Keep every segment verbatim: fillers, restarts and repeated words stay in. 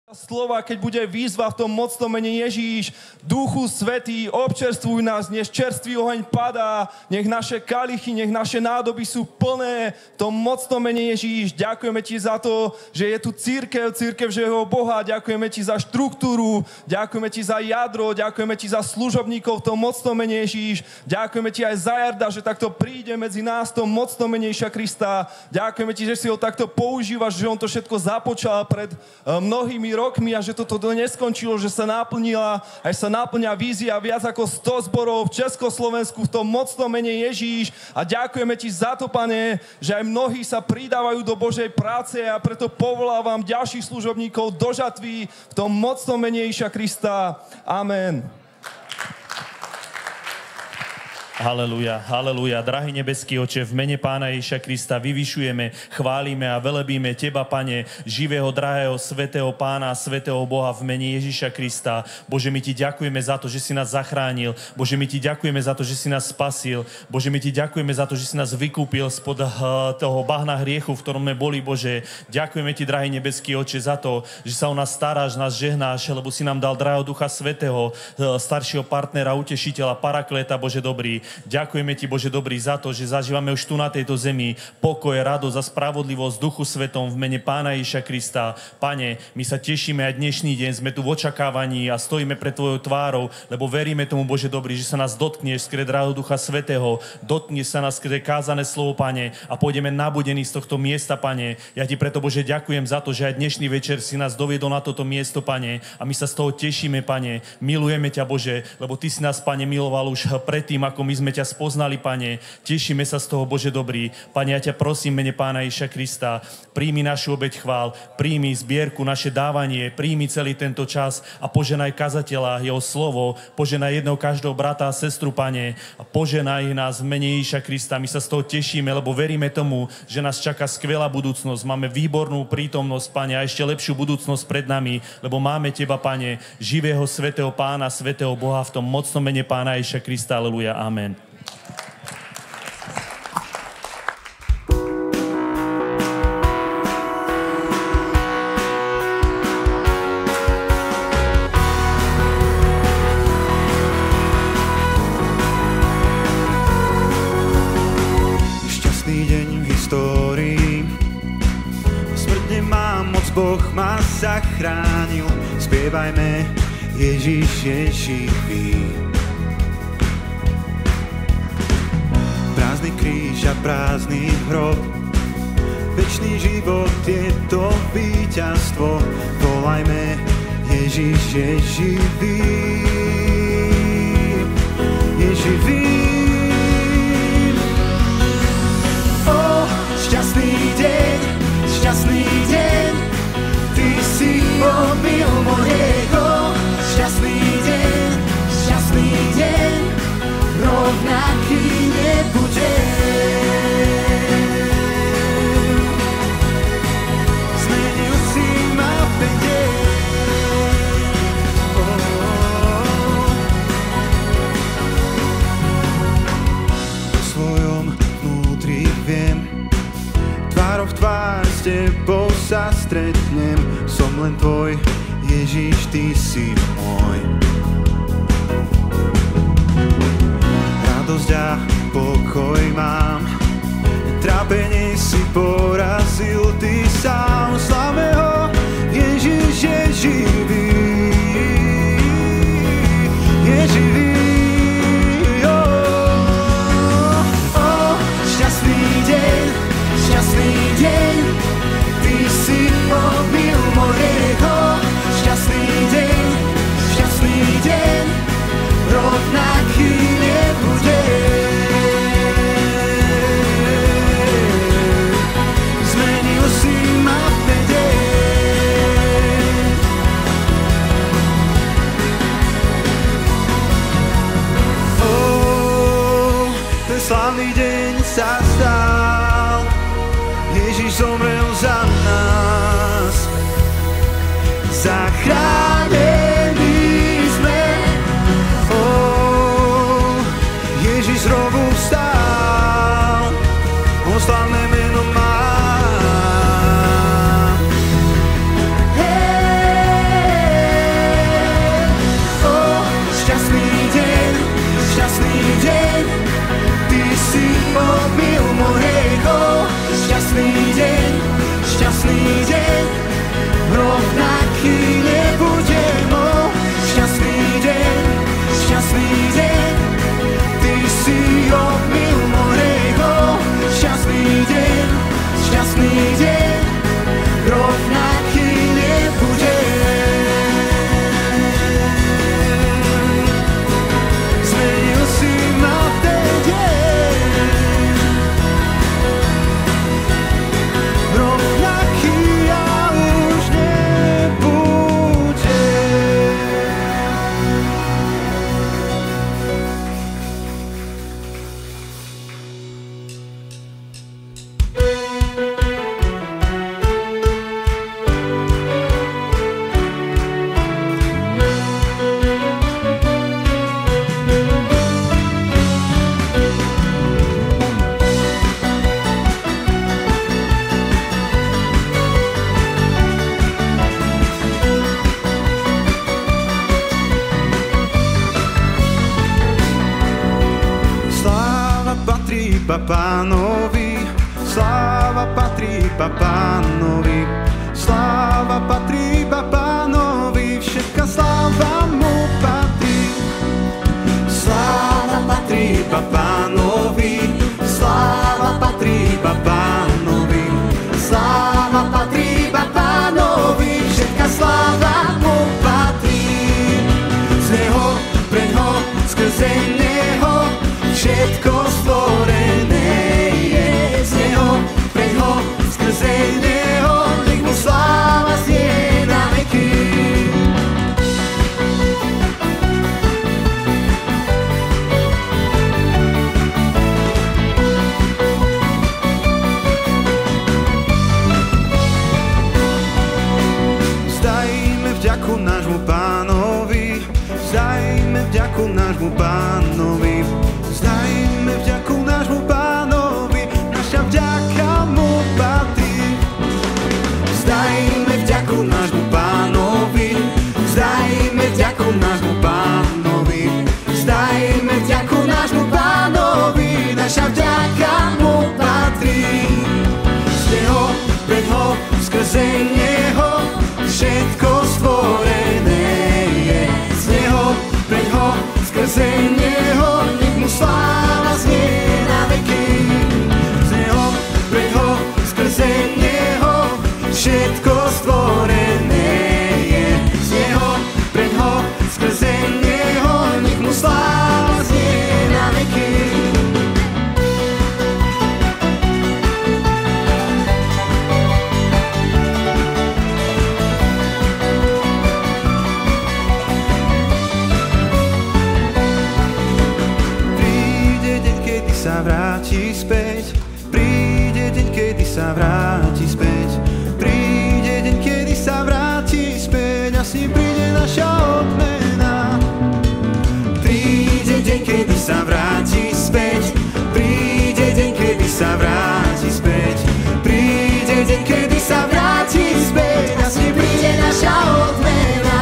Slova, keď bude výzva v tom mocnom mene Ježíš, Duchu Svätý, občerstvuj nás, nech čerstvý oheň padá, nech naše kalichy, nech naše nádoby sú plné v tom mocnom mene Ježíš. Ďakujeme ti za to, že je tu cirkev, cirkev živého Boha, ďakujeme ti za štruktúru, ďakujeme ti za jadro, ďakujeme ti za služobníkov v tom mocnom mene Ježíš, ďakujeme ti aj za Jarda, že takto príde medzi nás v tom mocnom mene Ježíša Krista. Ďakujeme ti, že si ho takto používaš, že on to všetko započal pred mnohými rokmi a že toto neskončilo, že sa naplnila, aj sa naplňa vízia viac ako sto zborov v Československu v tom mocnom mene Ježíš a ďakujeme ti za to, Pane, že aj mnohí sa pridávajú do Božej práce a preto povolávam ďalších služobníkov do žatvy v tom mocnom mene Ježíša Krista. Amen. Halelúja, halelúja. Drahý nebeský Oče, v mene Pána Ježiša Krista vyvyšujeme, chválime a velebíme Teba, Pane, živého, drahého, svätého Pána a svätého Boha v mene Ježiša Krista. Bože, my Ti ďakujeme za to, že si nás zachránil. Bože, my Ti ďakujeme za to, že si nás spasil. Bože, my Ti ďakujeme za to, že si nás vykúpil spod toho bahna hriechu, v ktorom sme boli, Bože. Ďakujeme Ti, drahý nebeský Oče, za to, že sa o nás staráš, nás žehnáš, lebo si nám dal drahého Ducha Svätého, staršieho partnera, utešiteľa, parakleta, Bože dobrý. Ďakujeme Ti, Bože dobrý, za to, že zažívame už tu na tejto zemi pokoj, radosť a spravodlivosť Duchu Svetom v mene Pána Ježiša Krista. Pane, my sa tešíme aj dnešný deň, sme tu v očakávaní a stojíme pred Tvojou tvárou, lebo veríme tomu, Bože dobrý, že sa nás dotkneš skrze drahého Ducha Svätého, dotkneš sa nás skrze kázané slovo, Pane, a pôjdeme nabudení z tohto miesta, Pane. Ja Ti preto, Bože, ďakujem za to, že aj dnešný večer si nás doviedol na toto miesto, Pane, a my sa z toho tešíme, Pane. Milujeme ťa, Bože, lebo Ty si nás, Pane, miloval už predtým, ako my sme ťa spoznali, Pane. Tešíme sa z toho, Bože dobrý. Pane, ja ťa prosím, mene Pána Ježiša Krista, príjmi našu obeť chvál, príjmi zbierku, naše dávanie, príjmi celý tento čas a poženaj kazateľa, jeho slovo, poženaj jedného každého brata a sestru, Pane, a poženaj nás v mene Ježiša Krista. My sa z toho tešíme, lebo veríme tomu, že nás čaká skvelá budúcnosť. Máme výbornú prítomnosť, Pane, a ešte lepšiu budúcnosť pred nami, lebo máme Teba, Pane, živého, svätého Pána, svätého Boha v tom mocnom mene Pána Ježiša Krista. Aleluja. Amen. Boh ma zachránil, spievajme, Ježiš je živý. Prázdny kríž a prázdny hrob, večný život je to víťazstvo, volajme, Ježiš je živý. Je živý. O, šťastný deň, šťastný deň, Ty si pobil mojego. Šťastný deň, šťastný deň, rovnaký nebude. Zmenil si ma vede. Oh, oh, oh. V svojom vnútri viem, tvárou v tvár s Tebou sa stretnem, som len Tvoj, Ježiš, Ty si môj. Radosť a pokoj mám, trápenie si porazil Ty sám, sláme ho, Ježiš je živý. Je živý. Oh, oh, šťastný deň, šťastný deň, Ty si pobil mojego. Šťastný deň, šťastný deň, rovnaký nebude. Zmenil si ma vede. iba Pánovi, sláva patrí iba Pánovi, sláva patrí iba Pánovi, všetka sláva mu patrí. Sláva patrí iba Pánovi, sláva patrí iba Pánovi, sláva patrí iba Pánovi, všetka sláva mu patrí. Z neho, preňho, skrze neho, všetko stvorené je. Z neho, preňho, skrze neho, nech mu sláva znie na veky. Vzdajme vďaku nášmu Pánovi, vzdajme vďaku nášmu Pánovi, vzdajme vďaku nášmu Pánovi, naša vďaka mu patrí. Vzdajme vďaku nášmu Pánovi, vzdajme vďaku nášmu Pánovi, vzdajme vďaku nášmu Pánovi, naša vďaka mu patrí. Z neho, preňho, skrze neho, všetko stvorené je. Z neho, preňho, skrze neho, nech mu sláva znie na veky. Z neho, preňho, skrze neho, všetko stvorené je. Z neho, preňho, skrze neho, nech mu sláva znie na veky. Sa vráti späť, príde deň, kedy sa vráti späť, príde deň, kedy sa vráti späť, a s ním príde naša odmena. Príde deň, kedy sa vráti späť, príde deň, kedy sa vráti späť, príde deň, kedy sa vráti späť, a s ním príde naša odmena.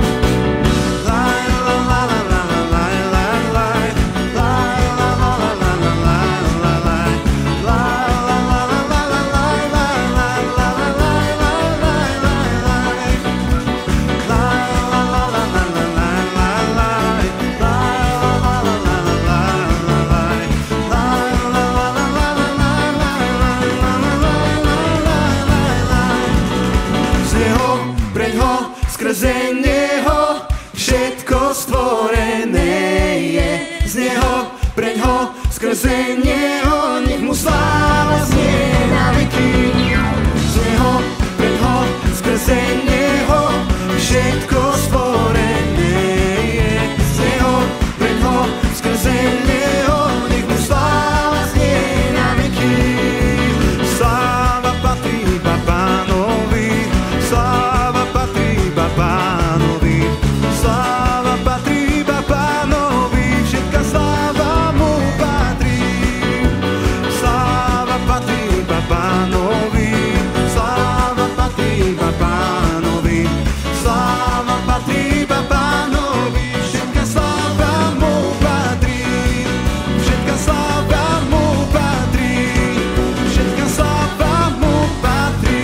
Skrze neho všetko stvorené je. Z neho, preňho, skrze neho, nech mu sláva znie na veky. Z neho, preňho, skrze neho, všetko stvorené je. Z neho, preňho, skrze neho, nech mu sláva znie na veky. Sláva patrí iba Pánovi, sláva patrí iba Pánovi, sláva patrí iba Pánovi, všetka sláva mu patrí. Sláva patrí iba Pánovi, sláva patrí iba Pánovi, sláva patrí iba Pánovi, všetka sláva mu patrí. Všetka sláva mu patrí, všetka sláva mu patrí.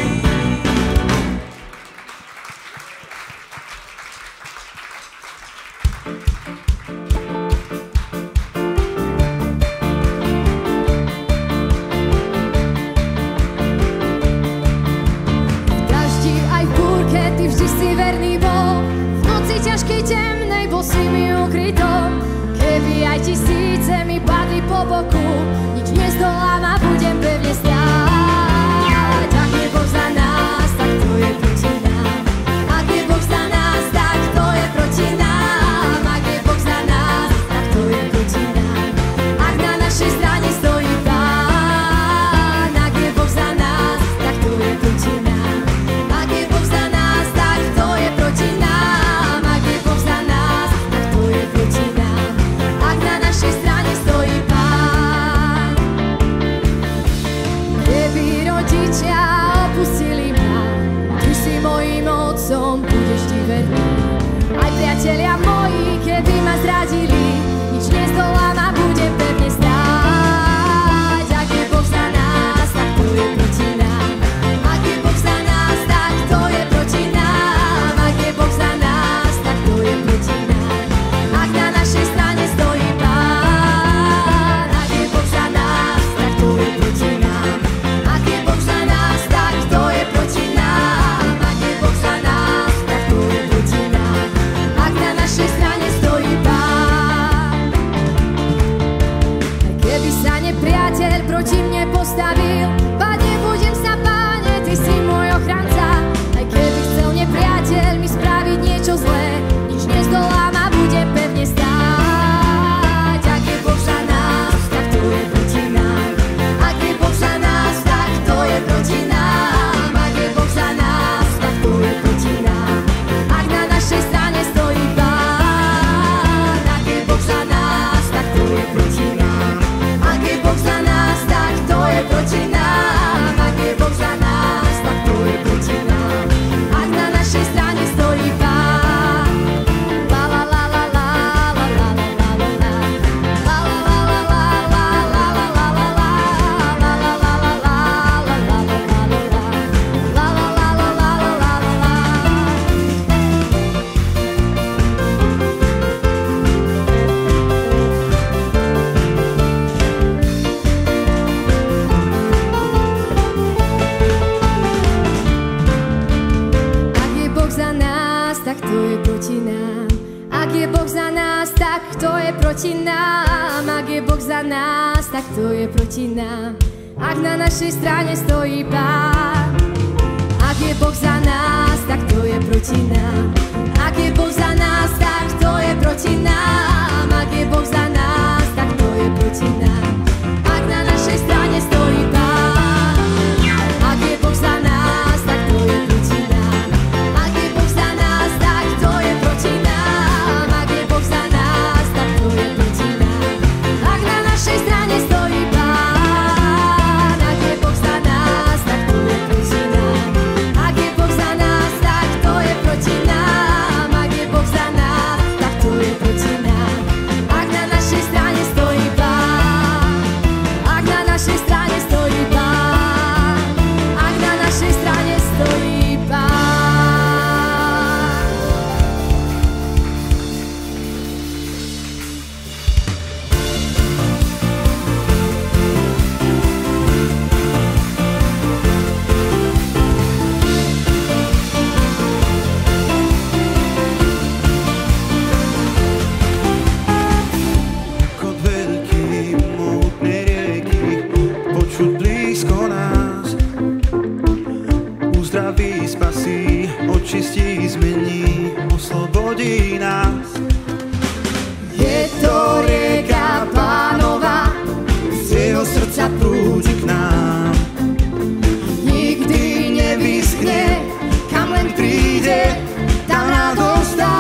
Daždi aj v búrke, ty vždy si verný bol. V noci ťažkej temnej bol si mi ukrytom. Keby aj tisíce mi padli po boku, nič nezdolá ma, budem pevne stáť. Ak je Boh za nás, tak to je proti nám. Ak je Boh za nás, tak to je proti nám. Ak je Boh za nás, tak to je proti nám. Ak na našej strane stojí Pán, ak je Boh za nás, tak to je proti nám. Ak je Boh za nás, tak to je proti nám. Ak je Boh za nás, tak to je proti nám. Ak na našej strane stojí Pán. proti nám? Ak je Boh za nás, tak kto je proti nám? Ak je Boh za nás, tak kto je proti nám? Ak na našej strane stojí Pán. Ak je Boh za nás, tak kto je proti nám? Ak je Boh za nás, tak kto je proti nám? Ak je Boh za nás, tak kto je proti nám? Ak na našej strane stojí Pán. Ak je Boh za nás, tak kto je proti nám? Ak je Boh za nás, tak kto je proti nám? Ak je Boh za nás, tak kto je proti nám? Ak na našej strane stojí Pán. Ak je Boh za nás, tak kto je proti nám? Ak je Boh za nás, tak kto je proti nám? Ak je Boh za nás, tak kto je proti nám? Ak na našej strane stojí Pán. Ak na našej strane stojí Pán. Ak na našej strane stojí Pán. Kot veľký, mohutné rieky, počuť blízko nás. Uzdraví, spasí, očistí, zmení, oslobodí nás. Je to rieka Pánova, Z jeho srdca prúdi k nám. nikdy nevyschne, kam len príde, tam radosť dá.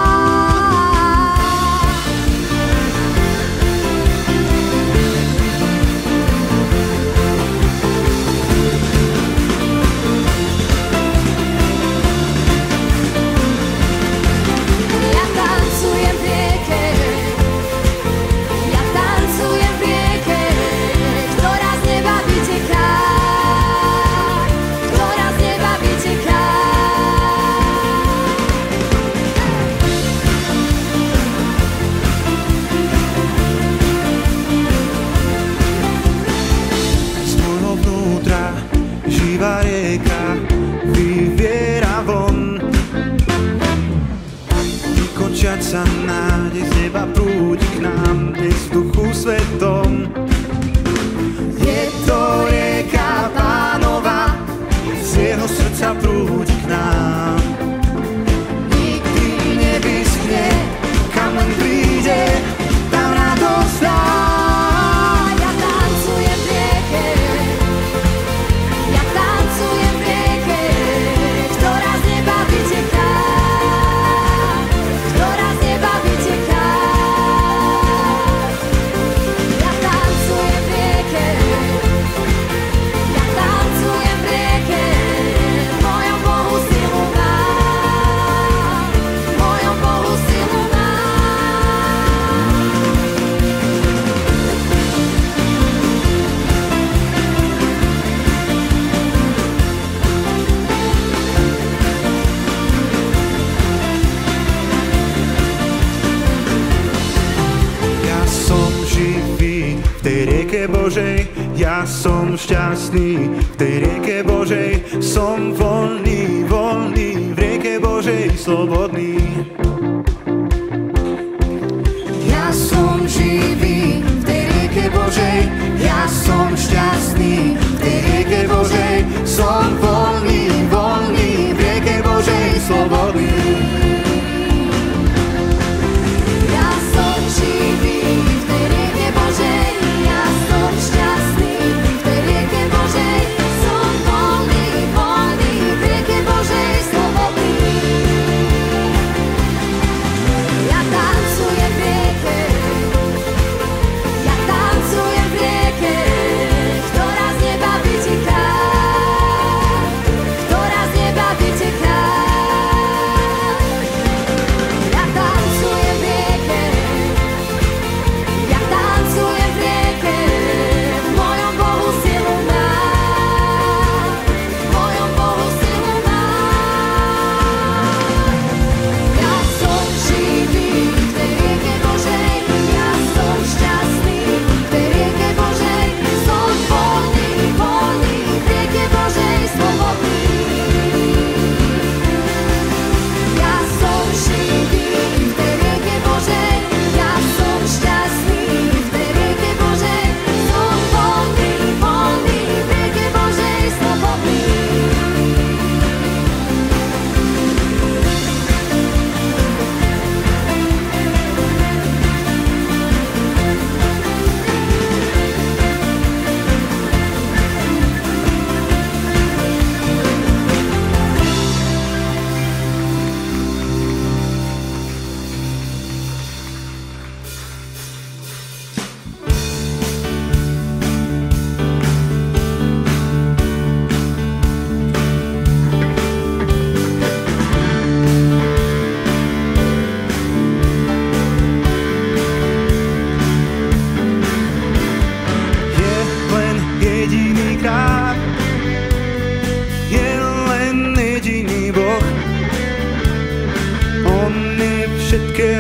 Ja tancujem v rieke, ja tancujem v rieke, ktorá z neba vyteká, ktorá z neba vyteká. Z môjho vnútra živá rieka vyviera von. Vykočiaca nádej z neba prúdi k nám dnes v Duchu Svetom. Je to rieka Pánova, Z jeho srdca prúdi k nám. nikdy nevyschne, Kam len príde, tam radosť dá. ja tancujem v rieke, ja tancujem v rieke, ktorá z neba vyteká, ktorá z neba vyteká. Ja tancujem v rieke, ja tancujem v rieke, v mojom Bohu silu mám, v mojom Bohu silu mám. Ja som živý v tej rieke Božej, ja som šťastný v tej rieke Božej, som voľný, voľný v rieke Božej, slobodný. Ja som živý v tej rieke Božej, ja som šťastný v tej rieke Božej, som voľný, voľný v rieke Božej, slobodný. Ja som živý v tej rieke Božej, ja som šťastný v tej rieke Božej, som voľný, voľný v rieke Božej, slobodný. Ja tancujem v rieke, ja tancujem v rieke, ktorá z neba vyteká, ktorá z neba vyteká.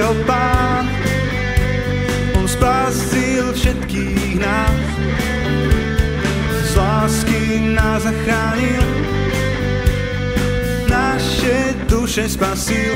ho Pán, on spasil všetkých nás, z lásky nás zachránil, naše duše spasil.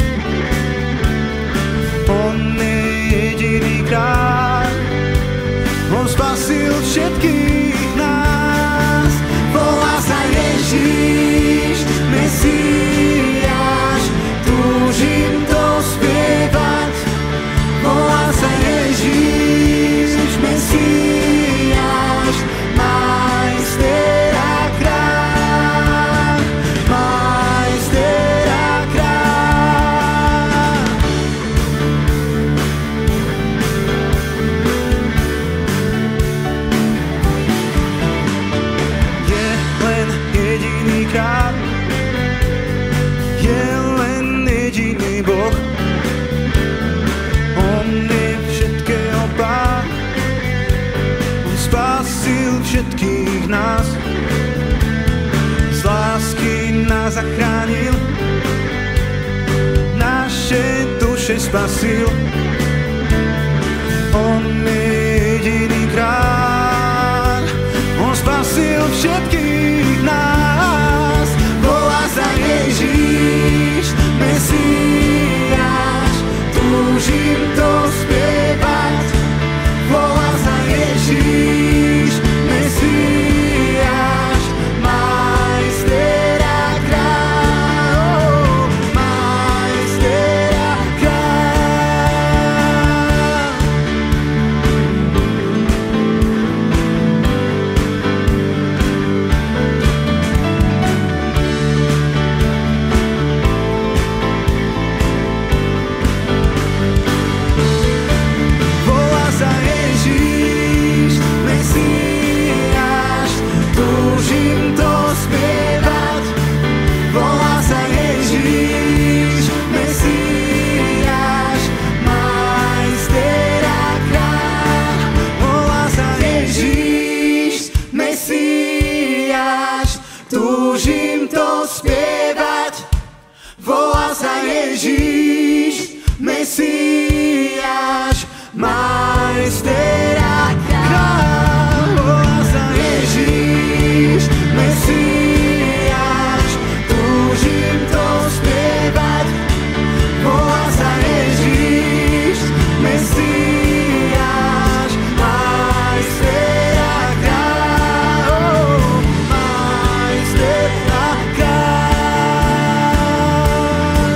On je jediný kráľ, on spasil všetkých nás. Volá sa Ježíš, Mesiáš, túžim to spievať. Volá sa Ježíš, Mesiáš, majster a kráľ, majster a kráľ. Je len jediný kráľ, je len jediný Boh. On je všetkého Pán, on spasil všetkých nás, z lásky nás zachránil, naše duše spasil. On je jediný kráľ, on spasil všetkých nás. Volá sa Ježíš, Mesiáš, túžim to spievať. Volá sa Ježíš, Mesiáš, majster a kráľ, majster a kráľ. Volá sa Ježíš, Mesiáš, túžim to spievať. Volá sa Ježíš, Mesiáš, majster a kráľ. Volá sa Ježíš, Mesiáš, túžim to spievať. Volá sa Ježíš, Mesiáš, majster a kráľ. Volá sa Ježíš, Mesiáš, túžim to spievať. Volá sa Ježíš, Mesiáš, majster a kráľ, majster a kráľ.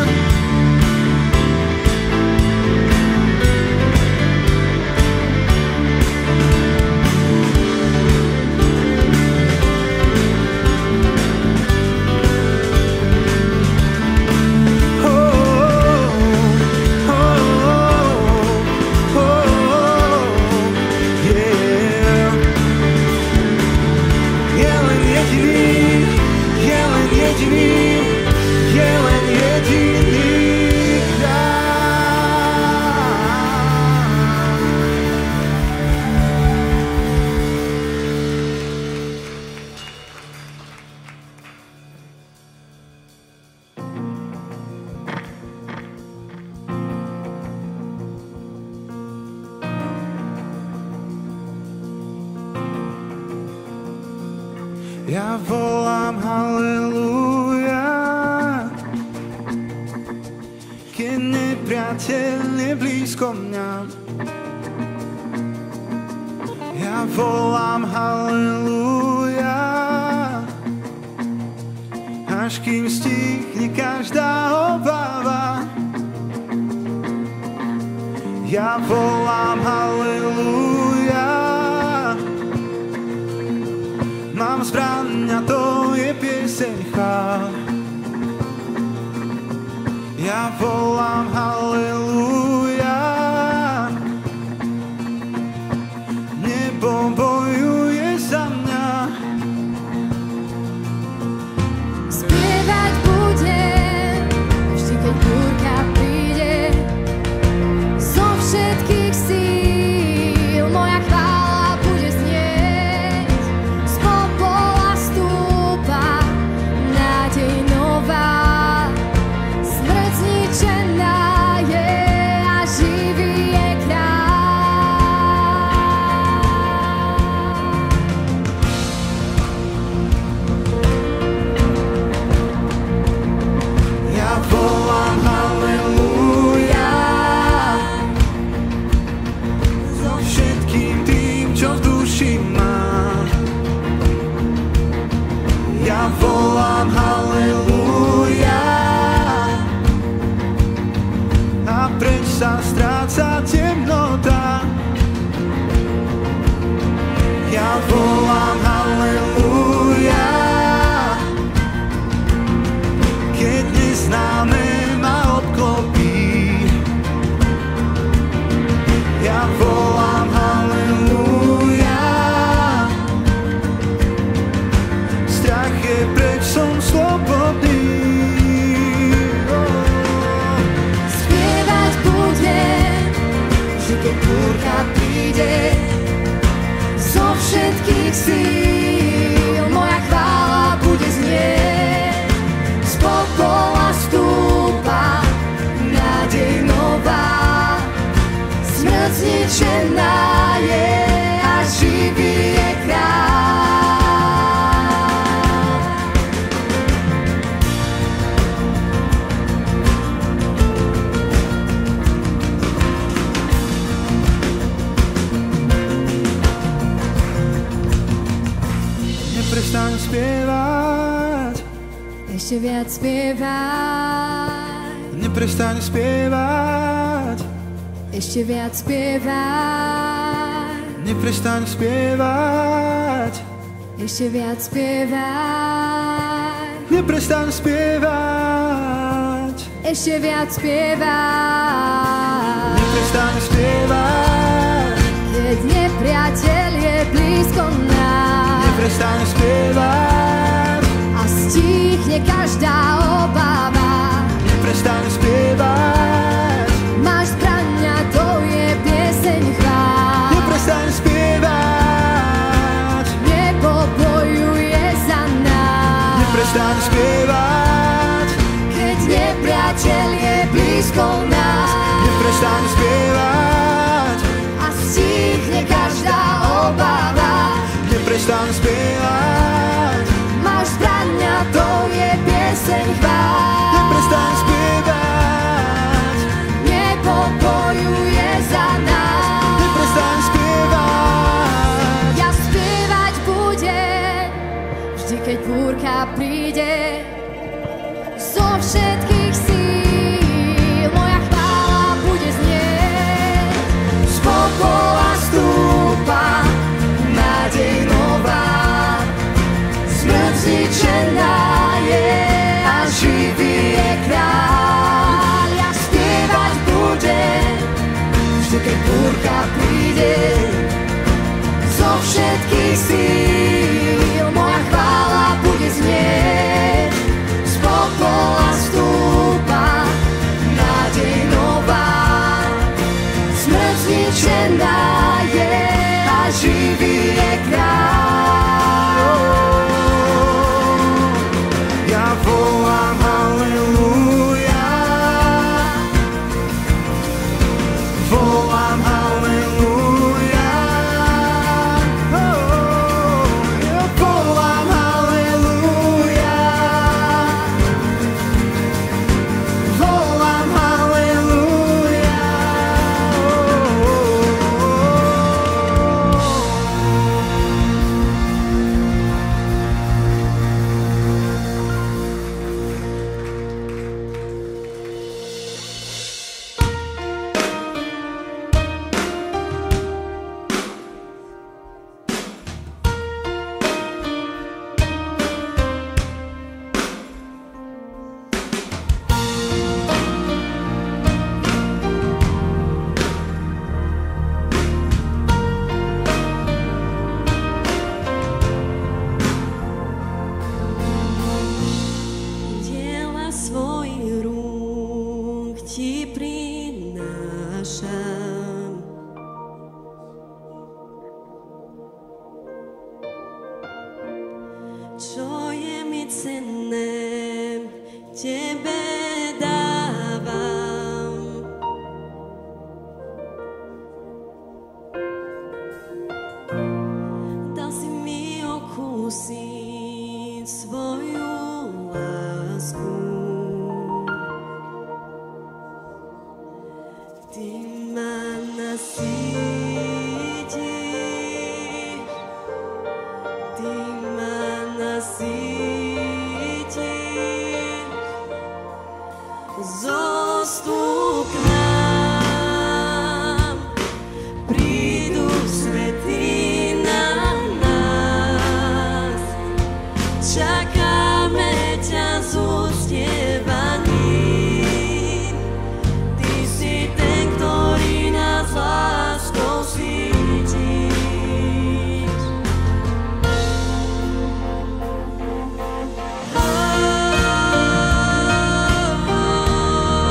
Ja volám haleluja, keď nepriateľ je blízko mňa. Ja volám haleluja, až kým stichne každá obava. Ja volám haleluja, mám zbraň a to je pieseň chvál. Ja volám haleluja, nebo bojuje za mňa. Spievať budem, vždy keď búrka príde, zo všetkých síl moja chvála bude znieť. Z popola stúpa nádej nová, smrť zničená. viac spievať. Neprestaň spievať. Ešte viac spievať. Neprestaň spievať. Ešte viac spievať. Neprestaň spievať. Ešte viac spievať. Neprestaň spievať. Keď nepriateľ je blízko nás. Neprestaň spievať. A stíchne každá obava. Neprestaň spievať. Máš zbraň a to je pieseň chvál. Neprestaň spievať. Nebo bojuje za nás. Neprestaň spievať. Keď nepriateľ je blízko nás. Neprestaň spievať. A stíchne každá obava. Neprestaň spievať. Máš zbraň a to je pieseň chvál. Neprestaň spievať. Nebo bojuje za nás. Neprestaň spievať. Ja spievať budem, vždy keď búrka príde. Zo všetkých síl moja chvála bude znieť. Z pokola stúpa nádej nová. Smrť zničená je a živý je kráľ. Ja spievať budem, vždy keď búrka príde. Zo všetkých síl moja chvála bude znieť. Z pokola stúpa nádej nová. Smrť zničená je a živý je kráľ. Ja volám halleluja. Volám halleluja. Oh, ja volám halleluja. Volám halleluja. Diela svojich rúk ti prinášam. Čo je mi cenné, tebe dávam. Dal si mi okúsiť svoju lásku. Ty ma nasítiš, ty ma nasítiš. Zostup k nám, prídu svätí na nás. Čakáme ťa z uctievaní. Ty si ten, ktorý nás láskou sítiš. Oh, oh, oh.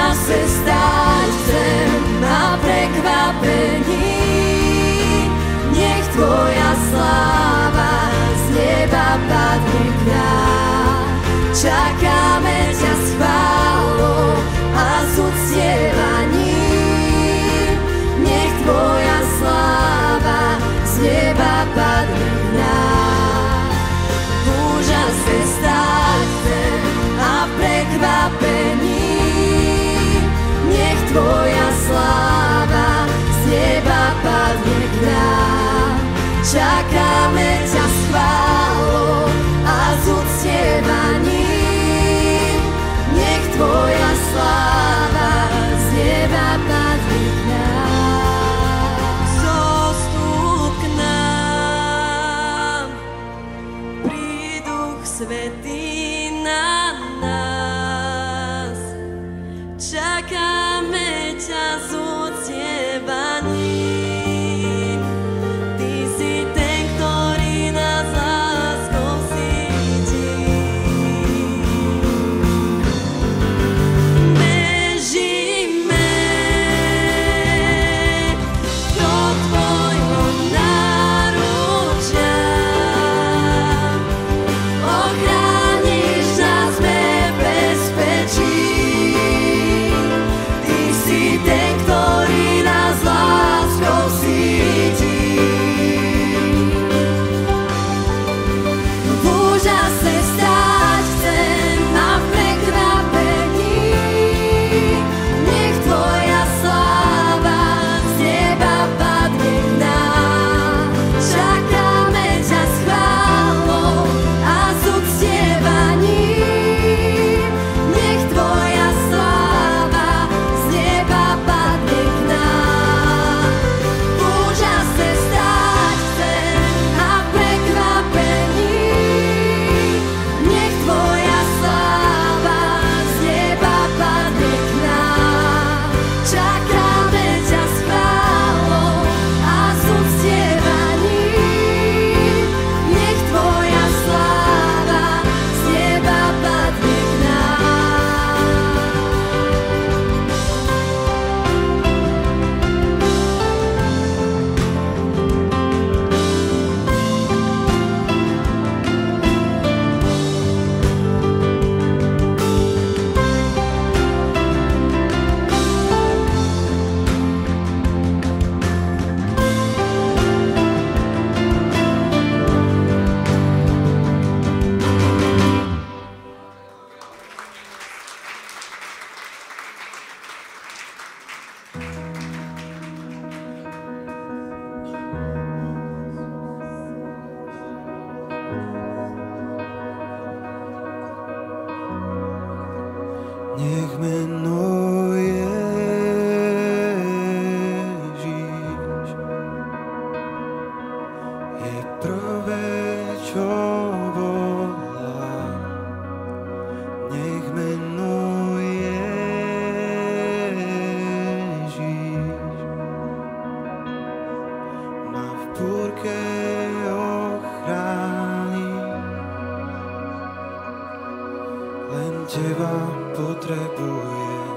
úžase stáť chcem na prekvapení. Nech tvoja sláva z neba padne k nám. Čakáme ťa s chválou a s uctievaním. Nech tvoja sláva z neba padne k nám. V úžase stáť chcem a prekvapení. Nech tvoja sláva z neba padne k nám. Čakáme ťa s chválou a s uctievaním. Nech tvoja sláva z neba padne k nám. Zostup k nám, príď Duch Svätý na nás. Čakáme ťa s uctievaním. Ty si ten, ktorý nás láskou síti. Bežíme do tvojho náručia. Ochrániš nás v bezpečí. Ty si ten, ktorý nás láskou síti. V úžase stáť chcem a v prekvapení. Nech tvoja sláva z neba padne k nám. Čakáme ťa s chválou a s uctievaním. Nech tvoja sláva z neba padne k nám. V úžase stáť chcem a v prekvapení. Nech tvoja sláva z neba padne k nám. Čakáme ťa s chválou a s uctievaním. Nech tvoja sláva z neba padne k nám. Nech meno Ježiš je prvé, čo volá. Nech meno Ježiš ma v búrke ochráni. Len teba potrebujem.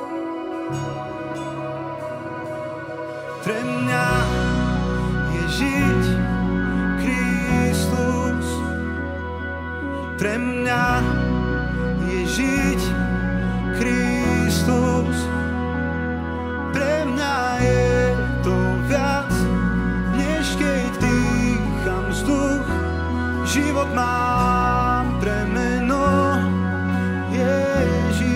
Pre mňa je žiť Kristus. Pre mňa je žiť Kristus. Pre mňa je to viac, než keď dýcham vzduch. Život mám pre meno Ježiš.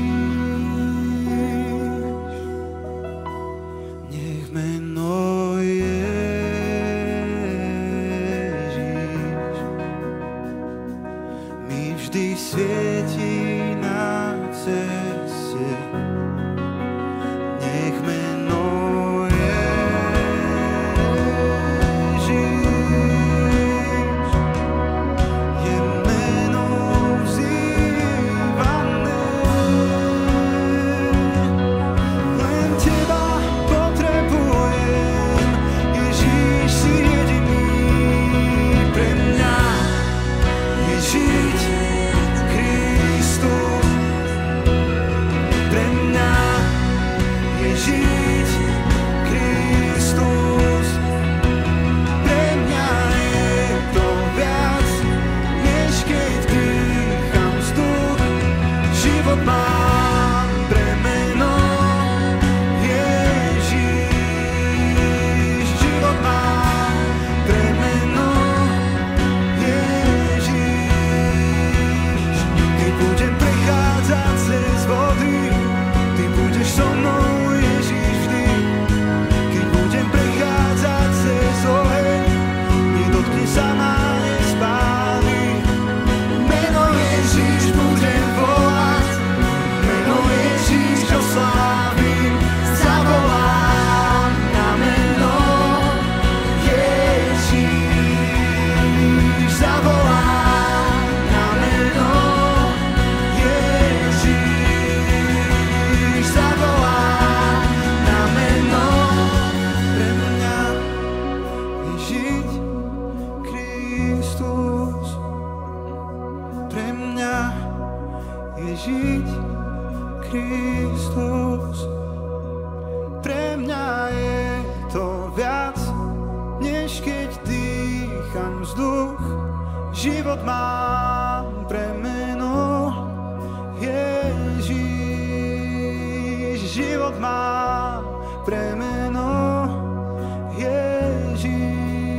Nech meno Ježiš mi vždy svieti na ceste. Nech meno Ježiš je meno vzývané. Len teba potrebujem, Ježiš si jediný. Pre mňa je žiť Kristus. Pre mňa život mám premeno. Ježiš, život mám premeno. Ježiš.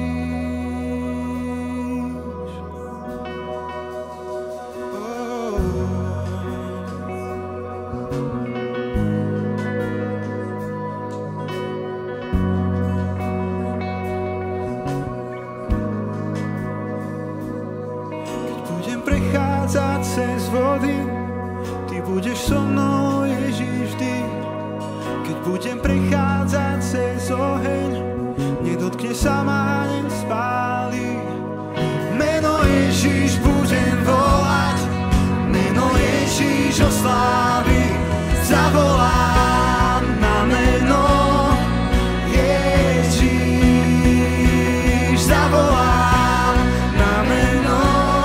Cez vody, ty budeš so mnou, Ježiš, vždy. Keď budem prechádzať cez oheň, nedotkne sa ma, nespáli. Meno Ježiš budem volať, meno Ježiš oslávi. Zavolám na meno Ježiš, zavolám na meno.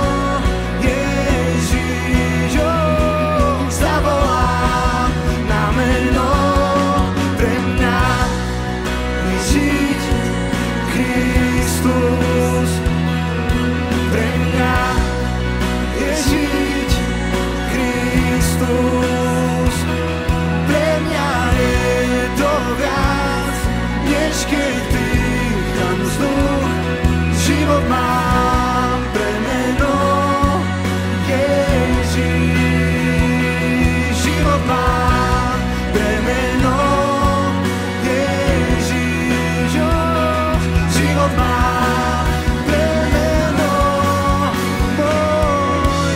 Život mám premeno, Ježiš. Život mám premeno, Ježiš. Život mám premeno, môj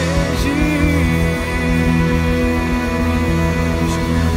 Ježiš.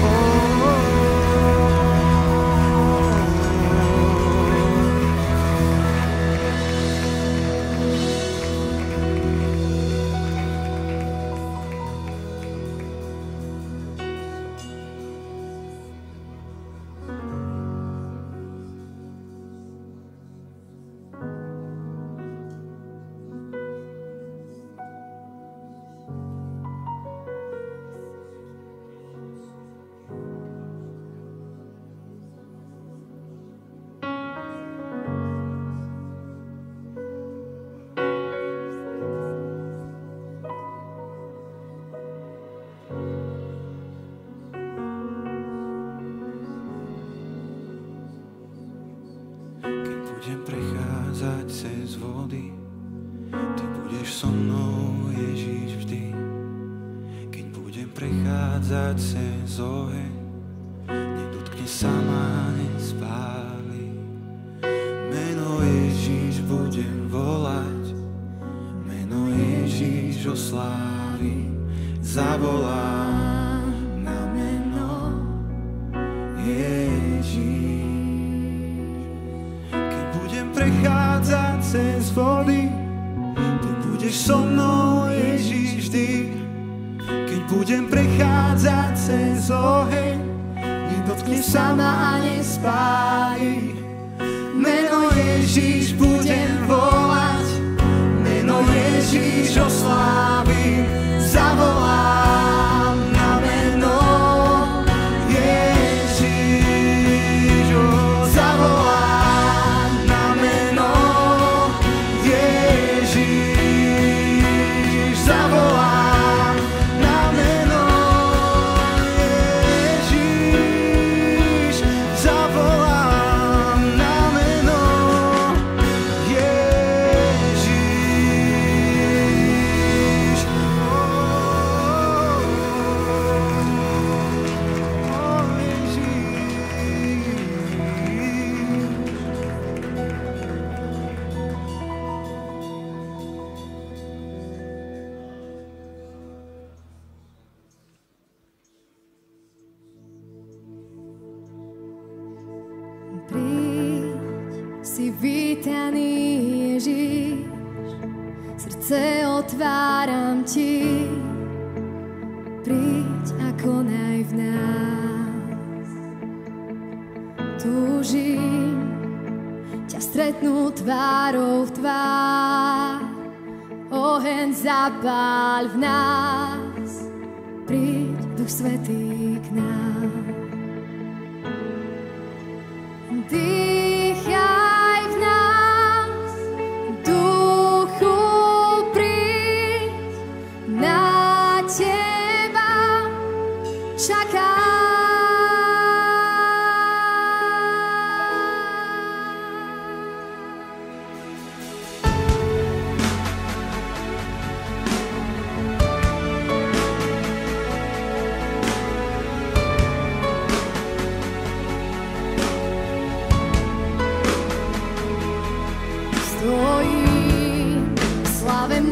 Budem prechádzať cez vody, ty budeš so mnou, Ježiš, vždy. Keď budem prechádzať cez oheň, nedotkne sa ma, nespáli. Meno Ježiš budem volať, meno Ježiš oslávim. Zavolám na meno Ježiš. Prechádzať cez vody, ty budeš so mnou, Ježiš, vždy. Keď budem prechádzať cez oheň, nedotkne sa ma a nespáli. Meno Ježiš budem volať, meno Ježiš oslávim. Zavolám na meno Ježiš, oh, zavolám. Si vítaný, Ježiš, srdce otváram ti, príď a konaj v nás. Túžim ťa stretnúť tvárou v tvár, oheň zapáľ v nás, príď Duch Svätý k nám. Dýchaj v nás, Duchu, príď.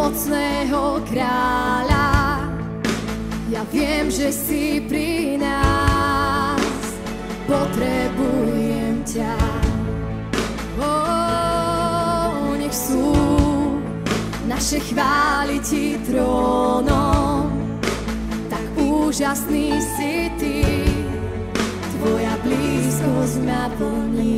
mocného kráľa. Ja viem, že si pri nás, potrebujem ťa. Oh, nech sú naše chvály ti trónom, tak úžasný si ty, tvoja blízkosť ma plní.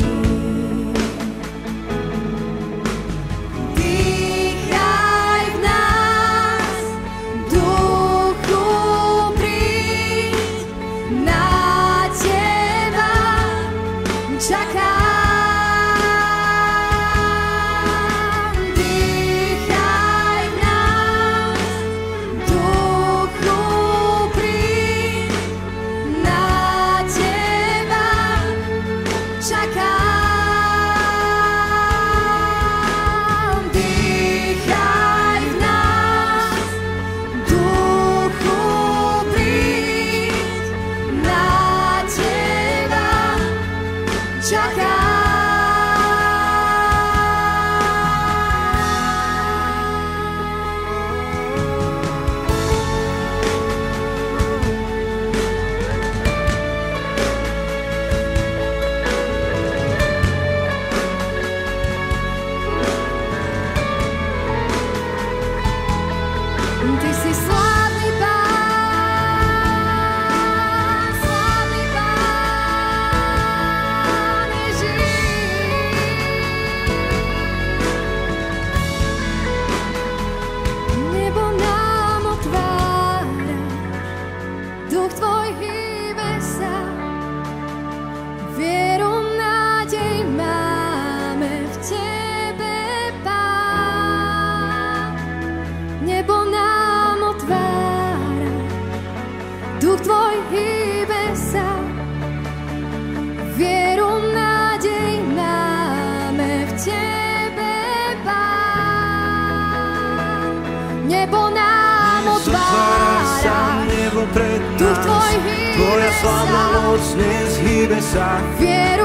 Tvoja slavná moc dnes hýbe sa. Vieru,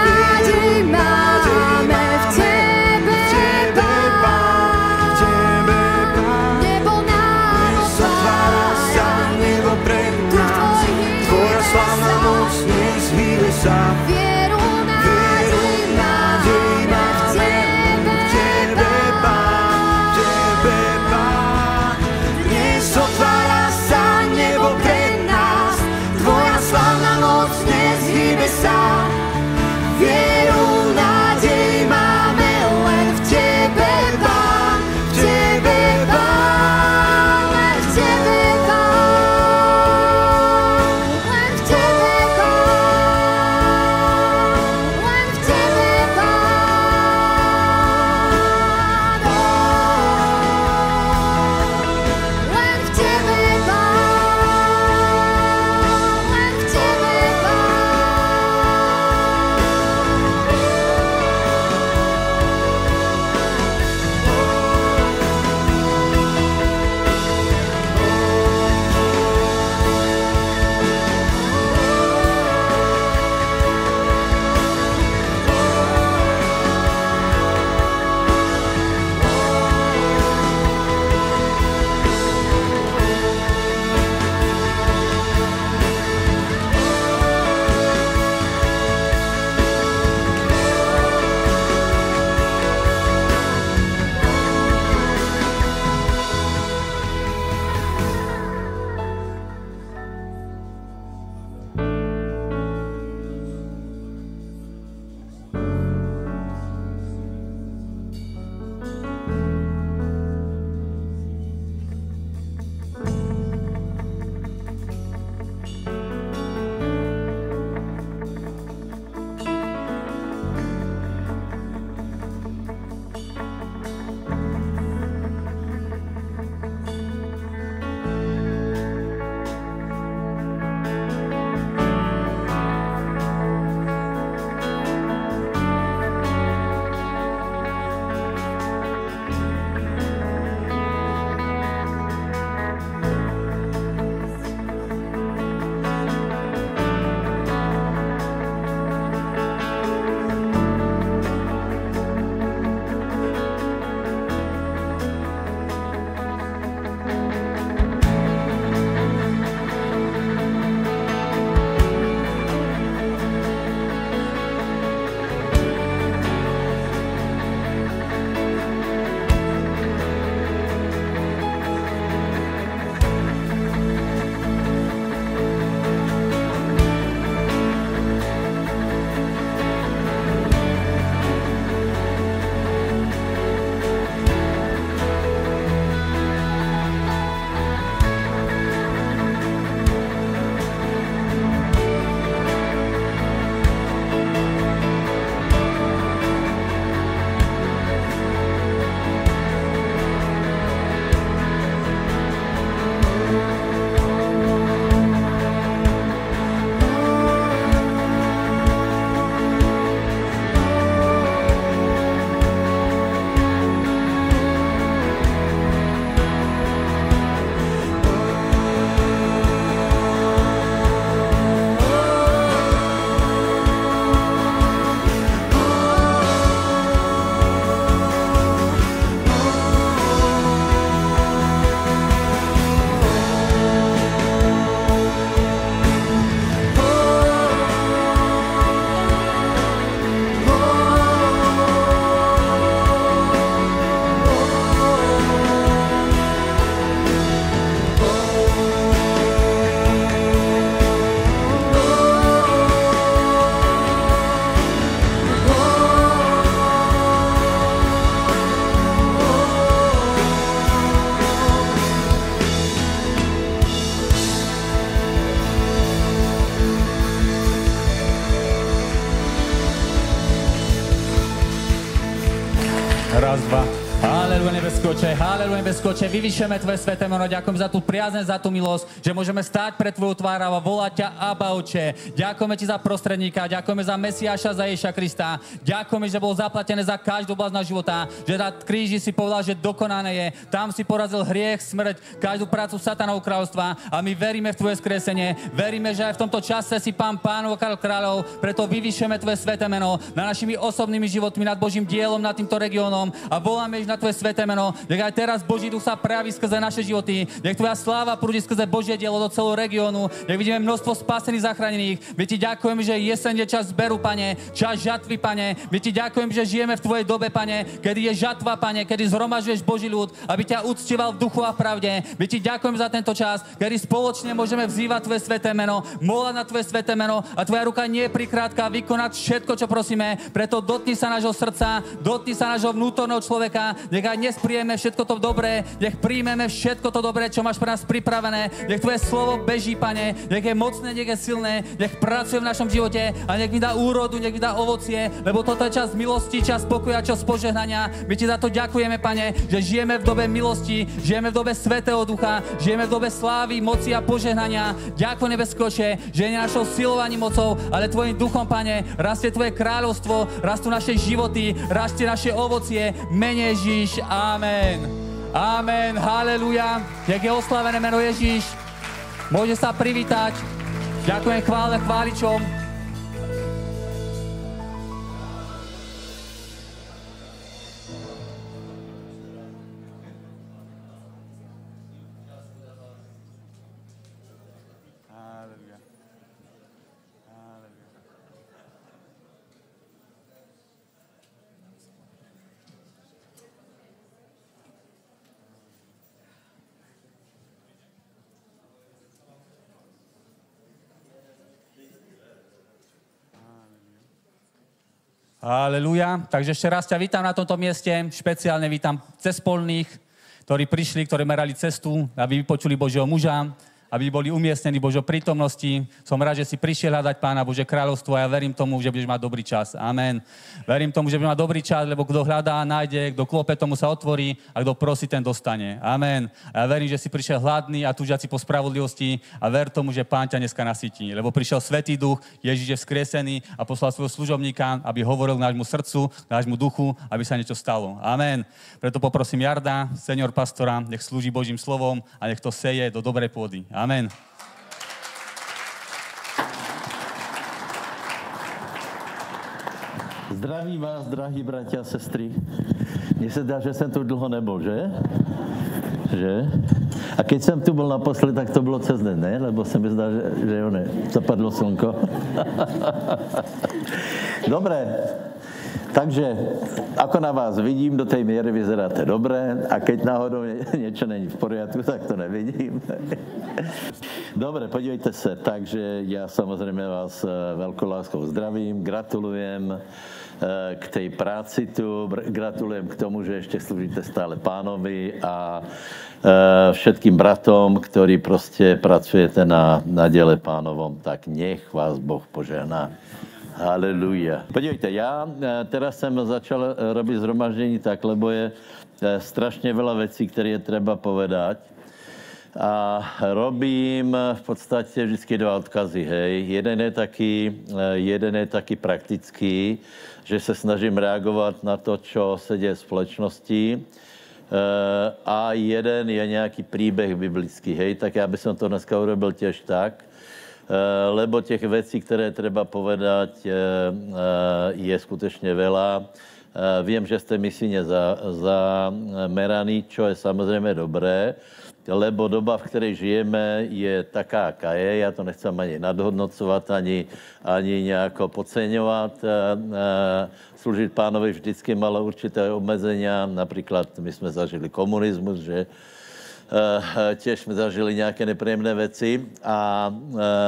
nádej máme v tebe, Pán. Nebo nám otvára sa, nebo pred nás. Tvoja slavná moc dnes hýbe sa. Vieru, nádej máme v tebe, Pán. Dnes otvára sa nebo pred nás. Tvoja slavná moc dnes hýbe sa. Vieru, nádej máme len v tebe, Pán. V tebe, Pán. len v tebe, Pán. Len v tebe, Pán. raz, dva. Haleluja, nebeský Oče, haleluja, nebeský Oče, vyvyšujeme Tvoje sväté meno, ďakujem za tú priazeň, za tú milosť, že môžeme stáť pred Tvojou tvárou a volať ťa Abba, Oče. Ďakujeme Ti za prostredníka, ďakujeme za Mesiáša, za Ježiša Krista. Ďakujeme, že bolo zaplatené za každú oblasť nášho života, že na kríži si povedal, že dokonané je. Tam si porazil hriech, smrť, každú prácu Satanovho kráľovstva a my veríme v Tvoje skresenie. Veríme, že aj v tomto čase si Pán Pánov, Kráľ kráľov, preto vyvyšujeme Tvoje sväté meno na našimi osobnými životmi, nad Božím dielom, nad týmto regiónom a voláme na Tvoje sväté meno. Nech aj teraz Boží duch sa prejaví skrze naše životy. Nech Tvoja sláva prúdi skrze Božie dielo do celého regiónu. Nech vidíme množstvo spasených, zachránených. My Ti ďakujeme, že jeseň je čas zberu, Pane, čas žatvy, Pane. My Ti ďakujeme, že žijeme v Tvojej dobe, Pane, kedy je žatva, Pane, kedy zhromažďuješ Boží ľud, aby ťa uctieval v duchu a v pravde. My Ti ďakujem za tento čas, kedy spoločne môžeme vzývať Tvoje sväté meno, molať na Tvoje sväté meno a Tvoja ruka nie je prikrátka vykonať všetko, čo prosíme. Preto dotkni sa nášho srdca, dotkni sa nášho vnútorného človeka. Nech aj dnes prijeme všetko to dobré, nech príjmeme všetko to dobré, čo máš pre nás pripravené. Nech Tvoje slovo beží, Pane, nech je mocné, nech je silné, nech pracuje v našom živote a nech mi dá úrodu, nech mi dá ovocie, lebo toto je čas milosti, čas pokoja, čas požehnania. My Ti za to ďakujeme, Pane, že žijeme v dobe milosti, žijeme v dobe Svätého Ducha, žijeme v dobe slávy, moci a požehnania. Ďakujem, nebeský Oče, že nie našou silou ani mocou, ale Tvojim duchom, Pane, rastie Tvoje kráľovstvo, rastú naše životy, rastie naše ovocie. Mene Ježíš. Amen. Amen. Haleluja. Jak je oslavené meno Ježíš. Môže sa privítať. Ďakujem chvále chváličom. Halelúja. Takže ešte raz ťa vítam na tomto mieste. Špeciálne vítam cespolných, ktorí prišli, ktorí merali cestu, aby vypočuli Božieho muža, aby boli umiestnení v Božej prítomnosti. Som rád, že si prišiel hľadať Pána Božie kráľovstvo a ja verím tomu, že budeš mať dobrý čas. Amen. Verím tomu, že budeš mať dobrý čas, lebo kto hľadá, nájde, kto klope, tomu sa otvorí a kto prosí, ten dostane. Amen. A ja verím, že si prišiel hladný a túžiaci po spravodlivosti a ver tomu, že Pán ťa dneska nasytí. Lebo prišiel Svätý Duch, Ježiš je vzkriesený a poslal svojho služobníka, aby hovoril k nášmu srdcu, k nášmu duchu, aby sa niečo stalo. Amen. Preto poprosím Jarda, senior pastora, nech slúži Božím slovom a nech to seje do dobrej pôdy. Amen. Zdravím vás, drahí bratia a sestry. Mně se zdá, že jsem tu dlho nebyl, že? Že? A keď jsem tu byl naposled, tak to bylo cez den, ne? Lebo se mi zdá, že, že jo, ne. Zapadlo slnko. Dobré. Takže, ako na vás vidím, do tej miery vyzeráte dobré a keď náhodou niečo není v poriadku, tak to nevidím. Dobre, podívejte se. Takže ja samozrejme vás veľkou láskou zdravím, gratulujem k tej práci tu, gratulujem k tomu, že ešte slúžite stále Pánovi a všetkým bratom, ktorí proste pracujete na, na diele Pánovom, tak nech vás Boh požehná. Halelúja. Podívejte, ja teraz som začal robiť zhromaždení tak, lebo je strašne veľa vecí, ktoré je treba povedať. A robím v podstate vždycky dva odkazy, hej. Jeden je taký, jeden je taký praktický, že sa snažím reagovať na to, čo sa deje v spoločnosti. A jeden je nejaký príbeh biblický, hej. Tak ja by som to dneska urobil tiež tak, lebo těch vecí, které treba povedať, je skutečně veľa. Vím, že jste misijně zameraný, čo je samozřejmě dobré, lebo doba, v které žijeme, je taká, aká je. Já to nechcem ani nadhodnocovat, ani, ani nějako podceňovat. Služit Pánovi vždycky malo určité obmedzenia. Například my jsme zažili komunismus, že Uh, tiež sme zažili nejaké nepríjemné veci a uh,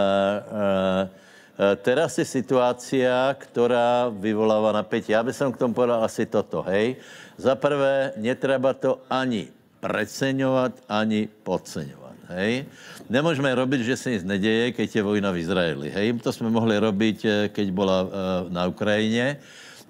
uh, teraz je situácia, ktorá vyvoláva napätie. Ja by som k tomu povedal asi toto, hej. Za prvé, netreba to ani preceňovať, ani podceňovať, hej. Nemôžeme robiť, že sa nic nedeje, keď je vojna v Izraeli, hej. To sme mohli robiť, keď bola uh, na Ukrajine.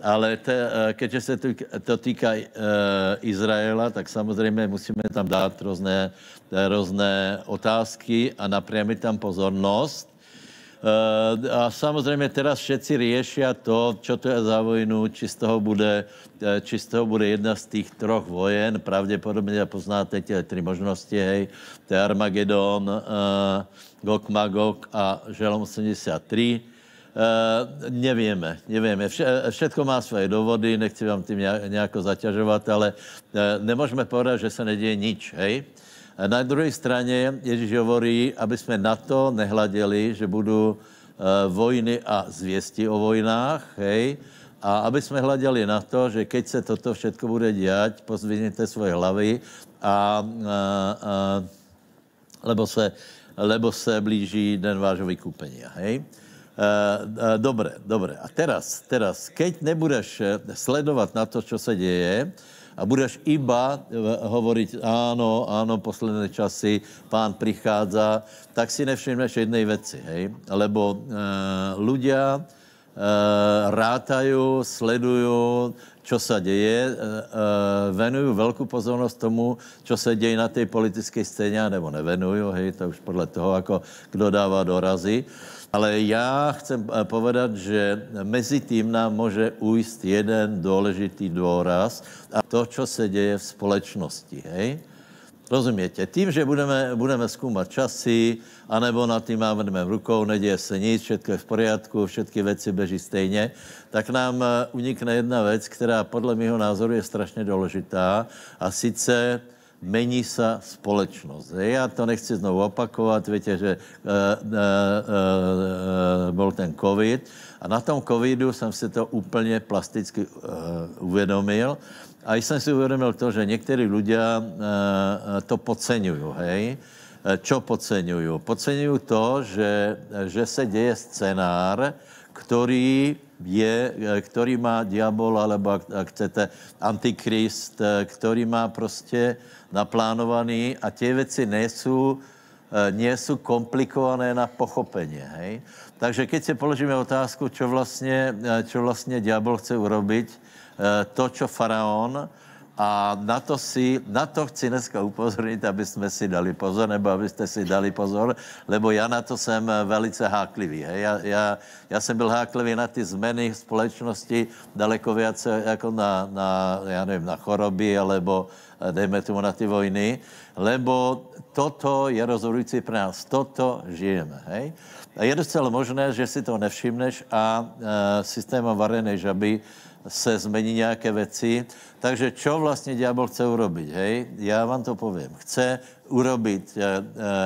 ale te, keďže se to, to týká e, Izraela, tak samozřejmě musíme tam dát různé, různé otázky a napriamit tam pozornost. E, a samozřejmě teraz všetci riešia to, čo to je za vojnu, či z toho bude, či z toho bude jedna z tých troch vojen. Pravděpodobně poznáte tie tri možnosti, hej. To je Armagedon, e, Gog Magog a Žalm osemdesiattri. Uh, nevieme, nevieme. Všetko má svoje dôvody, nechci vám tým nejako zaťažovať, ale uh, nemôžeme povedať, že sa nedieje nič, hej. A na druhej strane Ježíš hovorí, aby sme na to nehľadeli, že budú uh, vojny a zviesti o vojnách, hej. A aby sme hľadeli na to, že keď sa toto všetko bude diať, pozvinite svoje hlavy a, uh, uh, lebo se, lebo se blíží den vášho vykúpenia, hej. Uh, uh, dobre, dobre. A teraz, teraz, keď nebudeš sledovať na to, čo sa deje a budeš iba hovoriť áno, áno, posledné časy, pán prichádza, tak si nevšimneš jednej veci, hej? Lebo uh, ľudia uh, rátajú, sledujú, čo sa deje, uh, venujú veľkú pozornosť tomu, čo sa deje na tej politickej scéne, nebo nevenujú, hej, to už podľa toho, ako kdo dává dorazy. Ale já chcem povedat, že mezi tím nám může ujít jeden důležitý důraz a to, co se děje v společnosti, hej? Rozuměte? Tím, že budeme, budeme zkoumat časy, anebo nad tím mávneme v rukou, neděje se nic, všetko je v poriadku, všetky věci beží stejně, tak nám unikne jedna věc, která podle mého názoru je strašně důležitá, a sice mení sa společnost. Já to nechci znovu opakovat, víte, že uh, uh, uh, byl ten covid a na tom covidu jsem si to úplně plasticky uh, uvědomil a jsem si uvědomil to, že někteří ľudia uh, to podceňují, hej. Čo podceňují? Podceňují to, že, že se děje scenár, který je, který má diabol, alebo ak, ak chcete, antikrist, který má prostě naplánovaný a tie veci nie sú, nie sú komplikované na pochopenie, hej. Takže keď si položíme otázku, čo vlastne, čo vlastne diabol chce urobiť, to, čo faraón, a na to, si, na to chci dneska upozornit, aby jsme si dali pozor, nebo abyste si dali pozor, lebo já na to jsem velice háklivý. Hej. Já, já, já jsem byl háklivý na ty zmeny v společnosti daleko více jako na, na, já nevím, na choroby, alebo dejme tomu na ty vojny, lebo toto je rozhodující pro nás, toto žijeme. Hej. A je docela možné, že si to nevšimneš a e, systémem varenej žaby se zmení nějaké věci. Takže čo vlastně diabol chce urobiť, hej? Já vám to povím. Chce urobiť e, e,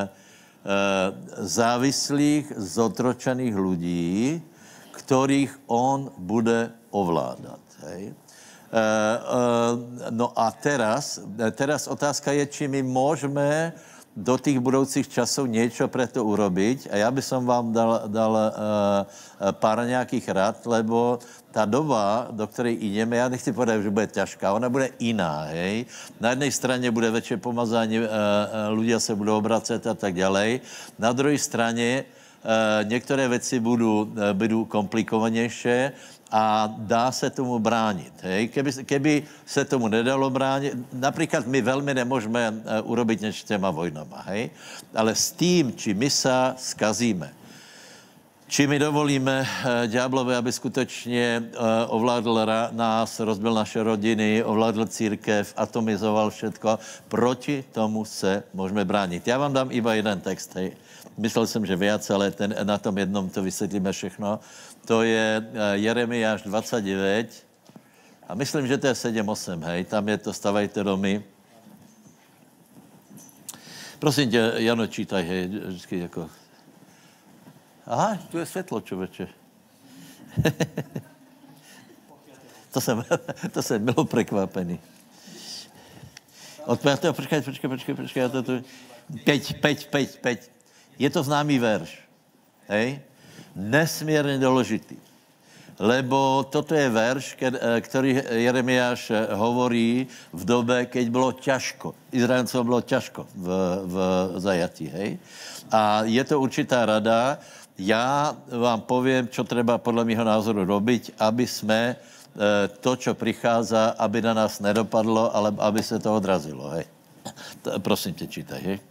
závislých, zotročených ľudí, ktorých on bude ovládat, hej? E, e, no a teraz, teraz otázka je, či my môžeme do tých budoucích časov niečo pre to urobiť. A já by som vám dal, dal uh, pár nějakých rad, lebo ta doba, do které ideme, já nechci povedať, že bude ťažká, ona bude iná, hej. Na jednej straně bude väčšie pomazání, uh, ľudia se budou obracet a tak ďalej. Na druhé straně uh, některé věci budou, uh, budou komplikovanější a dá se tomu bránit. Hej? Keby, keby se tomu nedalo bránit, například my velmi nemůžeme uh, urobiť niečo těma vojnama, hej? Ale s tím, či my sa skazíme, či my dovolíme uh, ďáblovi, aby skutečně uh, ovládl ra- nás, rozbil naše rodiny, ovládl církev, atomizoval všetko, proti tomu se můžeme bránit. Já vám dám iba jeden text, hej? Myslel jsem, že viac, ale ten, na tom jednom to vysvětlíme všechno. To je Jeremiáš dvadsaťdeväť a myslím, že to je sedm osm, hej, tam je to stavajte domy. Prosím tě, Jano, čítaj, hej, vždycky jako... Aha, tu je světlo, člověče. to jsem, to jsem byl prekvapený. Od pátého, počkej, počkej, počkej, počkej, já to tu... Peť, peť, peť, peť. Je to známý verš, hej? Nesmírně důležitý. Lebo toto je verš, který Jeremiáš hovorí v době, keď bylo ťažko. Izraelcům bylo ťažko v, v zajatí, hej? A je to určitá rada. Já vám povím, čo treba podle mého názoru robiť, aby jsme to, čo prichádza, aby na nás nedopadlo, ale aby se to odrazilo, hej. Prosím tě, čítaj, hej.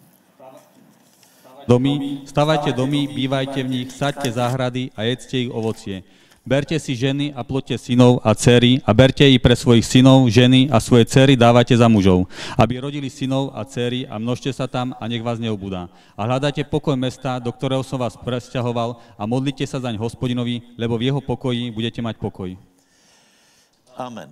Domy, stavajte domy, bývajte v nich, saďte záhrady a jedzte ich ovocie. Berte si ženy a ploďte synov a dcery a berte ich pre svojich synov, ženy a svoje dcery dávajte za mužov, aby rodili synov a dcery a množte sa tam a nech vás neobudá. A hľadajte pokoj mesta, do ktorého som vás presťahoval a modlite sa zaň Hospodinovi, lebo v jeho pokoji budete mať pokoj. Amen.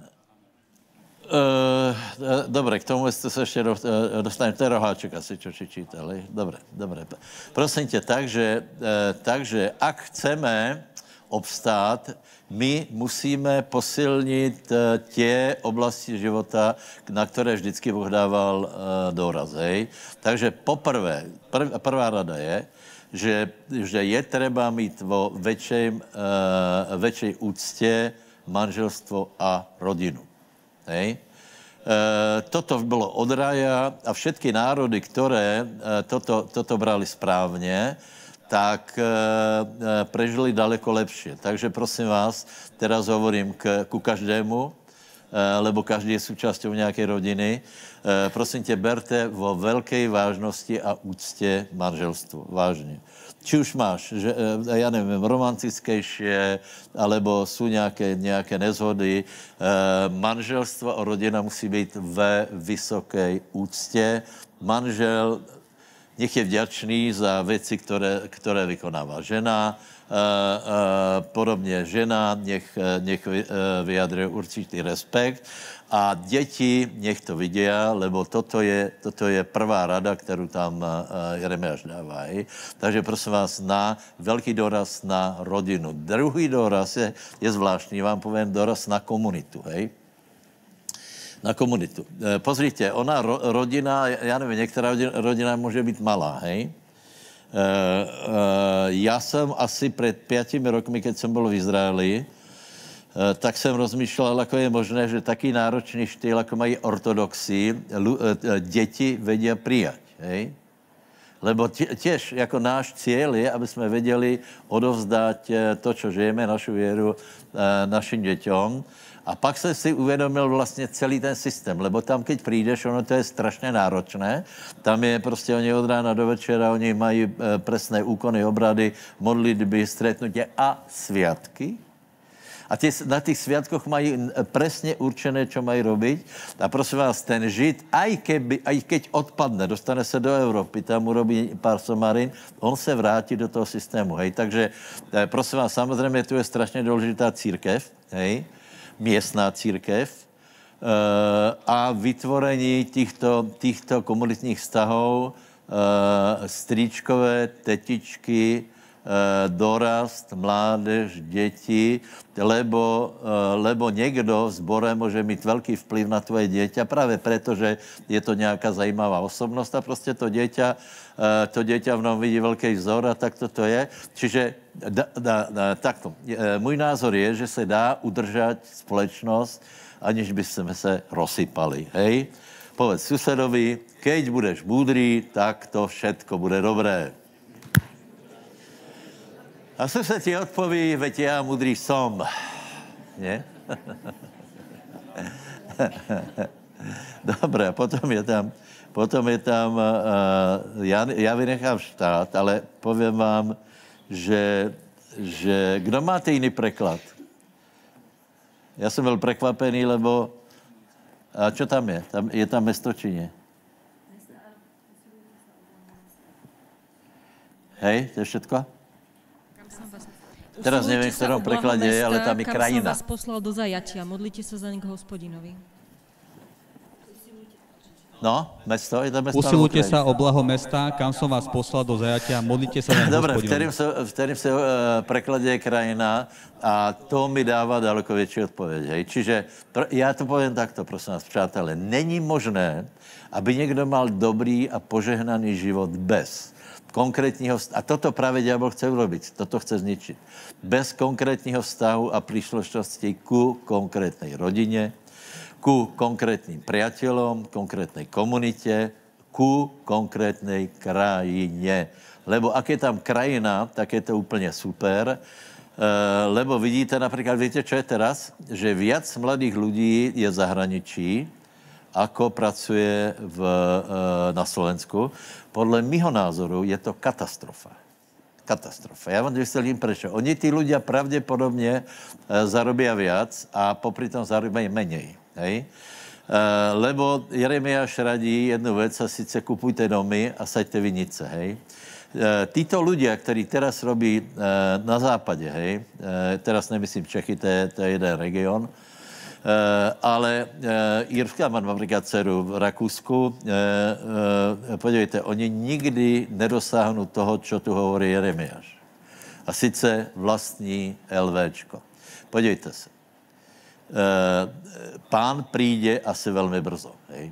Uh, dobre, k tomu ste sa ešte dostaneme. To je roháček asi, čo či čítali. Dobre, dobre. Prosím ťa, takže, uh, takže ak chceme obstát, my musíme posilnit uh, tie oblasti života, na ktoré vždycky Boh dával uh, dôraz. Hej? Takže poprvé, prv, prvá rada je, že, že je treba mít vo väčšej, uh, väčšej úcte manželstvo a rodinu. Hej. E, toto bylo od raja a všetky národy, ktoré e, toto, toto brali správne, tak e, prežili daleko lepšie. Takže prosím vás, teraz hovorím k, ku každému, e, lebo každý je súčasťou nejakej rodiny. E, prosím tě, berte vo veľkej vážnosti a úcte manželstvo. Vážne. Či už máš, že, ja neviem, romantickejšie, alebo sú nejaké, nejaké nezhody. E, manželstvo a rodina musí byť ve vysokej úcte. Manžel nech je vďačný za veci, ktoré, ktoré vykonáva žena. E, e, podobne žena nech, nech vyjadruje určitý respekt. A deti nech to vidia, lebo toto je, toto je prvá rada, ktorú tam uh, Jeremiáš dáva. Hej. Takže prosím vás, na veľký doraz na rodinu. Druhý doraz je, je zvláštní, vám poviem, doraz na komunitu. Hej. Na komunitu. E, pozrite, ona ro, rodina, ja neviem, niektorá rodina, rodina môže byť malá, hej. E, e, ja som asi pred piatimi rokmi, keď som bol v Izraeli, tak jsem rozmýšlel, ako je možné, že taký náročný štýl, ako mají ortodoxi, děti vedia prijať. Hej? Lebo tiež, jako náš cieľ je, aby sme vedeli odovzdať to, čo žijeme, našu vieru našim deťom. A pak jsem si uvědomil vlastně celý ten systém, lebo tam, keď přijdeš, ono to je strašně náročné. Tam je prostě, oni od rána do večera, oni mají presné úkony, obrady, modlitby, stretnutie a sviatky. A tie, na tých sviatkoch mají presne určené, čo mají robiť. A prosím vás, ten Žid, aj, keby, aj keď odpadne, dostane se do Európy, tam urobí pár somarín, on se vrátí do toho systému. Hej. Takže prosím vás, samozrejme, tu je strašne dôležitá církev, hej, miestná církev, e, a vytvorení týchto, týchto komunitních vztahov, e, stríčkové, tetičky, dorast, mládež, deti, lebo, lebo niekto v zbore môže mít veľký vplyv na tvoje dieťa práve preto, že je to nejaká zajímavá osobnosť a proste to dieťa, to dieťa v ňom vidí veľký vzor a tak to je. Čiže da, da, da, takto. Môj názor je, že sa dá udržať společnosť, aniž by sme sa rozsypali. Hej? Povedz susedovi, keď budeš múdrý, tak to všetko bude dobré. A sused ti odpoví, veď ja mudrý som. Nie? Dobre, potom je tam, potom je tam, uh, ja, ja vynechám štát, ale poviem vám, že, že kdo máte iný preklad? Ja som byl prekvapený, lebo a čo tam je? Tam, je tam mesto, či nie? Hej, to je všetko? Teraz neviem, v ktorom preklade je, ale tam je krajina. Kam som vás poslal do zajatia, modlite sa za nich Hospodinovi. No, mesto, je to mesto. Usilujte sa o blaho mesta, kam som vás poslal do zajatia, modlite sa za nich Dobre, Hospodinovi. Dobre, v ktorým sa uh, preklade je krajina a to mi dáva daleko väčšiu odpoveď. Hej. Čiže pr- ja to poviem takto, prosím vás, přátelé. Není možné, aby niekto mal dobrý a požehnaný život bez konkrétního vztahu. A toto práve diabol chce urobiť. Toto chce zničiť. Bez konkrétního vztahu a príšloštosti ku konkrétnej rodine, ku konkrétnym priateľom, konkrétnej komunite, ku konkrétnej krajine. Lebo ak je tam krajina, tak je to úplne super. lebo vidíte napríklad, viete, čo je teraz? Že viac mladých ľudí je v zahraničí, ako pracuje v, na Slovensku. Podľa mýho názoru je to katastrofa. Katastrofa. Ja vám vysvetlím prečo. Oni, tí ľudia, pravdepodobne zarobia viac a popri tom zarobia menej. Hej? Lebo Jeremiáš radí jednu vec, a síce kupujte domy a saďte vinice. Hej? Títo ľudia, ktorí teraz robí na západe, hej, teraz nemyslím Čechy, to je, to je jeden region, ale Jirka má napríklad dceru v Rakúsku, podívejte, oni nikdy nedosáhnu toho, čo tu hovorí Jeremiáš. A sice vlastní LVčko. Podívejte sa. Pán príde asi veľmi brzo, hej.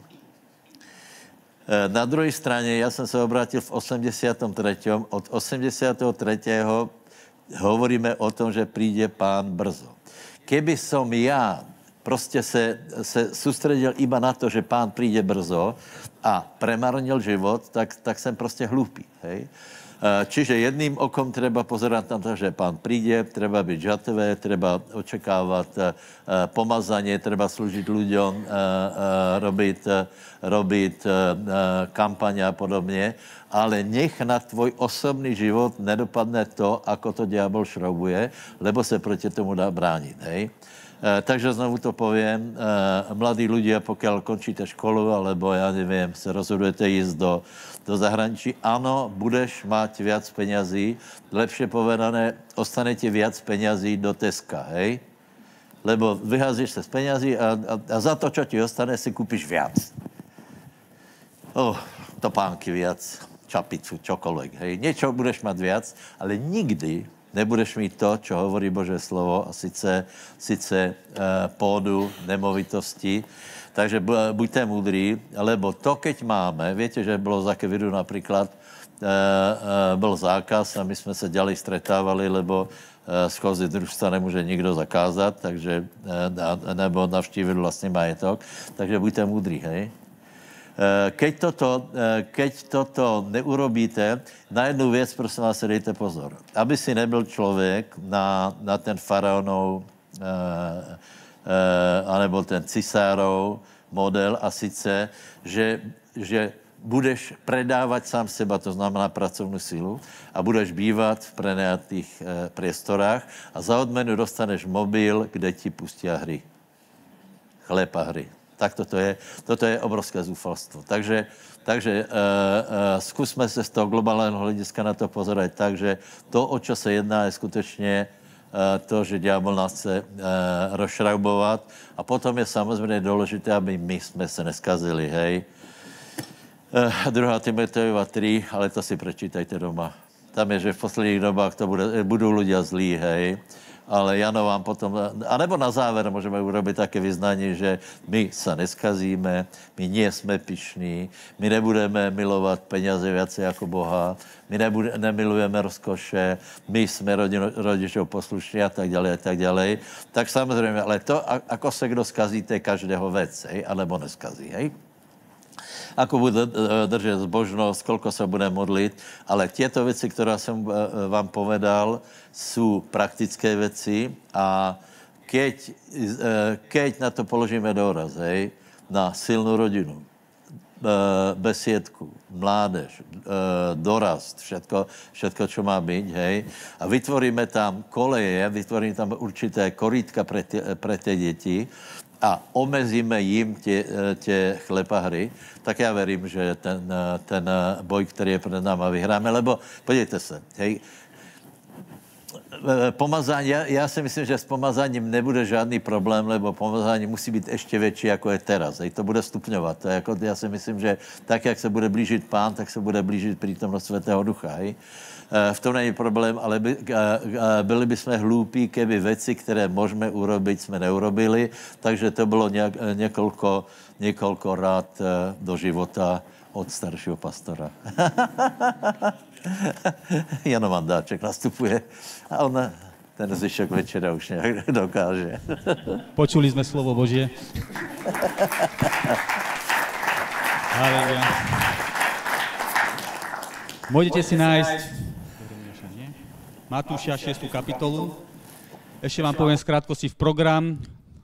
Na druhej strane, ja som sa obrátil v osemdesiatom treťom Od osemdesiateho tretieho hovoríme o tom, že príde Pán brzo. Keby som ja proste sa, sa sústredil iba na to, že Pán príde brzo a premarnil život, tak, tak som proste hlúpy. Hej? Čiže jedným okom treba pozerať na to, že Pán príde, treba byť žatvé, treba očakávať pomazanie, treba slúžiť ľuďom, robiť, robiť kampaň a podobne, ale nech na tvoj osobný život nedopadne to, ako to diabol šroubuje, lebo sa proti tomu dá brániť. Hej? Takže znovu to poviem, mladí ľudia, pokiaľ končíte školu, alebo ja neviem, sa rozhodujete ísť do, do zahraničí, áno, budeš mať viac peňazí, lepšie povedané, ostanete viac peňazí do Teska, hej? Lebo vyházíš sa z peňazí a, a, a za to, čo ti ostane, si kúpiš viac. Oh, topánky viac, čapicu, čokoľvek, hej? Niečo budeš mať viac, ale nikdy nebudeš mít to, čo hovorí Božie slovo, a sice, sice uh, pôdu, nemovitosti. Takže buďte múdrí, lebo to, keď máme, viete, že bylo za kevidu napríklad, uh, uh, byl zákaz a my sme sa ďalej stretávali, lebo uh, schôzy družstva nemôže nikdo zakázať, takže, uh, nebo navštívil vlastne majetok. Takže buďte múdrí, hej. Keď toto, keď toto neurobíte, na jednu věc, prosím vás, dejte pozor. Aby si nebyl člověk na, na ten faraonov, eh, eh, anebo ten cisárov model, a sice, že, že budeš predávat sám seba, to znamená pracovnou sílu, a budeš bývat v prenajatých eh, priestorách a za odmenu dostaneš mobil, kde ti pustia hry. Chléb a hry. Tak toto je, toto je obrovské zúfalstvo. Takže, takže uh, uh, skúsme sa z toho globálneho hlediska na to pozerať tak, že to, o čo sa jedná, je skutečne uh, to, že diabol nás chce uh, rozšraubovať. A potom je samozrejme dôležité, aby my sme sa neskazili, hej. Uh, druhá Timotejova tri, ale to si prečítajte doma. Tam je, že v posledných dobách to bude, budú ľudia zlí, hej. Ale Jano vám potom, anebo na záver môžeme urobiť také vyznanie, že my sa neskazíme, my nie sme pyšní, my nebudeme milovať peniaze viacej ako Boha, my nebude, nemilujeme rozkoše, my sme rodino, rodičov poslušní a tak ďalej a tak ďalej. Tak samozrejme, ale to, ako sa kdo skazí, to je každého vec, hej, alebo neskazí, hej. Ako bude držet zbožnosť, koľko sa bude modliť, ale tieto veci, ktoré som vám povedal, sú praktické veci a keď, keď na to položíme dôraz, hej, na silnú rodinu, besiedku, mládež, dorast, všetko, všetko, čo má byť, hej, a vytvoríme tam koleje, vytvoríme tam určité korítka pre tie, pre tie deti, a omezíme jim tie, tie chlepahry, tak ja verím, že ten, ten boj, ktorý je pred náma, vyhráme, lebo podívejte sa, hej, pomazání, ja, ja si myslím, že s pomazáním nebude žádný problém, lebo pomazání musí být ještě větší, jako je teraz, hej, to bude stupňovat, to je jako, ja si myslím, že tak, jak se bude blížit Pán, tak se bude blížit prítomnost Svätého Ducha, hej. V tom není problém, ale by, byli by sme hlúpí, keby veci, které môžeme urobiť, sme neurobili, takže to bylo nejak, niekoľko, niekoľko rád do života od staršího pastora. Jano Mandáček nastupuje a on ten zvyšok večera už nejak dokáže. Počuli sme slovo Božie. Halleluja. Môžete si nájsť Matúša šiestú kapitolu Ešte vám poviem v krátkosti v program.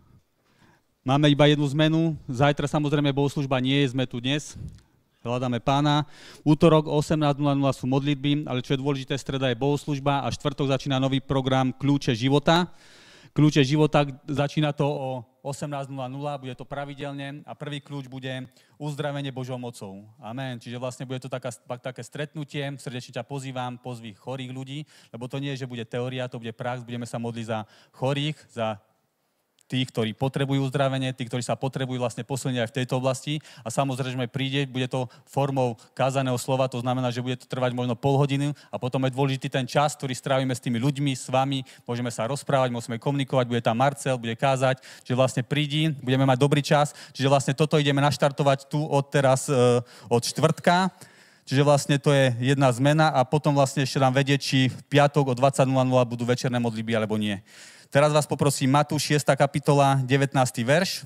Máme iba jednu zmenu. Zajtra samozrejme bohoslužba nie je, sme tu dnes. Hľadáme Pána. Útorok o osemnásť nula nula sú modlitby, ale čo je dôležité, streda je bohoslužba a štvrtok začína nový program Kľúče života. Kľúče života, začína to o osemnásť nula nula, bude to pravidelne a prvý kľúč bude uzdravenie Božou mocou. Amen. Čiže vlastne bude to taká, také stretnutie, srdečne ťa pozývam, pozví chorých ľudí, lebo to nie je, že bude teória, to bude prax, budeme sa modliť za chorých, za tých, ktorí potrebujú uzdravenie, tí, ktorí sa potrebujú vlastne posilniť aj v tejto oblasti. A samozrejme príde, bude to formou kázaného slova, to znamená, že bude to trvať možno pol hodiny a potom je dôležitý ten čas, ktorý strávime s tými ľuďmi, s vami, môžeme sa rozprávať, môžeme komunikovať, bude tam Marcel, bude kázať, že vlastne prídi, budeme mať dobrý čas, čiže vlastne toto ideme naštartovať tu od teraz, od štvrtka. Čiže vlastne to je jedna zmena a potom vlastne ešte dám vedieť, či v piatok o dvadsať nula nula budú večerné modlitby alebo nie. Teraz vás poprosím Matúš šiesta kapitola, devätnásty verš.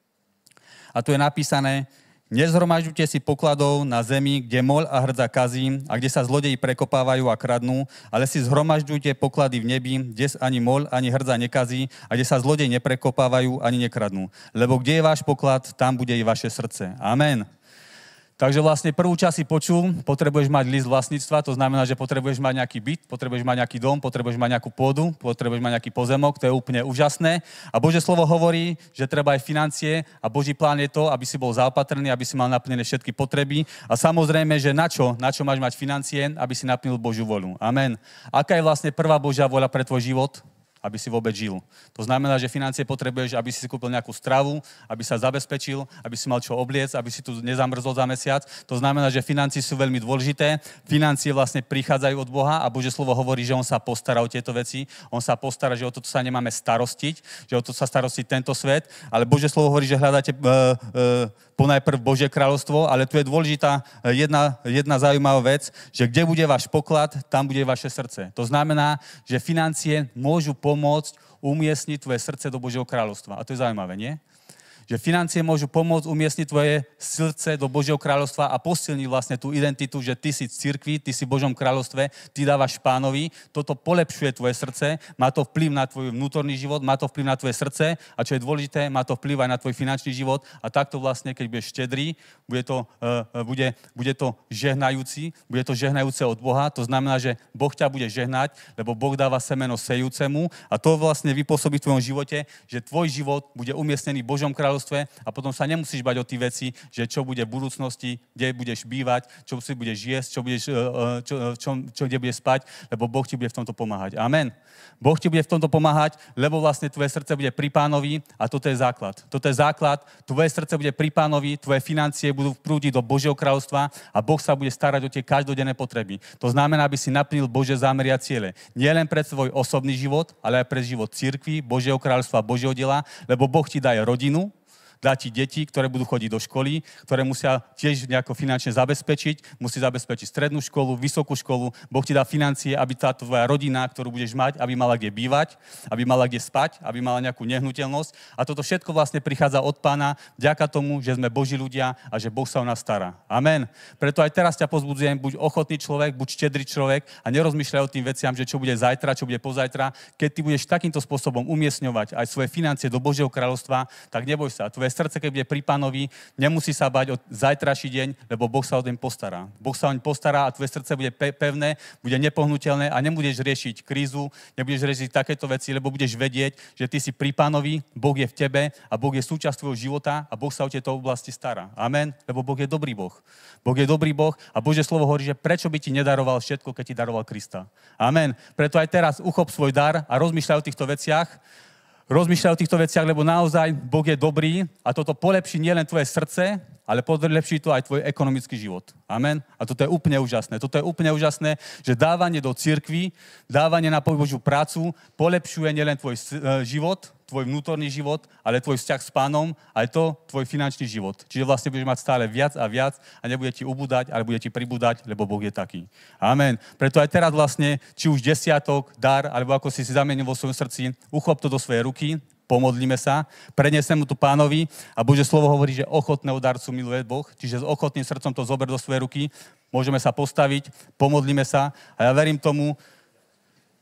A tu je napísané: Nezhromažďujte si pokladov na zemi, kde moľ a hrdza kazí a kde sa zlodeji prekopávajú a kradnú, ale si zhromažďujte poklady v nebi, kde ani moľ, ani hrdza nekazí a kde sa zlodeji neprekopávajú ani nekradnú. Lebo kde je váš poklad, tam bude i vaše srdce. Amen. Takže vlastne prvú časť si počul, potrebuješ mať list vlastníctva, to znamená, že potrebuješ mať nejaký byt, potrebuješ mať nejaký dom, potrebuješ mať nejakú pôdu, potrebuješ mať nejaký pozemok, to je úplne úžasné. A Božie slovo hovorí, že treba aj financie a Boží plán je to, aby si bol zaopatrný, aby si mal naplnené všetky potreby. A samozrejme, že na čo? Na čo máš mať financie, aby si naplnil Božiu voľu. Amen. Aká je vlastne prvá Božia voľa pre tvoj život? Aby si vôbec žil. To znamená, že financie potrebuješ, aby si si kúpil nejakú stravu, aby sa zabezpečil, aby si mal čo obliec, aby si tu nezamrzol za mesiac. To znamená, že financie sú veľmi dôležité. Financie vlastne prichádzajú od Boha a Božie slovo hovorí, že on sa postará o tieto veci. On sa postará, že o toto sa nemáme starostiť, že o to sa starostí tento svet, ale Božie slovo hovorí, že hľadáte uh, uh, ponajprv Božie kráľovstvo, ale tu je dôležitá jedna, jedna zaujímavá vec, že kde bude váš poklad, tam bude vaše srdce. To znamená, že financie môžu pomôcť umiestniť tvoje srdce do Božieho kráľovstva. A to je zaujímavé, nie? Že financie môžu pomôcť umiestniť tvoje srdce do Božieho kráľovstva a posilniť vlastne tú identitu, že ty si v cirkvi, ty si v Božom kráľovstve, ty dávaš Pánovi. Toto polepšuje tvoje srdce, má to vplyv na tvoj vnútorný život, má to vplyv na tvoje srdce a čo je dôležité, má to vplyv aj na tvoj finančný život a takto vlastne, keď budeš štedrý, bude to, uh, bude, bude to žehnajúci, bude to žehnajúce od Boha, to znamená, že Boh ťa bude žehnať, lebo Boh dáva semeno sejúcemu a to vlastne vypôsobí v tvojom živote, že tvoj život bude umiestnený v Božom kráľovstve a potom sa nemusíš bať o tie veci, že čo bude v budúcnosti, kde budeš bývať, čo si budeš jesť, čo budeš, čo, čo, čo, kde budeš spať, lebo Boh ti bude v tomto pomáhať. Amen. Boh ti bude v tomto pomáhať, lebo vlastne tvoje srdce bude pri Pánovi a toto je základ. Toto je základ, tvoje srdce bude pri Pánovi, tvoje financie budú prúdiť do Božieho kráľovstva a Boh sa bude starať o tie každodenné potreby. To znamená, aby si naplnil Božie zámery a ciele. Nie len pre svoj osobný život, ale aj pre život cirkvi, Božieho kráľovstva, Božieho diela, lebo Boh ti dá rodinu, dá ti deti, ktoré budú chodiť do školy, ktoré musia tiež nejako finančne zabezpečiť, musí zabezpečiť strednú školu, vysokú školu. Boh ti dá financie, aby táto tvoja rodina, ktorú budeš mať, aby mala kde bývať, aby mala kde spať, aby mala nejakú nehnuteľnosť. A toto všetko vlastne prichádza od Pána vďaka tomu, že sme Boží ľudia a že Boh sa o nás stará. Amen. Preto aj teraz ťa pozbudzujem, buď ochotný človek, buď štedrý človek a nerozmýšľaj o tým veciam, že čo bude zajtra, čo bude pozajtra. Keď ty budeš takýmto spôsobom umiestňovať aj svoje financie do Božieho kráľovstva, tak neboj sa. Tvoje srdce, keď bude pri Pánovi, nemusí sa bať o zajtrajší deň, lebo Boh sa o tým postará. Boh sa oň postará a tvoje srdce bude pe- pevné, bude nepohnutelné a nebudeš riešiť krízu, nebudeš riešiť takéto veci, lebo budeš vedieť, že ty si pri Pánovi, Boh je v tebe a Boh je súčasť tvojho života a Boh sa o tieto oblasti stará. Amen, lebo Boh je dobrý Boh. Boh je dobrý Boh a Božie slovo hovorí, že prečo by ti nedaroval všetko, keď ti daroval Krista. Amen. Preto aj teraz uchop svoj dar a rozmýšľaj o týchto veciach. Rozmýšľaj o týchto veciach, lebo naozaj Boh je dobrý a toto polepší nielen tvoje srdce, ale polepší to aj tvoj ekonomický život. Amen. A toto je úplne úžasné. Toto je úplne úžasné, že dávanie do cirkvi, dávanie na Božiu prácu polepšuje nielen tvoj život, tvoj vnútorný život, ale tvoj vzťah s Pánom, aj to tvoj finančný život. Čiže vlastne budeš mať stále viac a viac a nebude ti ubúdať, ale bude ti pribúdať, lebo Boh je taký. Amen. Preto aj teraz vlastne, či už desiatok, dar, alebo ako si si zamienil vo svojom srdci, uchop to do svojej ruky, pomodlíme sa, prenesem mu tu Pánovi a Božie slovo hovorí, že ochotného darcu miluje Boh, čiže s ochotným srdcom to zober do svojej ruky, môžeme sa postaviť, pomodlíme sa a ja verím tomu,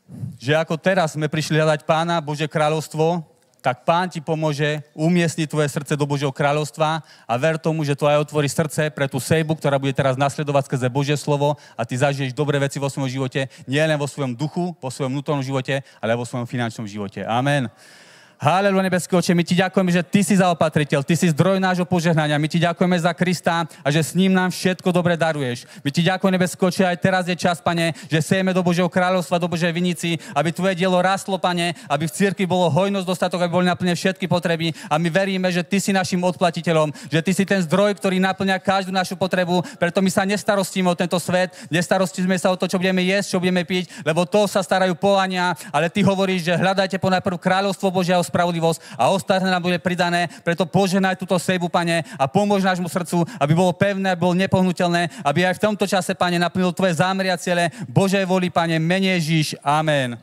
že ako teraz sme prišli hľadať Pána, Božie kráľovstvo, tak Pán ti pomôže umiestniť tvoje srdce do Božieho kráľovstva a ver tomu, že to aj otvorí srdce pre tú sejbu, ktorá bude teraz nasledovať skrze Božie slovo a ty zažiješ dobré veci vo svojom živote, nie len vo svojom duchu, vo svojom vnútornom živote, ale vo svojom finančnom živote. Amen. Haleluja, nebeský Oče, my ti ďakujeme, že ty si zaopatriteľ, ty si zdroj nášho požehnania. My ti ďakujeme za Krista a že s ním nám všetko dobre daruješ. My ti ďakujeme, nebeský Oče, aj teraz je čas, Pane, že sejeme do Božieho kráľovstva, do Božej vinici, aby tvoje dielo rastlo, Pane, aby v cirkvi bolo hojnosť, dostatok, aby boli naplnené všetky potreby. A my veríme, že ty si našim odplatiteľom, že ty si ten zdroj, ktorý naplňa každú našu potrebu. Preto my sa nestarostíme o tento svet, nestarostíme sa o to, čo budeme jesť, čo budeme piť, lebo to sa starajú poľania, ale ty hovoríš, že hľadajte ponajprv kráľovstvo Božieho, spravodlivosť a ostatné nám bude pridané. Preto požehnaj túto sejbu, Pane, a pomôž nášmu srdcu, aby bolo pevné, aby bolo nepohnutelné, aby aj v tomto čase, Pane, naplnil tvoje zámery a ciele Božej voli, Pane, mene Ježíš. Amen.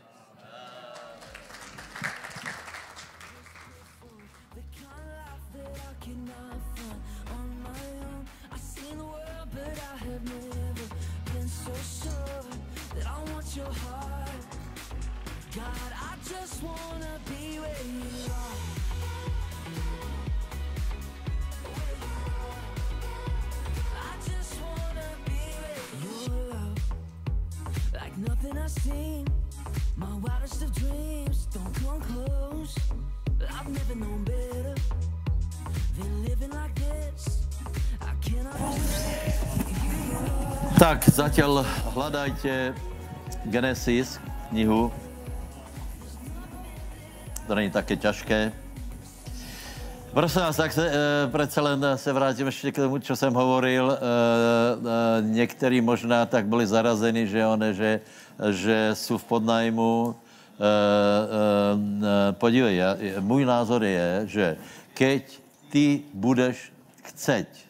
Nothing I've seen, my wildest of dreams don't come close. I've never known better than living like this. I cannot. Tak, zatiaľ hľadajte Genesis, knihu. To není také ťažké. Prosím vás, tak se, e, přece len se vrátím ještě k tomu, čo jsem hovoril. E, e, někteří možná tak byli zarazeni, že one, že, že jsou v podnájmu. E, e, podívej, ja, můj názor je, že keď ty budeš chceť e,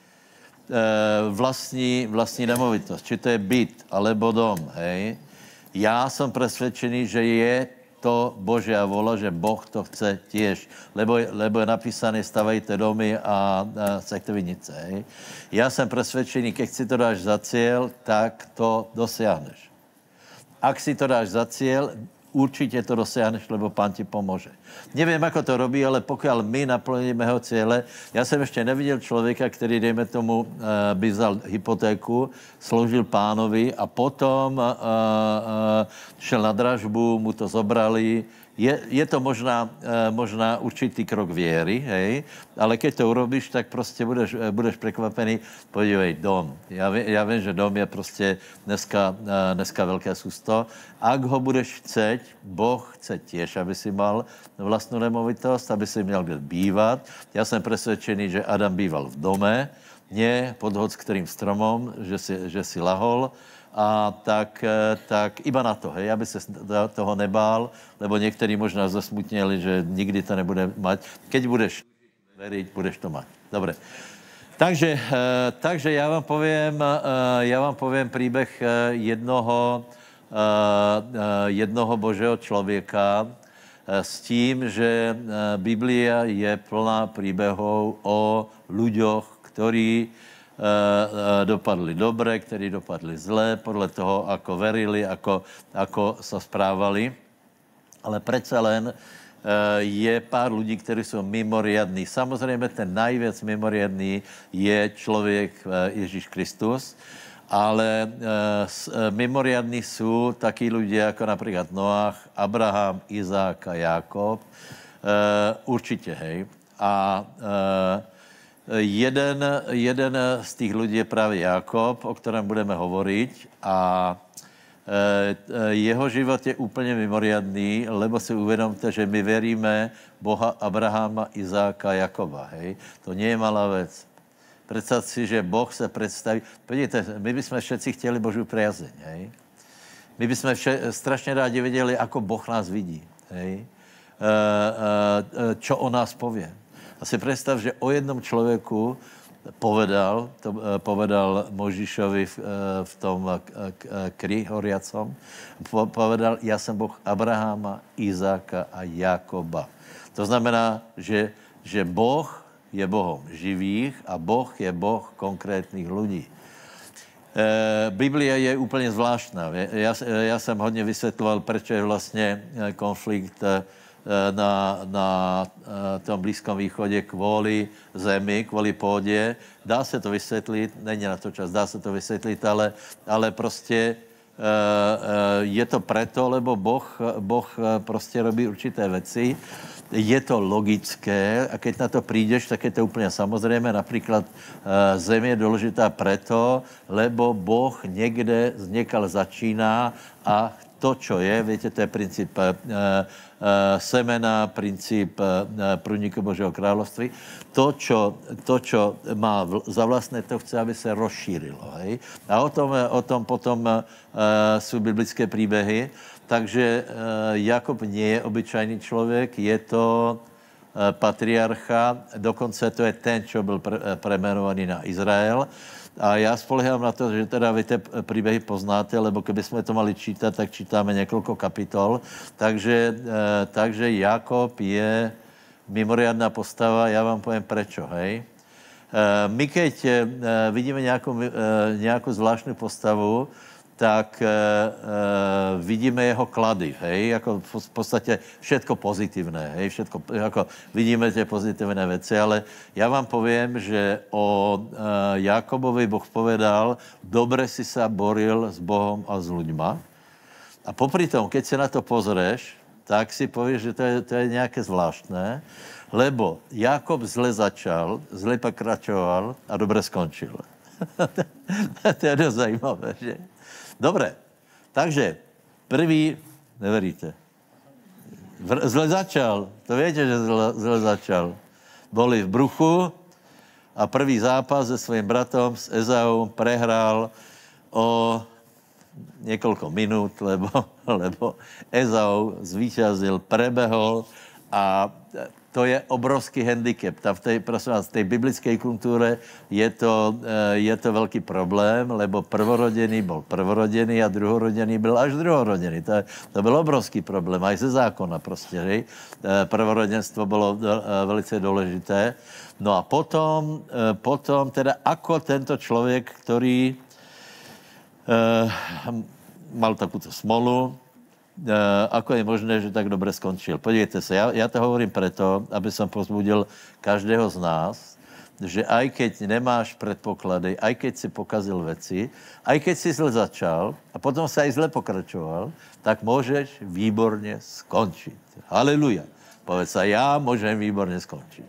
vlastní, vlastní nemovitost, či to je byt, alebo dom, hej, já jsem přesvědčený, že je to Božia vola, že Boh to chce tiež, lebo, lebo je napísané, stavajte domy a, a seďte vinice. Hej. Ja som presvedčený, keď si to dáš za cieľ, tak to dosiahneš. Ak si to dáš za cieľ, určite to dosiahneš, lebo Pán ti pomôže. Neviem, ako to robí, ale pokiaľ my naplníme jeho ciele, ja som ešte nevidel človeka, ktorý, dejme tomu, by vzal hypotéku, sloužil Pánovi a potom uh, uh, šel na dražbu, mu to zobrali. Je, je to možná, uh, možná určitý krok viery, hej, ale keď to urobíš, tak prostě budeš, budeš prekvapený. Podívej, dom. Ja, ja viem, že dom je prostě dneska, uh, dneska veľké sústo. Ak ho budeš chceť, Boh chce tiež, aby si mal vlastnú nemovitost, aby si měl kde bývat. Ja som presvedčený, že Adam býval v dome, nie pod hoc ktorým stromom, že si, že si lahol. A tak, tak iba na to, hej, aby se toho nebál, lebo někteří možná zasmutněli, že nikdy to nebude mať. Keď budeš veriť, budeš to mať. Dobre. Takže, takže já vám povím, já vám povím příběh jednoho, jednoho Božího člověka s tím, že Biblia je plná příběhů o ľuďoch, ktorí dopadli dobre, ktorí dopadli zle, podle toho, ako verili, ako, ako sa správali. Ale predsa len je pár ľudí, ktorí sú mimoriadní. Samozrejme, ten najviac mimoriadný je človek Ježíš Kristus, ale mimoriadní sú takí ľudia, ako napríklad Noach, Abraham, Izák a Jákob. Určite, hej. A Jeden, jeden z tých ľudí je právě Jákob, o kterém budeme hovoriť a e, jeho život je úplně mimoriadný, lebo si uvědomte, že my veríme Boha Abrahama, Izáka, Jakoba, hej. To nie je malá věc. Představ si, že Boh se představí. Podívejte, my bychom všetci chtěli Boží priazeň, hej. My bychom vše, strašně rádi věděli, ako Boh nás vidí, hej. E, e, čo o nás povie. A si predstav, že o jednom človeku povedal, to povedal Mojžišovi v, v tom kri horiacom, povedal, ja som Boh Abraháma, Izáka a Jakoba. To znamená, že, že Boh je Bohom živých a Boh je Boh konkrétnych ľudí. Biblia je úplně zvláštná. Já, já jsem hodně vysvětloval, proč je vlastně konflikt na, na tom Blízkom východě kvůli zemi, kvůli půdě. Dá se to vysvětlit, není na to čas, dá se to vysvětlit, ale, ale prostě je to preto, lebo Boh, boh prostě robí určité věci. Je to logické a keď na to přijdeš, tak je to úplně samozřejmé. Například zem je důležitá preto, lebo Boh někde z někal začíná a to, čo je, víte, to je princip uh, uh, semena, princip uh, průniku Božího království. To, čo, to, čo má vl- za vlastné, to chce, aby se rozšírilo. Hej? A o tom, o tom potom uh, jsou biblické příběhy. Takže uh, Jakob nie je obyčajný člověk, je to uh, patriarcha, dokonce to je ten, čo byl pre- premenovaný na Izrael. A já spolehám na to, že teda vy ty příběhy poznáte, lebo keby jsme to mali čítat, tak čítáme několik kapitol. Takže, e, takže Jakob je mimoriadná postava, já vám povím prečo, hej. E, my keď e, vidíme nějakou, e, nějakou zvláštní postavu, tak e, e, vidíme jeho klady, hej, jako v podstatě všetko pozitivné, hej, všetko, jako vidíme ty pozitivné věci, ale já vám povím, že o e, Jakobovi Boh povedal, dobre si sa boril s Bohom a s ľuďma. A popri tom, keď se na to pozřeš, tak si povieš, že to je, to je nějaké zvláštné, lebo Jakob zle začal, zle pokračoval a dobre skončil. To je dost zajímavé, že? Dobre, takže prvý, neveríte, zle začal, to viete, že zle, zle začal. Boli v bruchu a prvý zápas se svým bratom, s Ezaom, prehrál o niekoľko minút, lebo, lebo Ezau zvíťazil, prebehol a to je obrovský handicap. Tam v tej, prosím vás, v tej biblickej kultúre je to, je to veľký problém, lebo prvorodený bol prvorodený a druhorodený byl až druhorodený. To, to byl obrovský problém, aj ze zákona prostě, hej. Prvorodenstvo bylo velice důležité. No a potom, potom teda ako tento člověk, který eh, mal takúto smolu, Uh, ako je možné, že tak dobre skončil. Podívejte se, já, já to hovorím preto, aby som pozbudil každého z nás, že aj keď nemáš predpoklady, aj keď si pokazil veci, aj keď si zle začal a potom sa aj zle pokračoval, tak môžeš výborne skončiť. Haleluja. Povedz sa, já môžem výborne skončiť.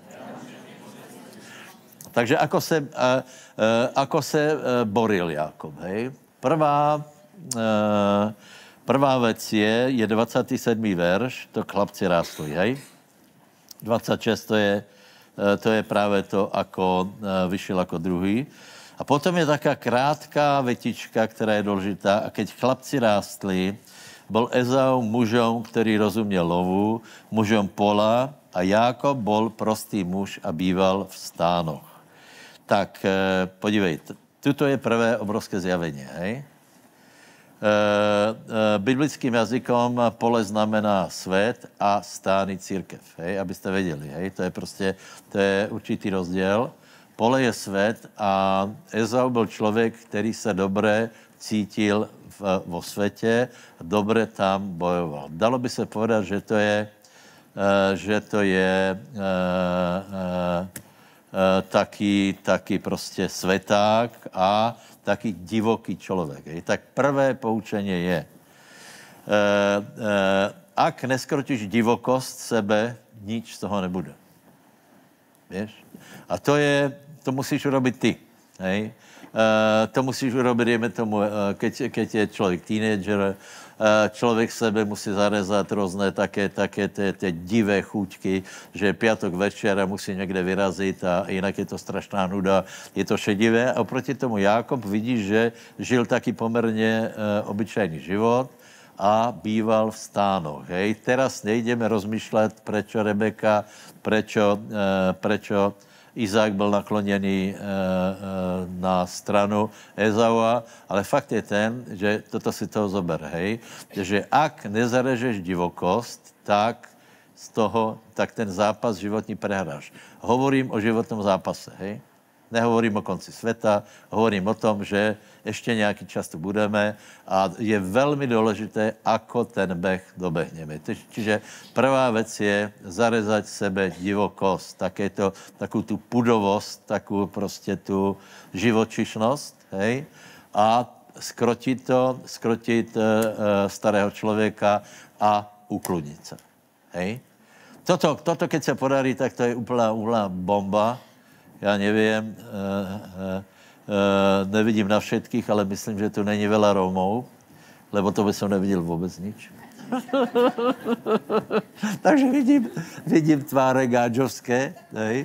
Takže ako se, uh, uh, ako se uh, boril Jakob, hej? Prvá... Uh, Prvá vec je, je dvacátý sedmý verš, to chlapci rástli, hej? dvacet šest to je, to je právě to, ako vyšel jako druhý. A potom je taká krátká vetička, která je důležitá. A keď chlapci rástli, byl Ezau mužom, který rozuměl lovu, mužom pola a Jákob byl prostý muž a býval v stánoch. Tak podívejte, tuto je prvé obrovské zjavení, hej? Uh, uh, biblickým jazykom pole znamená svět a stány církev, hej, abyste věděli, hej, to je prostě, to je určitý rozdíl. Pole je svět a Ezau byl člověk, který se dobře cítil v, vo světě, dobře tam bojoval. Dalo by se povedat, že to je, uh, že to je uh, uh, uh, taky, taky prostě světák a taký divoký člověk. Je. Tak prvé poučení je, e, e, ak neskrotíš divokost sebe, nič z toho nebude. Víš? A to je, to musíš urobit ty. Hej? E, to musíš urobit, dejme tomu, keď, keď je člověk teenager, člověk sebe musí zarezat různé také, také ty, ty divé chúťky, že piatok večer a musí někde vyrazit a jinak je to strašná nuda, je to šedivé. A oproti tomu Jákob vidí, že žil taky poměrně uh, obyčejný život a býval v stánoch. Hej. Teraz nejdeme rozmýšlet, prečo Rebeka, prečo, uh, prečo Izák byl nakloněný e, e, na stranu Ezaua, ale fakt je ten, že toto si toho zober, hej, že ak nezarežeš divokost, tak z toho, tak ten zápas životní prehráš. Hovorím o životnom zápase, hej. Nehovorím o konci světa, hovorím o tom, že ještě nějaký čas tu budeme a je velmi důležité, ako ten beh dobehneme. Čiže prvá věc je zarezať sebe divokost, také to, takovou tu pudovost, takovou prostě tu živočišnost, hej, a skrotit to, skrotit uh, starého člověka a ukludnit se, hej. Toto, toto, keď se podarí, tak to je úplná, úplná bomba. Já nevím, uh, uh, Uh, nevidím na všetkých, ale myslím, že tu není veľa Rómov, lebo to by som nevidel vôbec nič. Takže vidím, vidím tváre gáčovské. Uh, uh,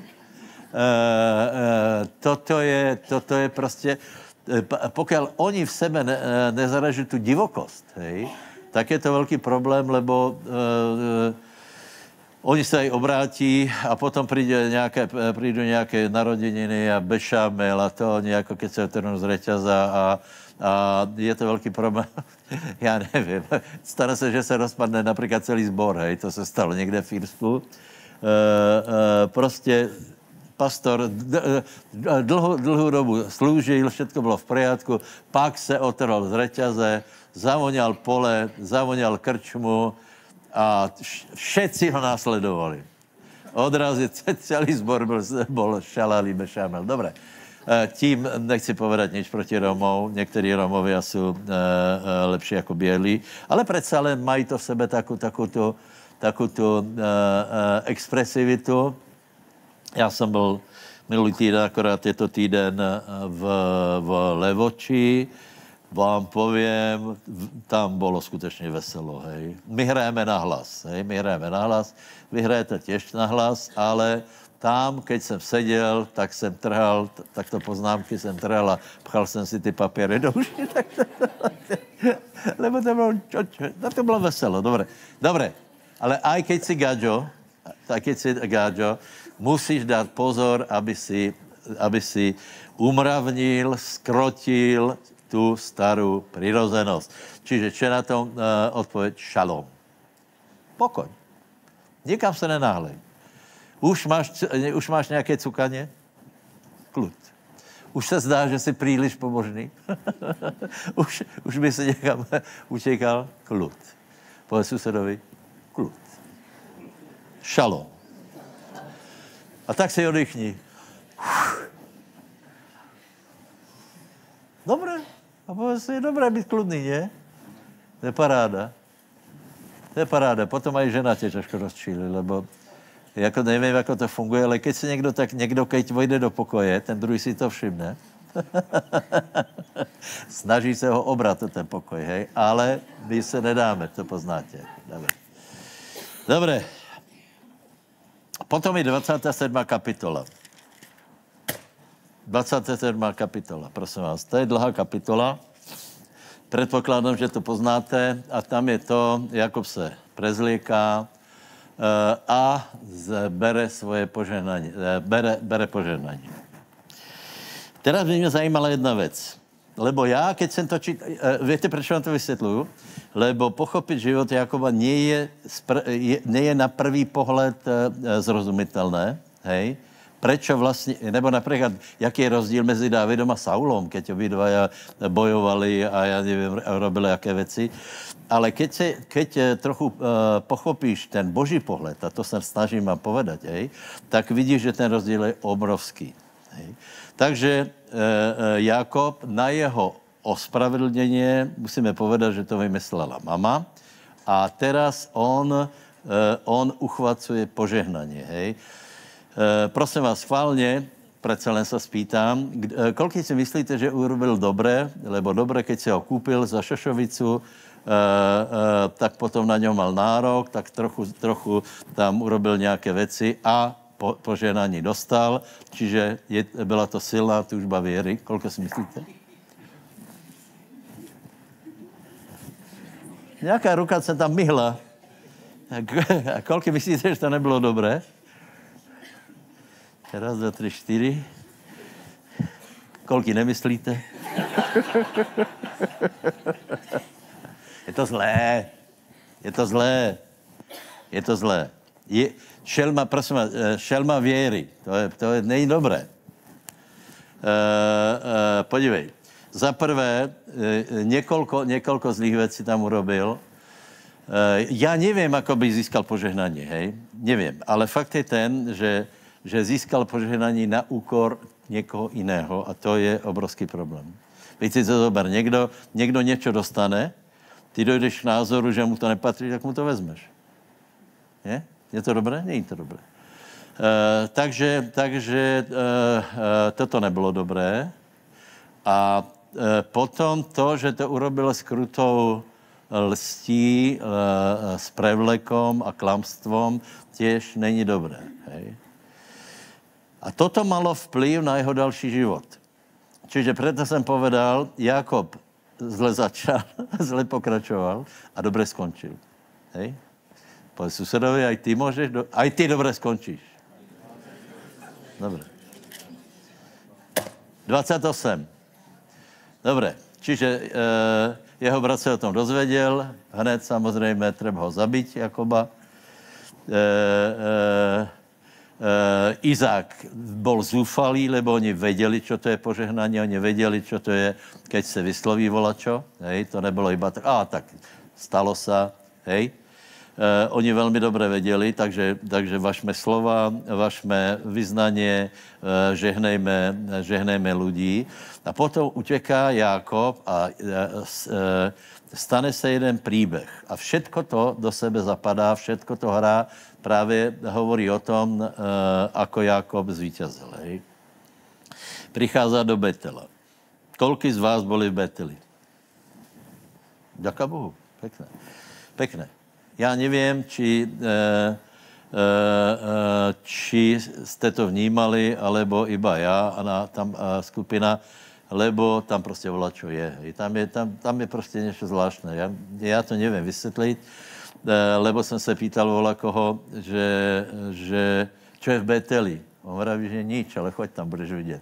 toto, je, toto je prostě, uh, pokiaľ oni v sebe ne, uh, nezaražujú tu divokost, hej, tak je to velký problém, lebo uh, uh, oni se aj obrátí a potom príde nějaké, prídu nějaké narodeniny a bešamel a to nějako, keď se otrhnú z reťaza a, a je to velký problém. Já nevím. Stane se, že se rozpadne například celý sbor, hej, to se stalo někde v Irsku. E, e, prostě pastor dlhou, dlhou dobu sloužil, všetko bylo v poriadku, pak se otrhl z reťaze, zavoňal pole, zavoňal krčmu, a všetci ho následovali. Odrazit celý zbor byl, byl šalalý bešamel. Dobre, tím nechci povedať nič proti Romov. Někteří Romovia jsou e, e, lepší jako bělí, ale přece ale mají to v sebe takovou, takovou tu, takovou tu e, e, expresivitu. Já jsem byl minulý týden, akorát je to týden v, v Levoči. Vám poviem, tam bolo skutečně veselo, hej. My hrajeme na hlas, hej, my hrajeme na hlas, vy hrajete těž na hlas, ale tam, keď jsem seděl, tak jsem trhal, takto poznámky jsem trhal a pchal jsem si ty papíry do uši, lebo to bylo, tak to bylo veselo, dobre. Dobre, ale aj keď si gáčo, tak keď si gáčo, musíš dát pozor, aby si, aby si umravnil, skrotil tu starou přirozenost. Čiže čo na tom uh, odpověď? Šalom. Pokoj. Nikam se nenáhlej. Už máš, už máš nějaké cukaně? Klud. Už se zdá, že jsi příliš pobožný? už, už by se někam utěkal? Klud. Povedz susedovi? Klud. Šalom. A tak si oddychni. Dobre. A povedz si, je dobré být kludný, ne? To je paráda. To je paráda. Potom aj žena tě trošku rozčíli, lebo jako nevím, jak to funguje, ale keď si někdo, tak někdo, keď vojde do pokoje, ten druhý si to všimne. Snaží se ho obrat ten pokoj, hej? Ale my se nedáme, to poznáte. Dobre. Dobre. Potom je dvacátá sedmá kapitola. dvacátá sedmá kapitola, prosím vás. To je dlhá kapitola. Předpokládám, že to poznáte. A tam je to, Jakob se prezlíká a bere svoje požehnání. Bere, bere požehnání. Teraz by mě zajímala jedna věc. Lebo já, keď jsem to čítal, víte, proč vám to vysvětluju? Lebo pochopit život Jakoba nie je, nie je na prvý pohled zrozumitelné, hej? Prečo vlastně, nebo například, jaký je rozdíl mezi Dávidom a Saulom, keď obidvaja bojovali a já nevím, robili jaké věci. Ale keď, se, keď trochu uh, pochopíš ten boží pohled, a to se snažím vám povedať, hej, tak vidíš, že ten rozdíl je obrovský. Hej. Takže uh, uh, Jakob na jeho ospravedlnění, musíme povedat, že to vymyslela mama, a teraz on, uh, on uchvacuje požehnání, hej. Uh, prosím vás, schválně, přece len se spýtám, uh, koľko si myslíte, že urobil dobré, lebo dobré, keď si ho kúpil za šošovicu, uh, uh, tak potom na něm mal nárok, tak trochu, trochu tam urobil nějaké věci a po, požehnání dostal, čiže je, byla to silná túžba věry. Koľko si myslíte? Nějaká ruka se tam myhla. A koľko myslíte, že to nebylo dobré? Raz, dva, tři, čtyři. Koľky nemyslíte? Je to zlé. Je to zlé. Je to zlé. Je, šelma, prosím vás, šelma věry. To je, to je, není dobré. podívej, za prvé, niekoľko, niekoľko zlých vecí tam urobil. Ja neviem, ako by získal požehnanie, hej? Neviem, ale fakt je ten, že, že získal požehnanie na úkor niekoho iného a to je obrovský problém. Víš si to zober, niekto, niekto niečo dostane, ty dojdeš k názoru, že mu to nepatrí, tak mu to vezmeš. Je? Je to dobré? Nie je to dobré. Uh, takže takže uh, uh, toto nebylo dobré. A uh, potom to, že to urobil s krutou lstí, uh, s prevlekom a klamstvom, tiež není dobré. Hej? A toto malo vplyv na jeho další život. Čiže preto jsem povedal, Jakob zle začal, zle pokračoval a dobre skončil. Hej? Povedz susedovi, aj ty môžeš, do... aj ty dobre skončíš. Dobre. dvacet osm. Dobre, čiže e, jeho brat se o tom dozvedel, hned samozřejmě treba ho zabiť, Jakoba. E, e, Uh, Izák bol zúfalý, lebo oni vedeli, čo to je požehnanie, oni vedeli, čo to je, keď se vysloví volačo, hej, to nebylo iba tak, a tak stalo sa, hej. Uh, oni veľmi dobre vedeli, takže, takže vašme slova, vašme vyznanie, uh, žehnejme, žehnejme ľudí. A potom uteká Jákob a uh, uh, stane se jeden príbeh. A všetko to do sebe zapadá, všetko to hrá, právě hovorí o tom, uh, ako Jákob zvíťazil. Hej. Prichádza do Betela. Koľky z vás boli v Beteli? Ďaká Bohu. Pekné. Pekné. Já nevím, či, uh, uh, uh, či jste to vnímali, alebo iba já a na, tam uh, skupina, lebo tam prostě volačo je. Hej. Tam je, tam, tam je prostě něco zvláštné. Já, já to nevím vysvětlit, lebo jsem se pýtal volakoho, že, že čo je v Beteli. On vraví, že nič, ale choď tam, budeš vidět.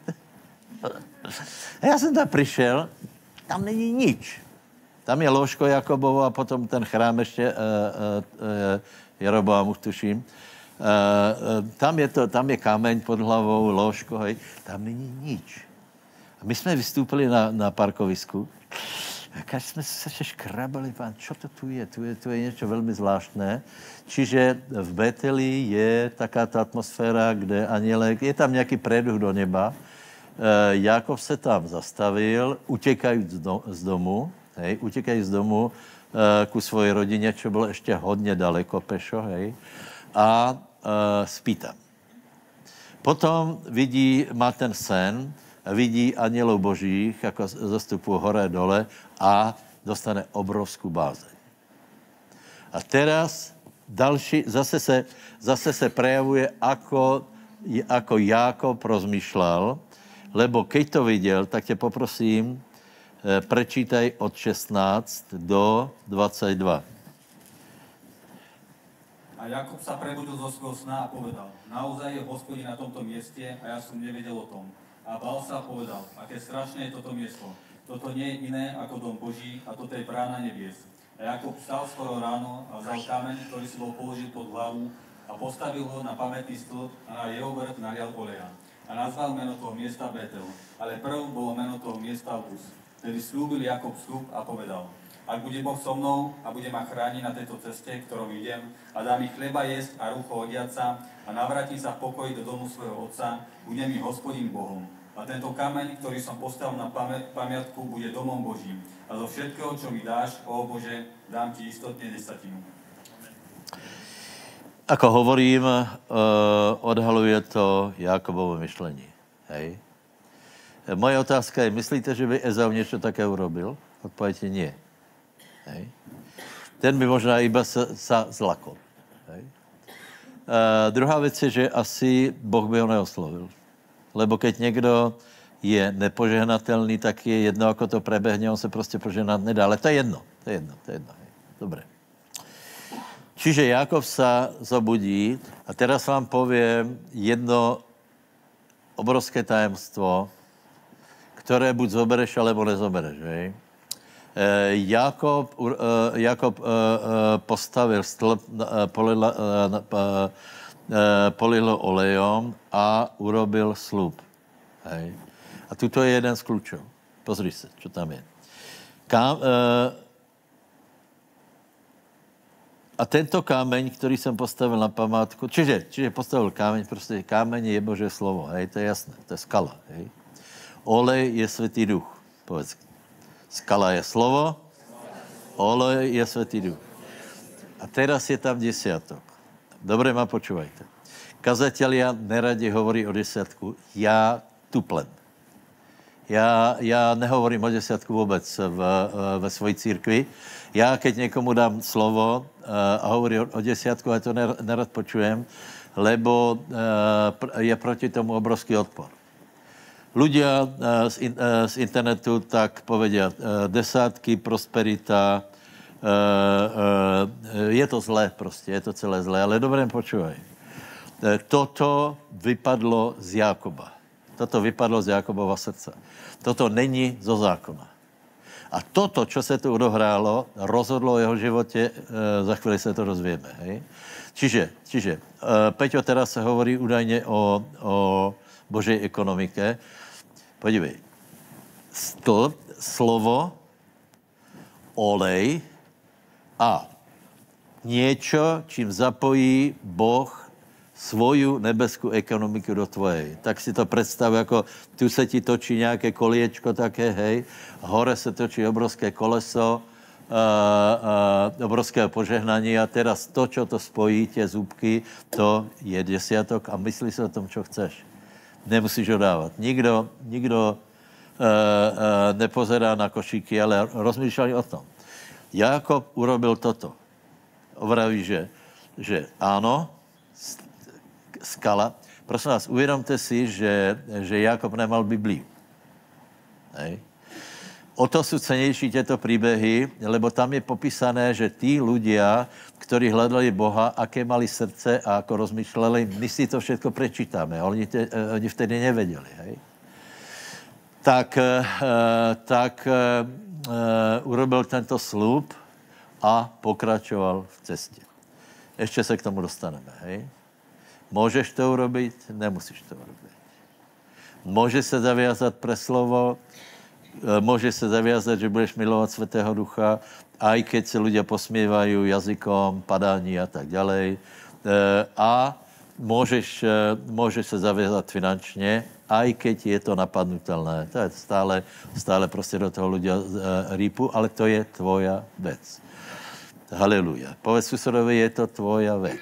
A já jsem tam přišel, tam není nič. Tam je lóžko Jakobovo a potom ten chrám ještě, uh, uh, Jeroboam už tuším. Uh, uh, tam, je to, tam je kameň pod hlavou, lóžko, hej. Tam není nič. A my jsme vystoupili na, na parkovisku. A když jsme se škrabali, pán, čo to tu je? Tu je, tu je něco velmi zvláštné. Čiže v Beteli je taká ta atmosféra, kde anielek, je tam nějaký preduch do neba. E, Jákob se tam zastavil, utěkají z, do, z domu, hej, utěkají z domu e, ku svojej rodině, čo bylo ještě hodně daleko pešo, hej, a e, spí tam. Potom vidí, má ten sen, vidí anielov božích, jako zastupují hore dole a dostane obrovskou bázeň. A teraz další, zase se, zase se prejavuje, ako, ako Jákob rozmýšlel, lebo keď to viděl, tak tě poprosím, prečítaj od šestnáct do dvacet dva. A Jakob sa prebudil zo svojho sna a povedal, naozaj je Hospodin na tomto mieste a ja som nevedel o tom. A bál sa a povedal, aké strašné je toto miesto. Toto nie je iné ako dom Boží a toto je brána nebies. A Jakob vstal skoro ráno a vzal kameň, ktorý si bol položil pod hlavu a postavil ho na pamätný stĺp a na jeho vrch nalial oleja. A nazval meno toho miesta Betel, ale prv bolo meno toho miesta Luz. Tedy slúbil Jakob vstup a povedal, ak bude Boh so mnou a bude ma chrániť na tejto ceste, ktorou idem, a dá mi chleba jesť a rúcho odiať sa a navrátim sa v pokoji do domu svojho otca, bude mi Hospodin Bohom. A tento kameň, ktorý som postavil na pamiatku, bude domom Božím. A zo všetkého, čo mi dáš, ó Bože, dám ti istotne desatinu. Ako hovorím, uh, odhaluje to Jákobovo myšlení. Hej. Moje otázka je, myslíte, že by Ezau něco také urobil? Odpověď nie. Hej. Ten by možná iba sa, sa zlakol. Hej. Uh, druhá věc je, že asi Boh by ho neoslovil. Lebo keď někdo je nepožehnatelný, tak je jedno, ako to prebehne, on se prostě požehnat nedá. Ale to je jedno, to je jedno, to je jedno. Hej. Dobré. Čiže Jákob sa zobudí a teraz vám poviem jedno obrovské tajemstvo, ktoré buď zobereš, alebo nezobereš. Hej. Jákob, Jákob postavil stĺp, polil olejom a urobil slub. Hej. A tuto je jeden z kľúčov. Pozri sa, čo tam je. Ká, e, a tento kámeň, ktorý som postavil na památku, čiže, čiže postavil kámeň, proste kámeň je Božie slovo, hej, to je jasné, to je skala, hej. Olej je Svätý Duch, povedz. Skala je slovo, olej je Svätý Duch. A teraz je tam desiatok. Dobre ma počúvajte. Kazatelia neradi hovorí o desiatku. Ja tuplem. Ja, ja nehovorím o desiatku vôbec v, ve svojej církvi. Ja, keď niekomu dám slovo a hovorí o desiatku, ja to nerad počujem, lebo je proti tomu obrovský odpor. Ľudia z, in, z internetu tak povedia desátky, prosperita, je to zlé proste, je to celé zlé, ale dobre počúvaj. Toto vypadlo z Jákoba. Toto vypadlo z Jákobova srdca. Toto není zo zákona. A toto, čo sa tu odohrálo, rozhodlo o jeho živote, za chvíli sa to rozvieme. Hej? Čiže, čiže Peťo, teraz sa hovorí údajne o, o Božej ekonomike. Podívej. Stĺp, slovo, olej a niečo, čím zapojí Boh svoju nebeskú ekonomiku do tvojej. Tak si to predstav, ako tu sa ti točí nejaké koliečko také, hej, a hore sa točí obrovské koleso, uh, uh, obrovského požehnania. Teraz to, čo to spojí, tie zúbky, to je desiatok a myslí si o tom, čo chceš. Nemusíš ho dávať. Nikto, nikto uh, uh, nepozerá na košíky, ale rozmýšľali o tom. Jákob urobil toto. Vraví, že, že áno, skala. Prosím vás, uvědomte si, že, že Jákob nemal Bibliu. Hej. O to sú cenejší tieto príbehy, lebo tam je popísané, že tí ľudia, ktorí hľadali Boha, aké mali srdce a ako rozmýšľali, my si to všetko prečítame. Oni, te, oni vtedy nevedeli. Hej. Tak, uh, tak uh, urobil tento slúb a pokračoval v ceste. Ešte sa k tomu dostaneme. Hej. Môžeš to urobiť, nemusíš to urobiť. Môžeš sa zaviazať pre slovo, môžeš sa zaviazať, že budeš milovať Svätého Ducha, aj keď sa ľudia posmievajú jazykom, padání a tak ďalej. A môžeš, môžeš sa zaviazať finančne, aj keď je to napadnutelné. To je stále, stále proste do toho ľudia rýpu, ale to je tvoja vec. Haleluja. Povedz susedovi, je to tvoja vec.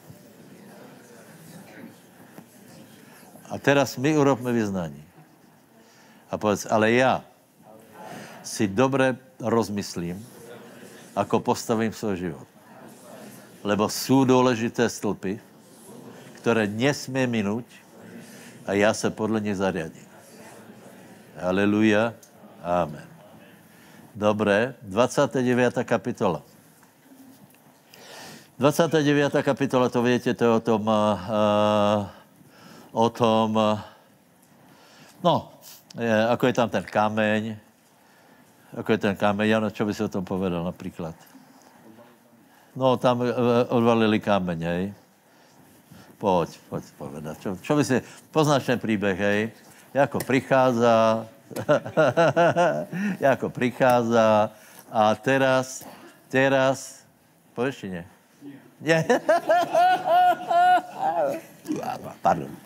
A teraz my urobme vyznanie. A povedz, ale ja si dobre rozmyslím, ako postavím svoj život. Lebo sú dôležité stĺpy, ktoré nesmie minúť a ja sa podľa nich zariadím. Haleluja. Amen. Dobre, dvadsiata deviata kapitola. dvadsiata deviata kapitola, to viete, to je o tom... Uh, o tom, no, je, ako je tam ten kameň, ako je ten kameň, Jano, čo by si o tom povedal napríklad? No, tam odvalili kameň, hej. Poď, poď povedať. Čo, čo by si, poznáš ten príbeh, hej? Jako prichádza, jako prichádza a teraz, teraz, povieš či nie? Nie. Pardon.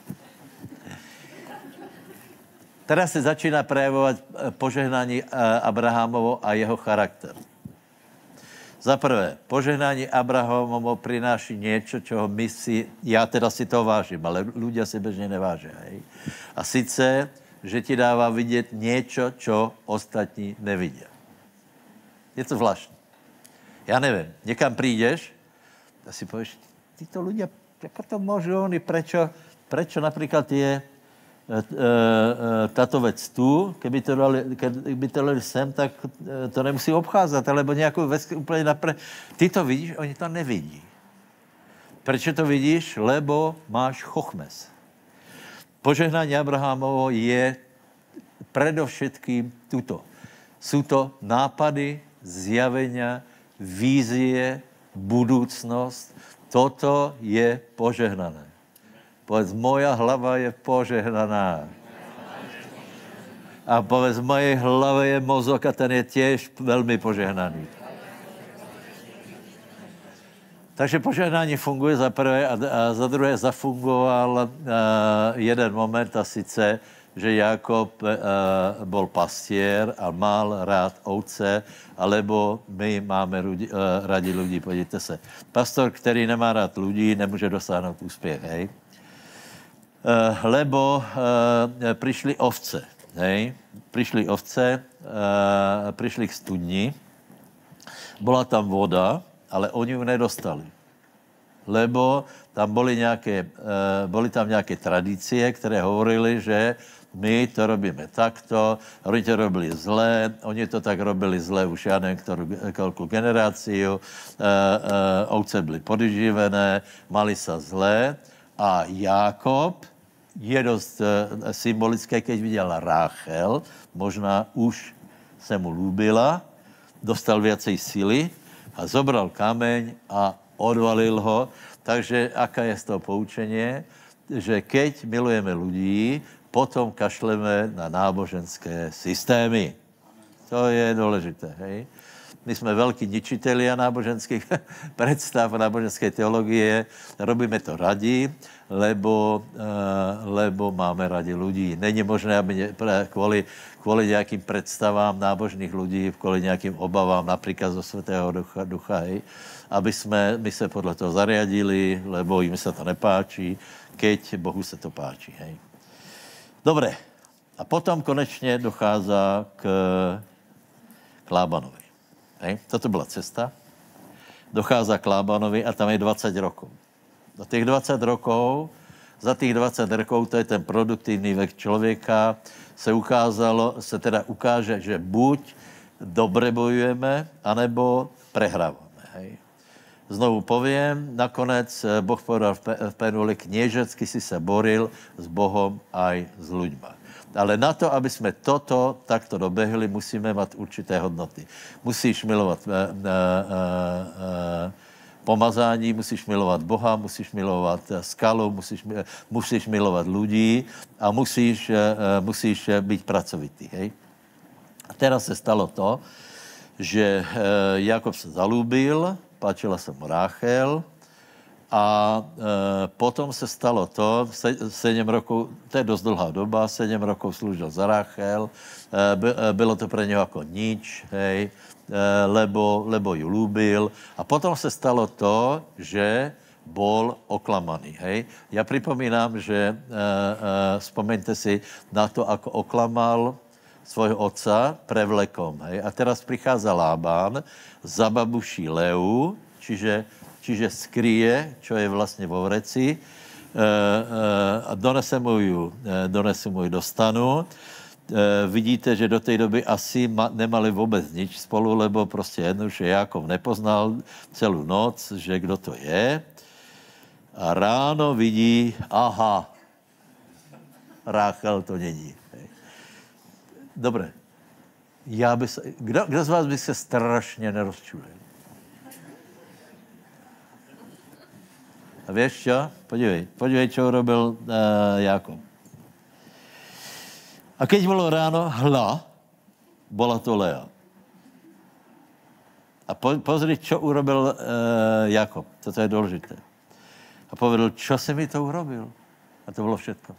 Teraz sa začína prejavovať požehnanie Abrahámovo a jeho charakter. Za prvé, požehnanie Abrahámovo prináši niečo, čo my si, ja teda si to vážim, ale ľudia si bežne nevážia. Hej? A sice, že ti dáva vidieť niečo, čo ostatní nevidia. Je to zvláštne. Ja neviem, niekam prídeš a si povieš, títo ľudia, ako to môžu oni, prečo, prečo napríklad je táto vec tu, keby to dali, keby to dali sem, tak to nemusí obcházať, alebo nejakú vec úplne napre... Ty to vidíš, oni to nevidí. Prečo to vidíš? Lebo máš chochmes. Požehnanie Abrahámovo je predovšetkým tuto. Sú to nápady, zjavenia, vízie, budúcnosť. Toto je požehnané. Povedz, moja hlava je požehnaná. A povedz, v mojej hlave je mozog a ten je tiež veľmi požehnaný. Takže požehnání funguje za prvé a, a za druhé zafungoval uh, jeden moment a sice, že Jakob uh, bol pastier a mal rád ovce, alebo my máme ľudí, uh, radi ľudí, podívejte se. Pastor, který nemá rád ľudí, nemůže dosáhnout úspěch, hej? Uh, lebo uh, prišli ovce, hej? Prišli ovce, uh, prišli k studni, bola tam voda, ale oni ju nedostali. Lebo tam boli, nějaké, uh, boli tam nějaké tradície, které hovorili, že my to robíme takto, oni to robili zle, oni to tak robili zle už já nevím, ktorú, koľku generáciu, uh, uh, ovce byly podživené, mali sa zle a Jákob je dost uh, symbolické, keď viděl Ráchel, možná už se mu lúbila, dostal viacej sily, a zobral kameň a odvalil ho. Takže aká je z toho poučenie? Že keď milujeme ľudí, potom kašleme na náboženské systémy. To je důležité, hej? My jsme velký ničitelia náboženských predstav, náboženské teologie. Robíme to radi, lebo, uh, lebo máme radi ľudí. Není možné, aby ne, kvůli, kvůli nějakým predstavám nábožných ľudí, kvůli nějakým obavám, například zo Svätého Ducha, ducha hej, aby jsme my se podle toho zariadili, lebo jim se to nepáčí, keď Bohu se to páčí. Hej. Dobre. A potom konečně dochází k, k Lábanovi. Hej. Toto byla cesta. Dochází k Lábanovi a tam je dvacet rokov. Do těch dvacet rokov, za těch dvacet rokov, to je ten produktivní vek člověka, se ukázalo, se teda ukáže, že buď dobre bojujeme, anebo prehráváme. Hej. Znovu poviem, nakonec Boh povedal v Penuli, kniežecky si se boril s Bohom aj s ľuďma. Ale na to, aby jsme toto takto dobehli, musíme mít určité hodnoty. Musíš milovat uh, uh, uh, pomazání, musíš milovat Boha, musíš milovat skalu, musíš, musíš milovat ľudí a musíš, uh, musíš být pracovitý. Hej? A teraz se stalo to, že uh, Jakob se zalúbil, páčila se mu Ráchel, a e, potom se stalo to, se, sedm rokov, to je dost dlhá doba, sedm rokov slúžil za Ráchel, e, by, e, bylo to pre něho jako nič, hej, e, lebo, lebo ju lúbil. A potom se stalo to, že bol oklamaný, hej. Ja pripomínám, že e, e, vzpomeňte si na to, ako oklamal svojho otca prevlekom, hej. A teraz prichádza Lában, zababuší Leu, čiže čiže skryje, čo je vlastně vo vreci, e, e, a donese mu ju, e, donese mu ju do stanu. E, vidíte, že do té doby asi ma, nemali vůbec nič spolu, lebo prostě jednoduše Jákov nepoznal celou noc, že kdo to je. A ráno vidí, aha, Ráchel to není. Dobre. Já by se, kdo, kdo z vás by se strašně nerozčulil? A vieš čo? Podívej, podívej, čo urobil uh, Jákob. A keď bolo ráno, hla, bola to Lea. A po, pozri, čo urobil uh, Jákob. Toto je dôležité. A povedal, čo si mi to urobil? A to bylo všetko.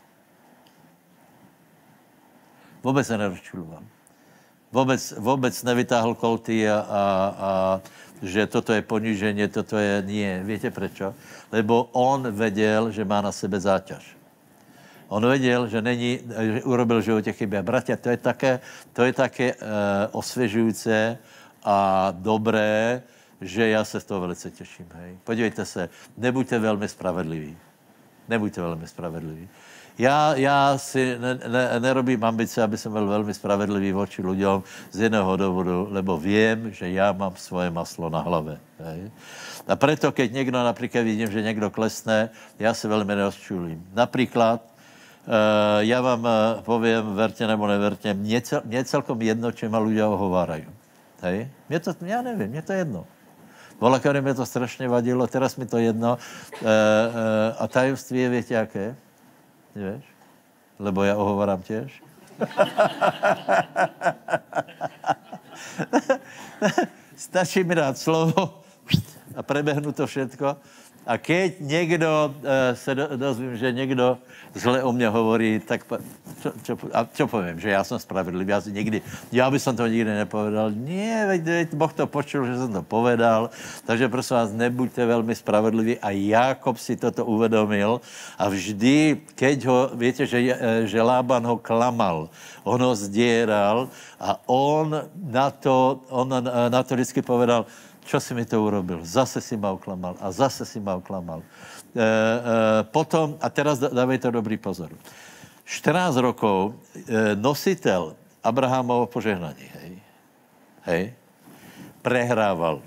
Vůbec se nerozčuloval. Vůbec, vůbec nevytáhl kolty a, a, a že toto je poníženie, toto je nie. Viete prečo? Lebo on vedel, že má na sebe záťaž. On vedel, že není, že urobil v životě chyby. A bratia, to je také, to je také uh, osvěžujúce a dobré, že já se z toho velice těším. Hej. Podívejte se, nebuďte velmi spravedliví. Nebuďte velmi spravedliví. Já, já si ne, ne, nerobím ambice, aby jsem byl velmi spravedlivý voči ľuďom z jedného důvodu, lebo vím, že já mám svoje maslo na hlave. Hej. A preto, keď někdo, například vidím, že někdo klesne, já se velmi nerozčulím. Například, uh, já vám uh, povím, verte nebo neverte, mě, cel, mě celkom jedno, či ma ľudia ohovárajú. Hej. Mě to, já nevím, mě to jedno. Volakary mě to strašně vadilo, teraz mi to jedno. Uh, uh, a tajemství je, viete, jaké? Nevieš? Lebo ja ohovorám tiež. Stačí mi dát slovo a prebehnu to všetko. A keď někdo uh, se do, dozvím, že někdo zle o mě hovorí, tak po, čo, čo, a čo povím, že já jsem spravedlivý, já si nikdy, já by som to nikdy nepovedal. Nie, veď, veď Boh to počul, že jsem to povedal, takže prosím vás, nebuďte velmi spravedliví. A Jákob si toto uvedomil a vždy, keď ho, viete, že, že Lában ho klamal, on ho zdieral a on na to, on na to vždycky povedal, čo si mi to urobil? Zase si ma oklamal a zase si ma oklamal. E, e, potom, a teraz dávejte dobrý pozor. štrnásť rokov e, nositel Abrahamovo požehnanie, hej, hej, prehrával.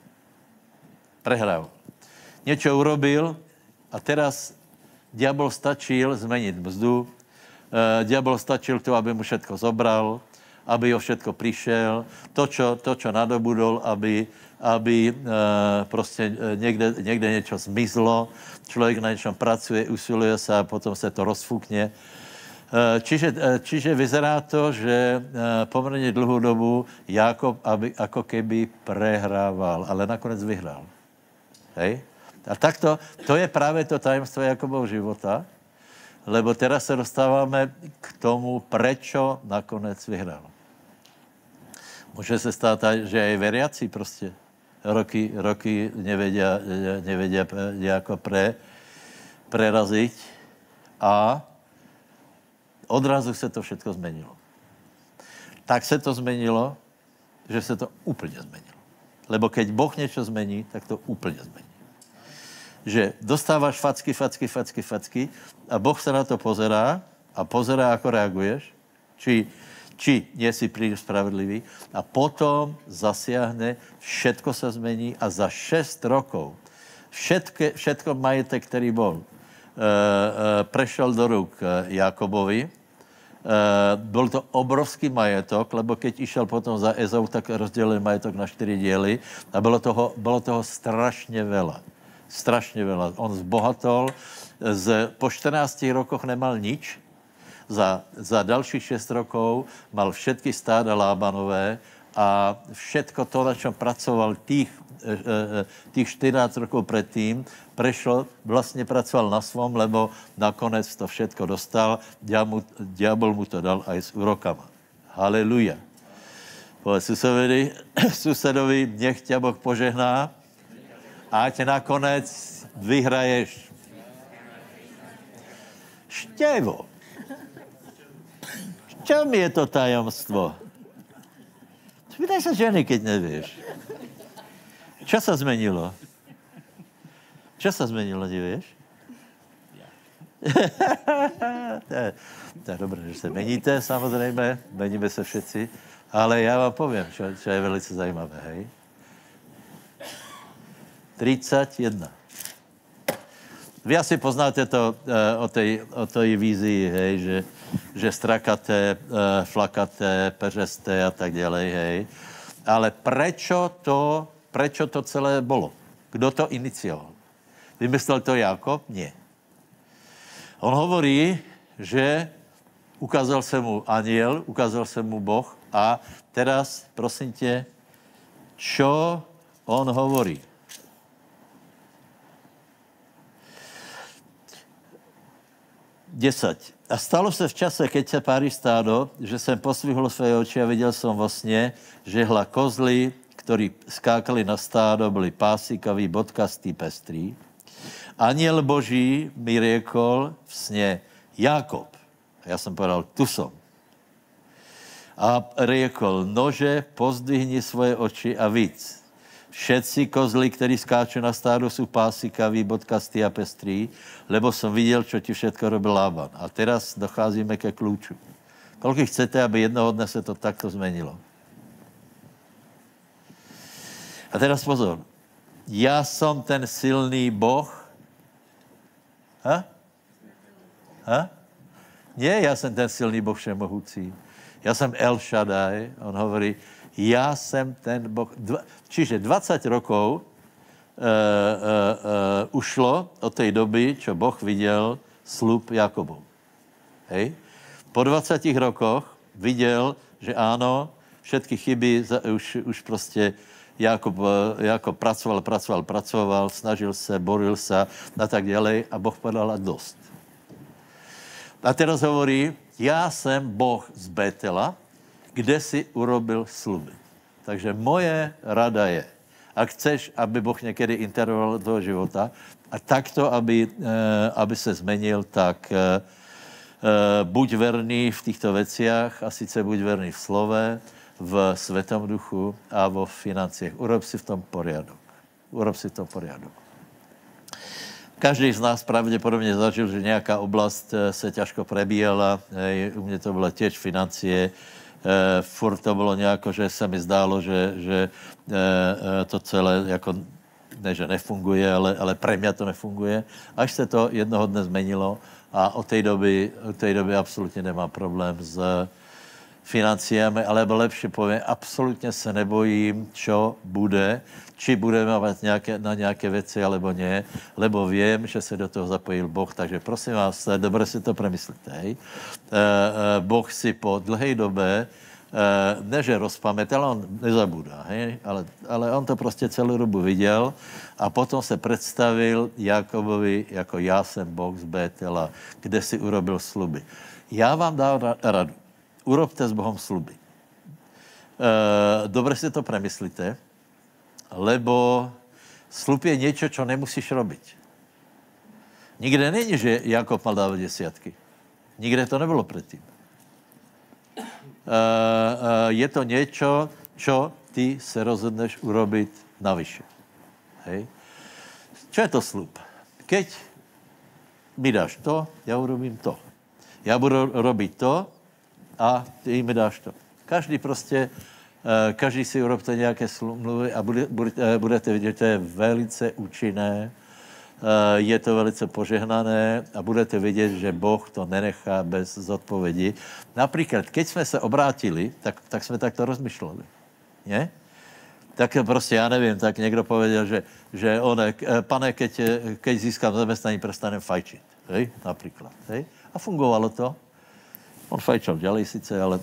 Prehrával. Niečo urobil a teraz diabol stačil zmeniť mzdu, e, diabol stačil to, aby mu všetko zobral, aby ho všetko prišiel, to, čo, to, čo nadobudol, aby aby e, prostě někde, někde něco zmizlo, člověk na něčem pracuje, usiluje se a potom se to rozfúkne. E, čiže, e, čiže vyzerá to, že e, poměrně dlouhou dobu Jákob aby, ako keby prehrával, ale nakonec vyhrál. Hej? A takto, to je právě to tajemstvo Jakobovho života, lebo teraz se dostáváme k tomu, prečo nakonec vyhrál. Může se stát, že aj veriaci prostě roky, roky nevedia, nevedia nejako pre, preraziť a odrazu se to všetko zmenilo. Tak se to zmenilo, že se to úplně zmenilo. Lebo keď Boh něco zmení, tak to úplně zmení. Že dostáváš facky, facky, facky, facky a Boh se na to pozerá a pozerá, ako reaguješ. Či či nie si príliš spravedlivý a potom zasiahne, všetko sa zmení a za šesť rokov všetko, všetko majetek, ktorý bol, e, e, prešel do rúk Jakobovi. E, bol to obrovský majetok, lebo keď išiel potom za Ezou, tak rozdelil majetok na štyri diely a bolo toho, bolo toho strašne veľa. Strašne veľa. On zbohatol, z, po štrnástich rokoch nemal nič. Za, za dalších šest rokov mal všetky stáda Lábanové a všetko to, na čom pracoval tých, tých štrnásť rokov predtým, prešlo, vlastne pracoval na svom, lebo nakonec to všetko dostal, diabol mu to dal aj s úrokama. Haleluja. Povedz susedovi, susedovi, nech ťa Boh požehná, ať nakonec vyhraješ. Števo. Čo mi je to tajomstvo? Spýtaj sa ženy, keď nevieš. Čo sa zmenilo? Čo sa zmenilo, nevieš? to, je, to je dobré, že sa meníte, samozrejme. Meníme sa všetci. Ale ja vám poviem, čo, čo je velice zajímavé, hej? tridsaťjeden. Vy asi poznáte to uh, o tej, o tej vízii, hej, že, že strakaté, uh, flakaté, peřesté a tak ďalej, hej. Ale prečo to, prečo to celé bolo? Kdo to inicioval? Vymyslel to Jákob? Nie. On hovorí, že ukázal sa mu aniel, ukázal sa mu Boh a teraz, prosím te, čo on hovorí? desať. A stalo sa v čase, keď sa pári stádo, že som posvihol svoje oči a videl som vo sne, že hla kozly, ktorí skákali na stádo, boli pásikaví, bodkastí, pestrí. Aniel Boží mi riekol v sne, Jákob. A ja som povedal, tu som. A riekol, nože, pozdvihni svoje oči a víc. Všetci kozly, ktorí skáču na stádu, sú pásikaví, bodkastí a pestrí, lebo som videl, čo ti všetko robil Lában. A teraz docházíme ke kľúču. Koľko chcete, aby jednoho dne sa to takto zmenilo? A teraz pozor. Ja som ten silný Boh. Ha? Ha? Nie, ja som ten silný Boh všemohúci. Ja som El Shaddai. On hovorí, ja som ten Boh. Dva, čiže dvadsať rokov uh, uh, uh, ušlo od tej doby, čo Boh videl slúb Jakobov. Hej? Po dvaceti rokoch viděl, že áno, všetky chyby už, už prostě Jakob, Jakob pracoval, pracoval, pracoval, snažil se, boril se a tak ďalej a Boh povedal a dost. A teraz hovorí, já jsem Boh z Betela, kde si urobil sluby. Takže moje rada je, ak chceš, aby Boh někdy intervenoval do tvého života a takto, aby, aby se zmenil, tak buď verný v těchto veciach a sice buď verný v slove, v Svetom duchu a vo financiách. Urob si v tom poriadok. Urob si v tom poriadok. Každý z nás pravděpodobně zažil, že nějaká oblast se těžko prebíjela. U mě to bylo těž financie. Furt to bylo nějako, že se mi zdálo, že, že to celé jako, ne, že nefunguje, ale, ale pre mě to nefunguje. Až se to jednoho dne zmenilo a od té doby, od té doby absolutně nemám problém s financiami, alebo lepšie poviem, absolútne sa nebojím, čo bude, či budeme mať nejaké, na nejaké veci, alebo nie, lebo viem, že sa do toho zapojil Boh. Takže prosím vás, dobre si to premyslite. Hej. E, e, boh si po dlhej dobe, e, neže rozpamätal, on nezabúda, hej, ale, ale on to prostě celou dobu viděl a potom se představil Jakobovi, jako já jsem Boh z Betela, kde si urobil sluby. Já vám dám radu. Urobte s Bohom sluby. E, dobre si to premyslite, lebo slub je niečo, čo nemusíš robiť. Nikde není, že Jakob mal dávať desiatky. Nikde to nebylo predtým. E, e, je to niečo, čo ty se rozhodneš urobiť navyše. Hej. Čo je to slub? Keď mi dáš to, ja urobím to. Ja budu robiť to, a ty mi dáš to. Každý prostě, každý si urobte nějaké smluvy a budete, budete vidět, že to je velice účinné, je to velice požehnané a budete vidět, že Boh to nenechá bez zodpovědi. Například, keď jsme se obrátili, tak, tak jsme takto rozmyšleli. Ne? Tak prostě, já nevím, tak někdo povedal, že, že one, pane, keď, keď získám zaměstnání, prestanem fajčit. Hej? Například. Hej? A fungovalo to. On fajčal ďalej sice, ale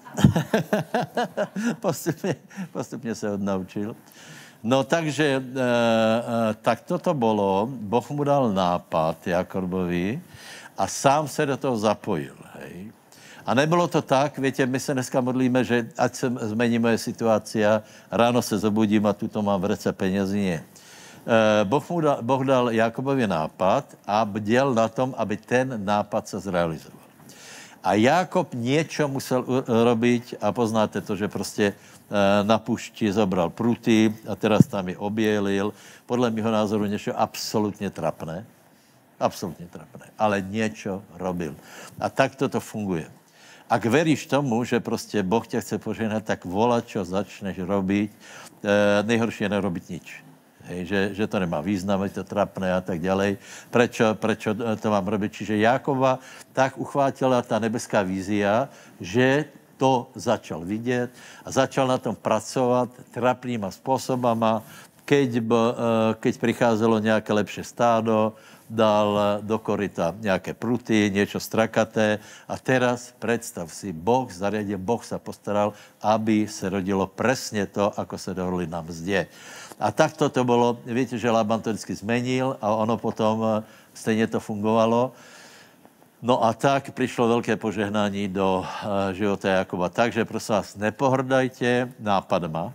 postupně, postupně se odnaučil. No takže, e, e, tak toto bylo. Boh mu dal nápad Jakobovi a sám se do toho zapojil. Hej. A nebylo to tak, větě, my se dneska modlíme, že ať se zmení moje situácia, ráno se zobudím a tuto mám v rece penězí. Nie. E, boh, mu dal, boh dal Jakobovi nápad a bděl na tom, aby ten nápad se zrealizoval. A Jákob niečo musel robiť a poznáte to, že prostě na pušti zobral pruty a teraz tam je objelil. Podle mého názoru niečo absolutně trapné. Absolutně trapné. Ale niečo robil. A tak toto funguje. Ak veríš tomu, že prostě Boh tě chce požehnat, tak vola, čo začneš robiť. E, nejhorší je nerobiť nič. Hej, že, že to nemá význam, je to trapné a tak ďalej. Prečo, prečo to mám robiť? Čiže Jákoba tak uchvátila tá nebeská vízia, že to začal vidět a začal na tom pracovat trapnýma spôsobama. Keď, keď pricházelo nějaké lepšie stádo, dal do koryta nějaké pruty, niečo strakaté a teraz predstav si, Boh zariadil, Boh sa postaral, aby se rodilo presne to, ako se dohodli na mzdě. A takto to bylo, víte, že Laban to vždycky zmenil a ono potom stejně to fungovalo. No a tak přišlo velké požehnání do života Jakoba. Takže prosím vás, nepohrdajte nápadma.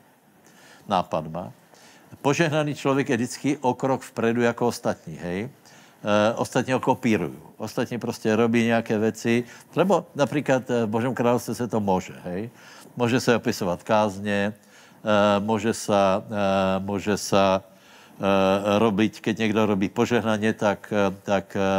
Nápadma. Požehnaný člověk je vždycky o krok vpredu jako ostatní, hej. E, ostatní ho kopírují. Ostatní prostě robí nějaké věci, lebo například v Božom království se to může, hej. Může se opisovat kázně, e, může se, e, může se e, robiť, keď někdo robí požehnaně, tak, tak e,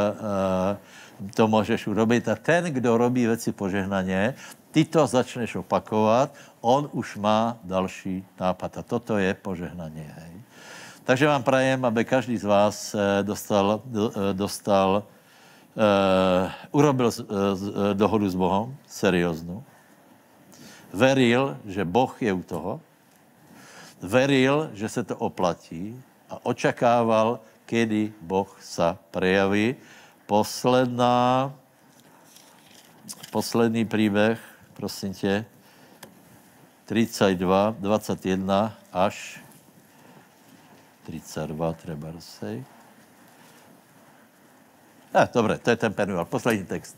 to můžeš urobit. A ten, kdo robí věci požehnaně, ty to začneš opakovat, on už má další nápad. A toto je požehnaně. Hej. Takže vám prajem, aby každý z vás dostal, dostal uh, urobil uh, dohodu s Bohem, serióznu. Veril, že Boh je u toho. Veril, že se to oplatí a očakával, kedy Boh sa prejaví. Posledná posledný príbeh, prosím tě, tridsaťdva, dvadsaťjeden až tridsaťdva, treba rozsej. Eh, dobre, to je ten Penuel, poslední text.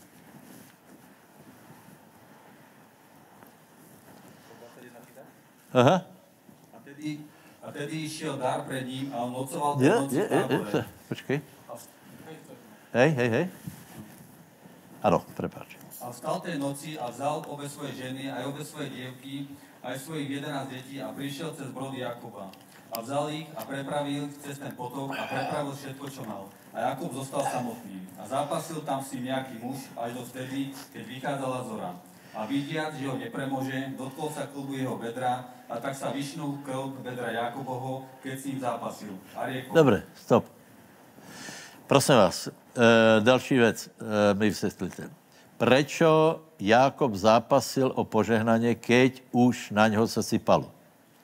Aha. A tedy, a tedy išiel dar pred ním a on nocoval Je, po noci je, v je, je, tábore. počkej. Hej, hej, hej. Ano, prepáč. A vstal tej noci a vzal obe svoje ženy, aj obe svoje dievky, aj svojich jedenásť detí a prišiel cez brod Jakoba. A vzal ich a prepravil cez ten potok a prepravil všetko, čo mal. A Jakub zostal samotný. A zápasil tam s ním nejaký muž až do vtedy, keď vychádzala zora. A vidiac, že ho nepremože, dotkol sa klubu jeho bedra a tak sa vyšnul krv bedra Jakoboho, keď s ním zápasil. A riekol... Dobre, stop. Prosím vás, e, další vec e, mi vysvětlíte. Prečo Jákob zápasil o požehnanie, keď už na něho se sypalo?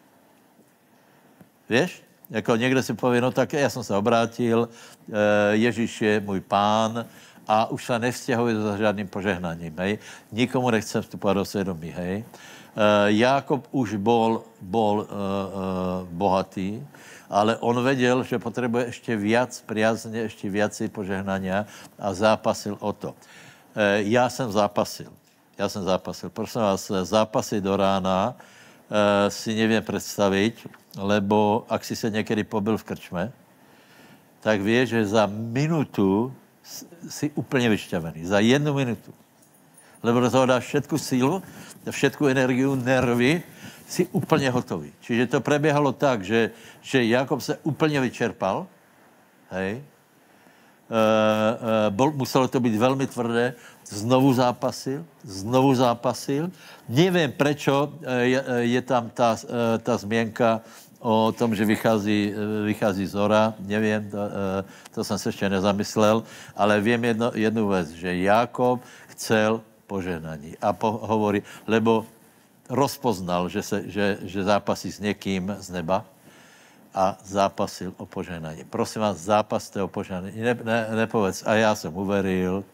Vieš? Jako někde si povie, no tak já jsem se obrátil, e, Ježíš je můj pán a už se nevzťahuje za žádným požehnaním, hej? Nikomu nechcem vstupovat do svědomí, hej? E, Jákob už bol, bol e, e, bohatý, ale on vedel, že potřebuje ještě viac priazne, ještě viacej požehnania a zápasil o to. E, já jsem zápasil. Já jsem zápasil. Prosím vás, zápasy do rána e, si nevím představit, lebo ak si se někdy pobil v krčme, tak vieš, že za minutu si úplně vyšťavený. Za jednu minutu. Lebo do toho dáš všetku sílu, všetku energiu, nervy, si úplně hotový. Čiže to preběhalo tak, že, že Jakob se úplně vyčerpal, hej, e, e, bol, muselo to být velmi tvrdé, znovu zápasil, znovu zápasil. Nevím, prečo je, je tam ta, ta změnka o tom, že vychází, vychází zora, nevím, to, to jsem se ještě nezamyslel, ale vím jedno, jednu věc, že Jakob chcel požehnání a po, hovorí, lebo rozpoznal, že, se, že, že zápasí s někým z neba a zápasil o požehnání. Prosím vás, zápaste o požehnání. Ne, ne, nepovedz, a já jsem uveril, uh,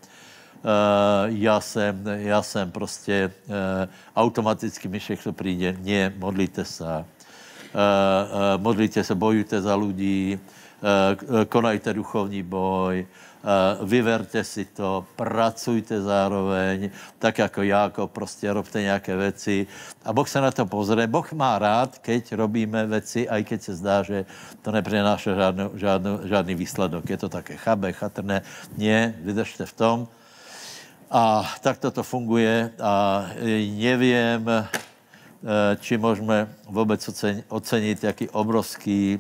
já jsem, já jsem prostě uh, automaticky mi všechno přijde. Nie, modlíte se. Uh, uh, modlíte se, bojujte za lidí, uh, konajte duchovní boj, Uh, vyverte si to, pracujte zároveň, tak jako Jákob, prostě robte nějaké věci. A Boh se na to pozrie. Boh má rád, keď robíme věci, aj keď se zdá, že to nepřináší žádnou, žádnou, žádný výsledok. Je to také chabé, chatrné. Nie, vydržte v tom. A tak toto funguje a nevím, či můžeme vůbec ocenit, jaký obrovský,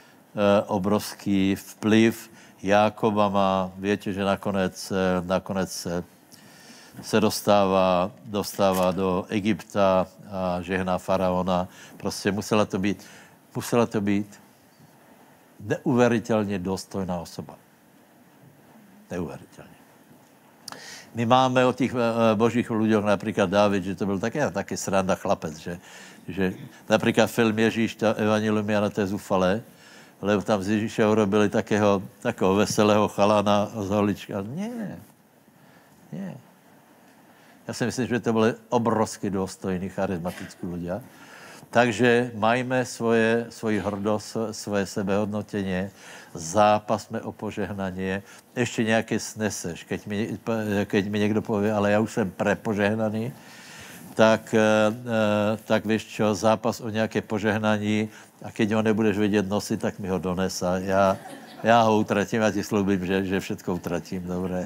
obrovský vplyv Jákoba má, viete, že nakonec, nakonec se, se dostává, dostává do Egypta a žehná faraona. Prostě musela to být, musela to být neuvěřitelně dostojná osoba. Neuvěřitelně. My máme o těch božích ľuďoch například Dávid, že to byl také, také sranda chlapec, že, že například film Ježíš, ta Evangelium Jana, to je zúfalé, lebo tam z Ježíše urobili takého, takého veselého chalana z holička. Nie, nie. Já si myslím, že to byly obrovsky důstojní, charizmatický ľudia. Takže majme svoje, svoji hrdost, svoje sebehodnotenie, zápasme o požehnanie, ještě nějaké sneseš. Keď mi, keď mi někdo povie, ale já už jsem prepožehnaný, tak, tak víš čo, zápas o nějaké požehnání a keď ho nebudeš vědět nosit, tak mi ho dones a já, já ho utratím, já ti slúbím, že, že všetko utratím, dobré.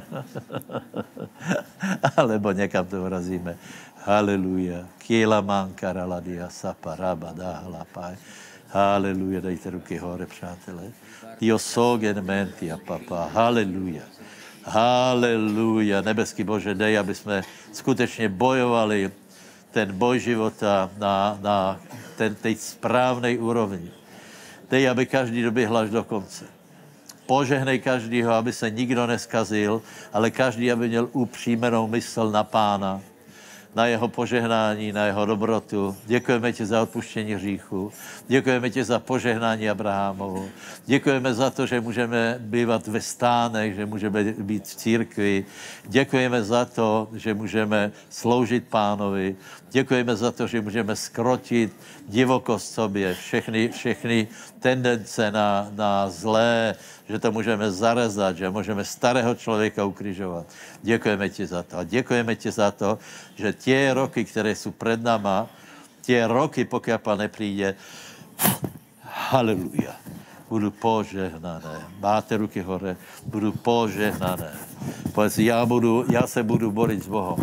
Alebo někam to vrazíme. Haleluja. Kiela mankara ladia saparaba dahlapaj. Haleluja, dejte ruky hore, přátelé. Dio sogen mentia, papa. Haleluja. Haleluja. Nebeský Bože, dej, aby jsme skutečně bojovali ten boj života na, na ten, tej správnej úrovni. Dej, aby každý doběhl až do konce. Požehnej každýho, aby se nikdo neskazil, ale každý, aby měl upřímenou mysl na Pána. na jeho požehnání, na jeho dobrotu. Děkujeme ti za odpuštění hříchu. Děkujeme ti za požehnání Abrahamovu. Děkujeme za to, že můžeme bývat ve stánech, že můžeme být v církvi. Děkujeme za to, že můžeme sloužit Pánovi. Děkujeme za to, že můžeme skrotit divokost sobě, všechny, všechny tendence na, na zlé, že to můžeme zarezat, že můžeme starého člověka ukrižovat. Děkujeme ti za to. A děkujeme ti za to, že tie roky, které jsou před náma, tie roky, pokud Pán nepríde, haleluja, budou požehnané. Máte ruky hore, budou požehnané. Povedz, já, budu, já se budu borit s Bohem.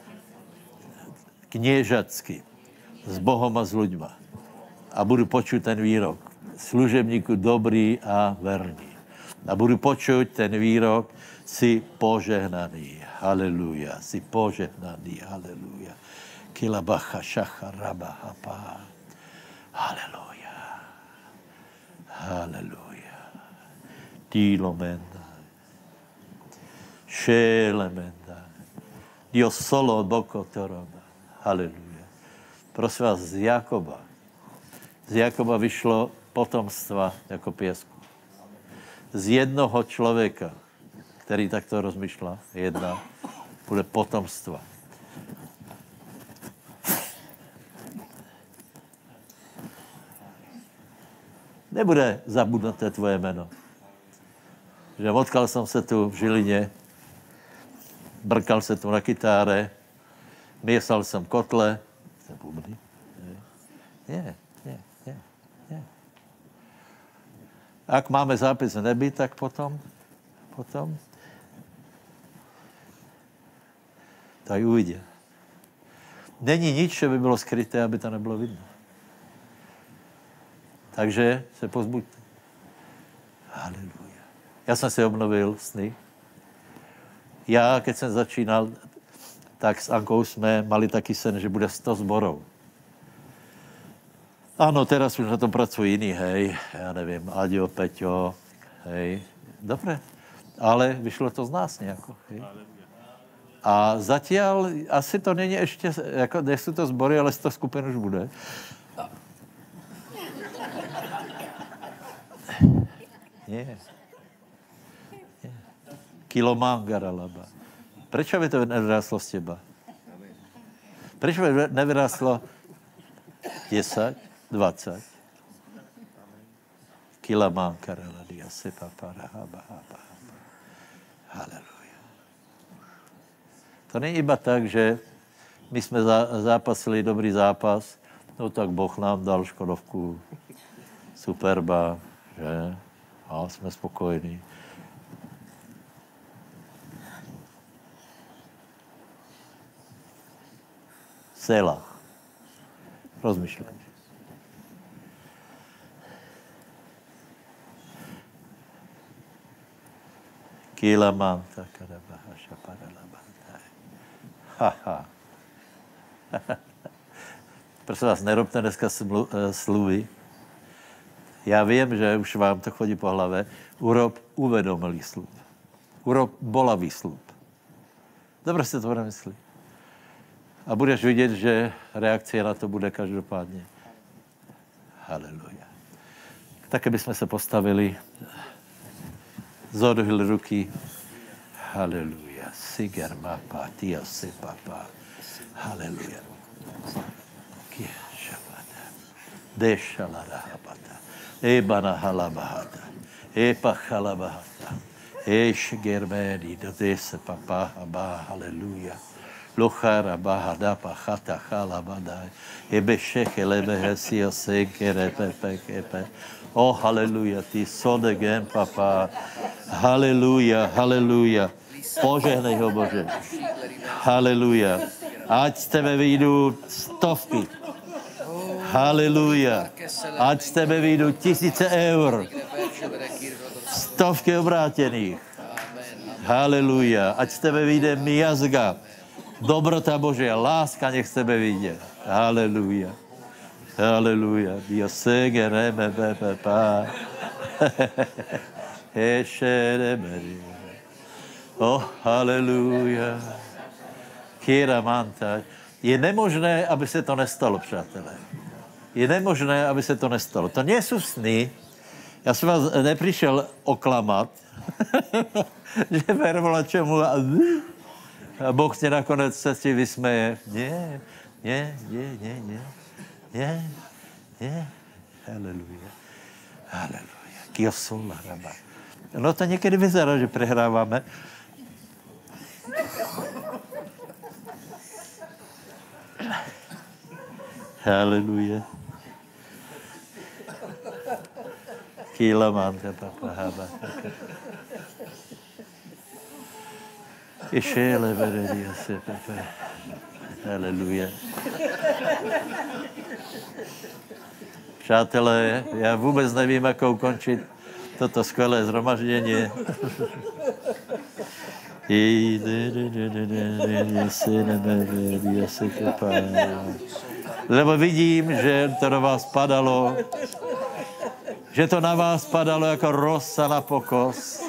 Kniežacky. S Bohom a s ľuďma. A budu počuť ten výrok. Služebníku dobrý a verný. A budu počuť ten výrok, si požehnaný. Haleluja. Si požehnaný. Haleluja. Kilabacha šacha rabaha pá. Haleluja. Haleluja. Tilo menda. Šele menda. Dio solo boko toroba. Haleluja. Prosím vás, z Jakoba. Z Jakoba vyšlo potomstva jako piesku. Z jednoho člověka, který takto rozmýšlá, jedna, bude potomstva. Nebude zabudnuté tvoje jméno. Že motkal jsem se tu v Žilině, brkal se tu na kytáre, miesal jsem kotle, jsem bubny. Je, je, je, je. Ak máme zápis v nebi, tak potom, potom, tak uvidí. Není nič, co by bylo skryté, aby to nebylo vidno. Takže se pozbuďte. Haleluja. Já jsem si obnovil sny. Já, keď jsem začínal, tak s Ankou jsme mali taky sen, že bude sto zborov. Ano, teraz už na tom pracují jiný, hej, já nevím, Aďo, Peťo, hej, dobré, ale vyšlo to z nás nějako, hej. A zatím asi to není ještě, jako nejsou to sbory, ale sto skupin už bude. Nie. Nie. Kilomangaralaba. Prečo by to nevyráslo z teba? Prečo by nevyráslo desať, dvadsať? Kilomangaraladia sepa parahaba haba. Haleluja. To není iba tak, že my jsme zápasili dobrý zápas, no tak Boh nám dal Škodovku, Superba, že? A jsme spokojení. Sela. Rozmýšlej. Kila manta karabaha šaparalabanta. Haha. Prosím vás, nerobte dneska sluvy. Já vím, že už vám to chodí po hlave. Urob uvedomilý slub. Urob bolavý slub. Dobře si to premyslí. A budeš vidět, že reakce na to bude každopádně. Haleluja. Také bychom se postavili, zodvihli ruky. Haleluja. Siger mapa, tia si papa. Haleluja. Kiešabada. Dešalarahapata. Ebana halabahata. Epa halabahata. Eš germeni, dodese papa haba. Haleluja. Lochara bahadapa chata halabadaj. Ebe šeche lebehe o senkere pepe kepe. Oh, haleluja, ty sodegen papa. Haleluja, haleluja. Požehnej ho, Bože. Haleluja. Ať z tebe vyjdou stovky. Haleluja. Ať z tebe vyjdou tisíce eur. Stovky obrátených. Haleluja. Ať z tebe vyjde miazga. Dobrota Božia, láska nech z tebe vyjde. Haleluja. Haleluja. Dios sege reme pepe pa. Ešeremeri. Oh, haleluja. Kira manta. Je nemožné, aby se to nestalo, přátelé. Je nemožné, aby se to nestalo. To nie sú sny. Já jsem vás nepřišel oklamat, že ver volá čemu a, a Boh tě nakonec se ti vysmeje. Nie, nie, nie, nie, nie, nie, nie. Haleluja, haleluja. Kiosola raba. No to někdy vyzerá, že prehráváme. Haleluja. Kila manka papa haba. Išele veredia se pepe. Haleluja. Přátelé, já vůbec nevím, jak ukončit toto skvělé zhromaždění. Lebo vidím, že to do vás padalo, že to na vás padalo jako rosa na pokos.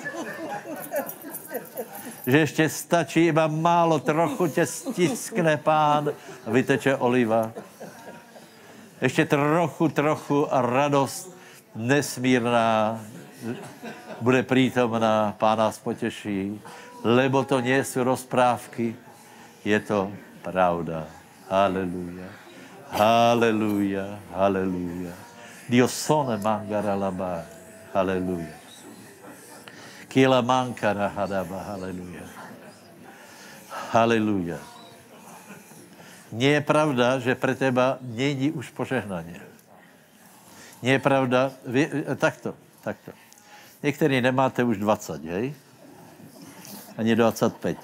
Že ještě stačí iba málo, trochu tě stiskne Pán a vyteče oliva. Ještě trochu, trochu a radost nesmírná bude prítomná, Pán nás potěší, lebo to nie sú rozprávky, je to pravda. Haleluja, haleluja, haleluja. Dios sone mangara laba, haleluja. Kila mankara hadaba, haleluja. Haleluja. Nie je pravda, že pre teba není už požehnanie. Nie je pravda, vy, takto, takto. Některý nemáte už dvacet, hej? Ani dvacet pět.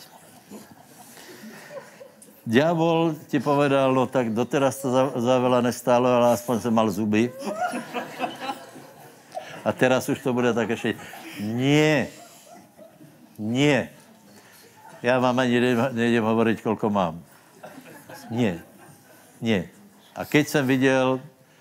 Diabol ti povedal, no tak doteraz to za, za veľa nestálo, ale aspoň jsem mal zuby. A teraz už to bude tak ještě. Nie. Nie. Já vám ani nejdem hovoriť, koľko mám. Nie. Nie. A keď jsem viděl uh, uh,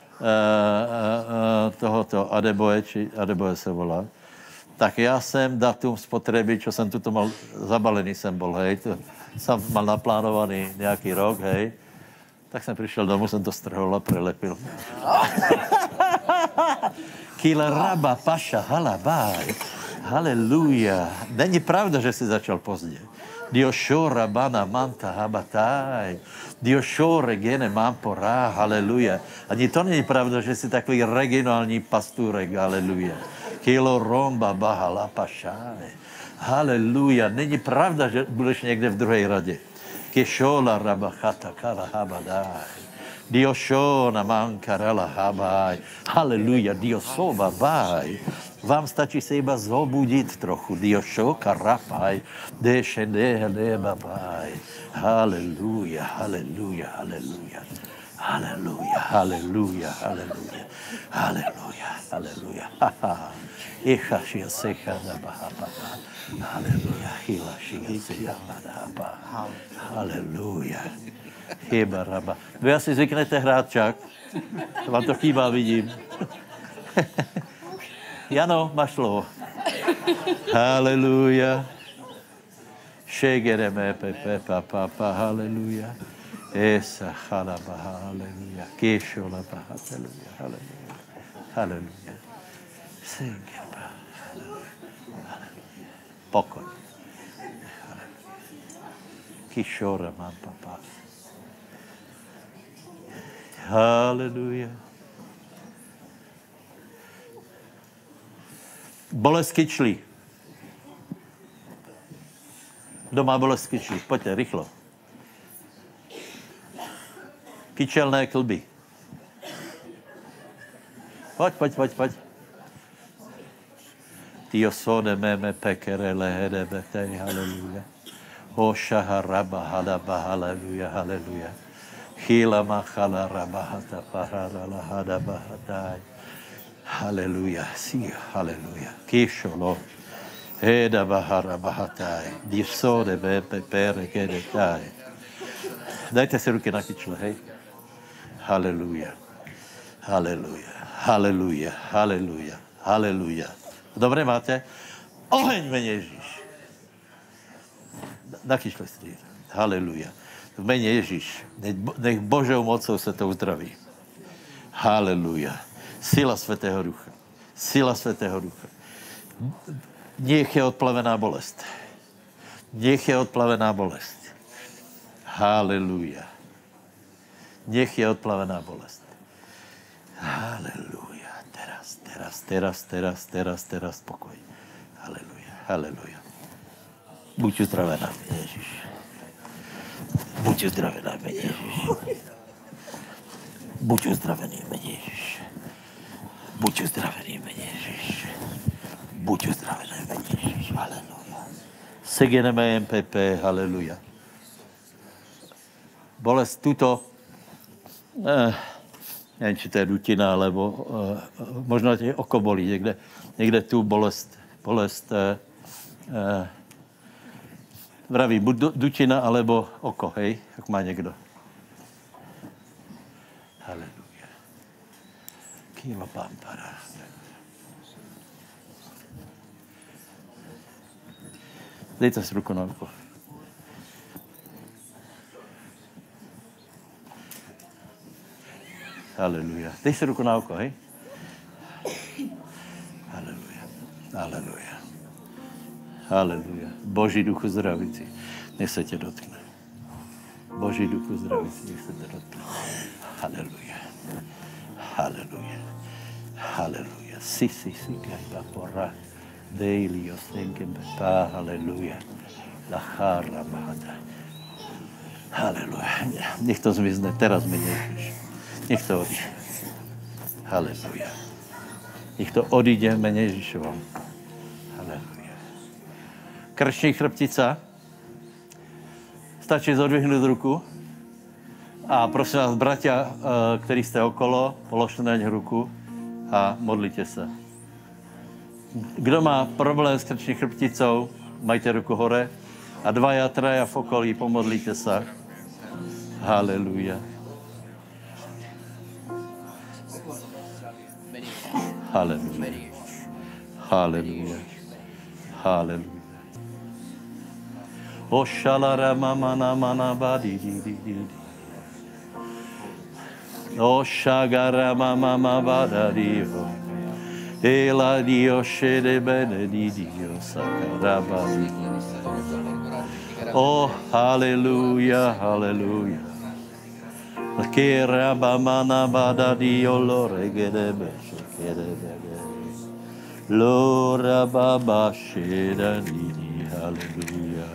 uh, tohoto Adeboje, či Adeboje se volá, tak já jsem datum spotreby, čo jsem tuto mal, zabalený jsem bol, hej, to jsem mal naplánovaný nějaký rok, hej, tak jsem přišel domů, jsem to strhol a prelepil. Kila raba, paša, halabaj, haleluja. Není pravda, že jsi začal pozdě. Diošora bana manta habataj. Diošore gene mampora, haleluja. Ani to není pravda, že jsi takový regionální pastůrek, haleluja. Kilo romba bahala pašáne. Haleluja. Není pravda, že budeš někde v druhé radě. Kešola rabachata kala habadaj. Diošona mankarala habaj. Haleluja. Diosova baj. Vám stačí se iba zobudit trochu. Diosho karapaj. Dešende lebabaj. Haleluja. Haleluja. Haleluja. Haleluja. Haleluja. Haleluja. Haleluja. Haleluja. Ichashia sekada bahapa. Haleluja. Hilashia sekada bahapa. Haleluja. Hebaraba. Vy asi zvyknete hrát čak. Vám to chýbá, vidím. Jano, máš slovo. Haleluja. Šegereme pepe papa pa. Haleluja. Esa halaba. Haleluja. Keshola pa. Haleluja. Haleluja. Haleluja. Sengeba. Haleluja. Pokoj. Haleluja. Kishora mam papa. Haleluja. Bolest kyčlí. Kdo má bolest kyčlí? Pojďte, rychlo. Kyčelné klby. Pojď, pojď, pojď, pojď. Tio sone meme pekere lehede betej, haleluja. Ošaha raba halaba, haleluja, haleluja. Chila machala rabahata paharala hadabahataj. Haleluja, sí, haleluja. Kisholo. Eda bahara bahataj. Disode bepe pere kedetaj. Dajte si ruky na kyčle, hej. Haleluja. Haleluja. Haleluja. Haleluja. Haleluja. Dobre máte? Oheň mene Ježíš. Na kyčle si. Haleluja. V mene Ježiš. Nech, nech Božou mocou sa to uzdraví. Halelúja. Sila Svätého Ducha. Sila Svätého Ducha. Nech je odplavená bolest. Nech je odplavená bolest. Halelúja. Nech je odplavená bolest. Halelúja. Teraz, teraz, teraz, teraz, teraz, teraz pokoj. Halelúja. Halelúja. Buď uzdravená, Ježiš. Buď uzdravená, Ježiš. Buď uzdravený, Ježiš. Buď uzdravený, Ježiš. Buď uzdravený, Ježiš. Halelúja. Segeneme em pé pé, halelúja. Bolesť tuto, eh, neviem, či to je dutina, alebo eh, možno tie oko bolí, niekde, niekde tu bolesť, bolesť, eh, eh, vraví, buď dutina, alebo oko, hej, ak má niekto. Halelúja. Kilo pampara. Dejte si ruku na oko. Halelúja. Dej si ruku na oko, hej? Halelúja. Halelúja. Halelúja. Boží duchu zdravíci, nech sa ťa dotkne. Boží duchu zdravíci, nech sa ťa dotkne. Halelúja. Halelúja. Halelúja. Si, si, si, kajba porra. Dejlio, senkem pepá. Halelúja. Lachara mahada. Halelúja. Nech to zmizne. Teraz mi Ježiš. Nech to odíde. Halelúja. Nech to odíde v mene Ježišovom. Halelúja. Krčník chrbtica. Stačí zodvihnúť ruku. A prosím vás, bratia, ktorí ste okolo, položte na ňu ruku a modlite sa. Kto má problém s krčnou chrbticou, majte ruku hore. A dvaja, traja v okolí, pomodlite sa. Halelúja. Halelúja. Halelúja. Halelúja. Ošalara mamana mana badi di di di di. Ošagara mama bada divo. Ela dio shede bene di dio sakaraba. Oh, hallelujah, hallelujah. Kera bamana bada dio lore gedebe gedebe. Lora baba sheda di hallelujah.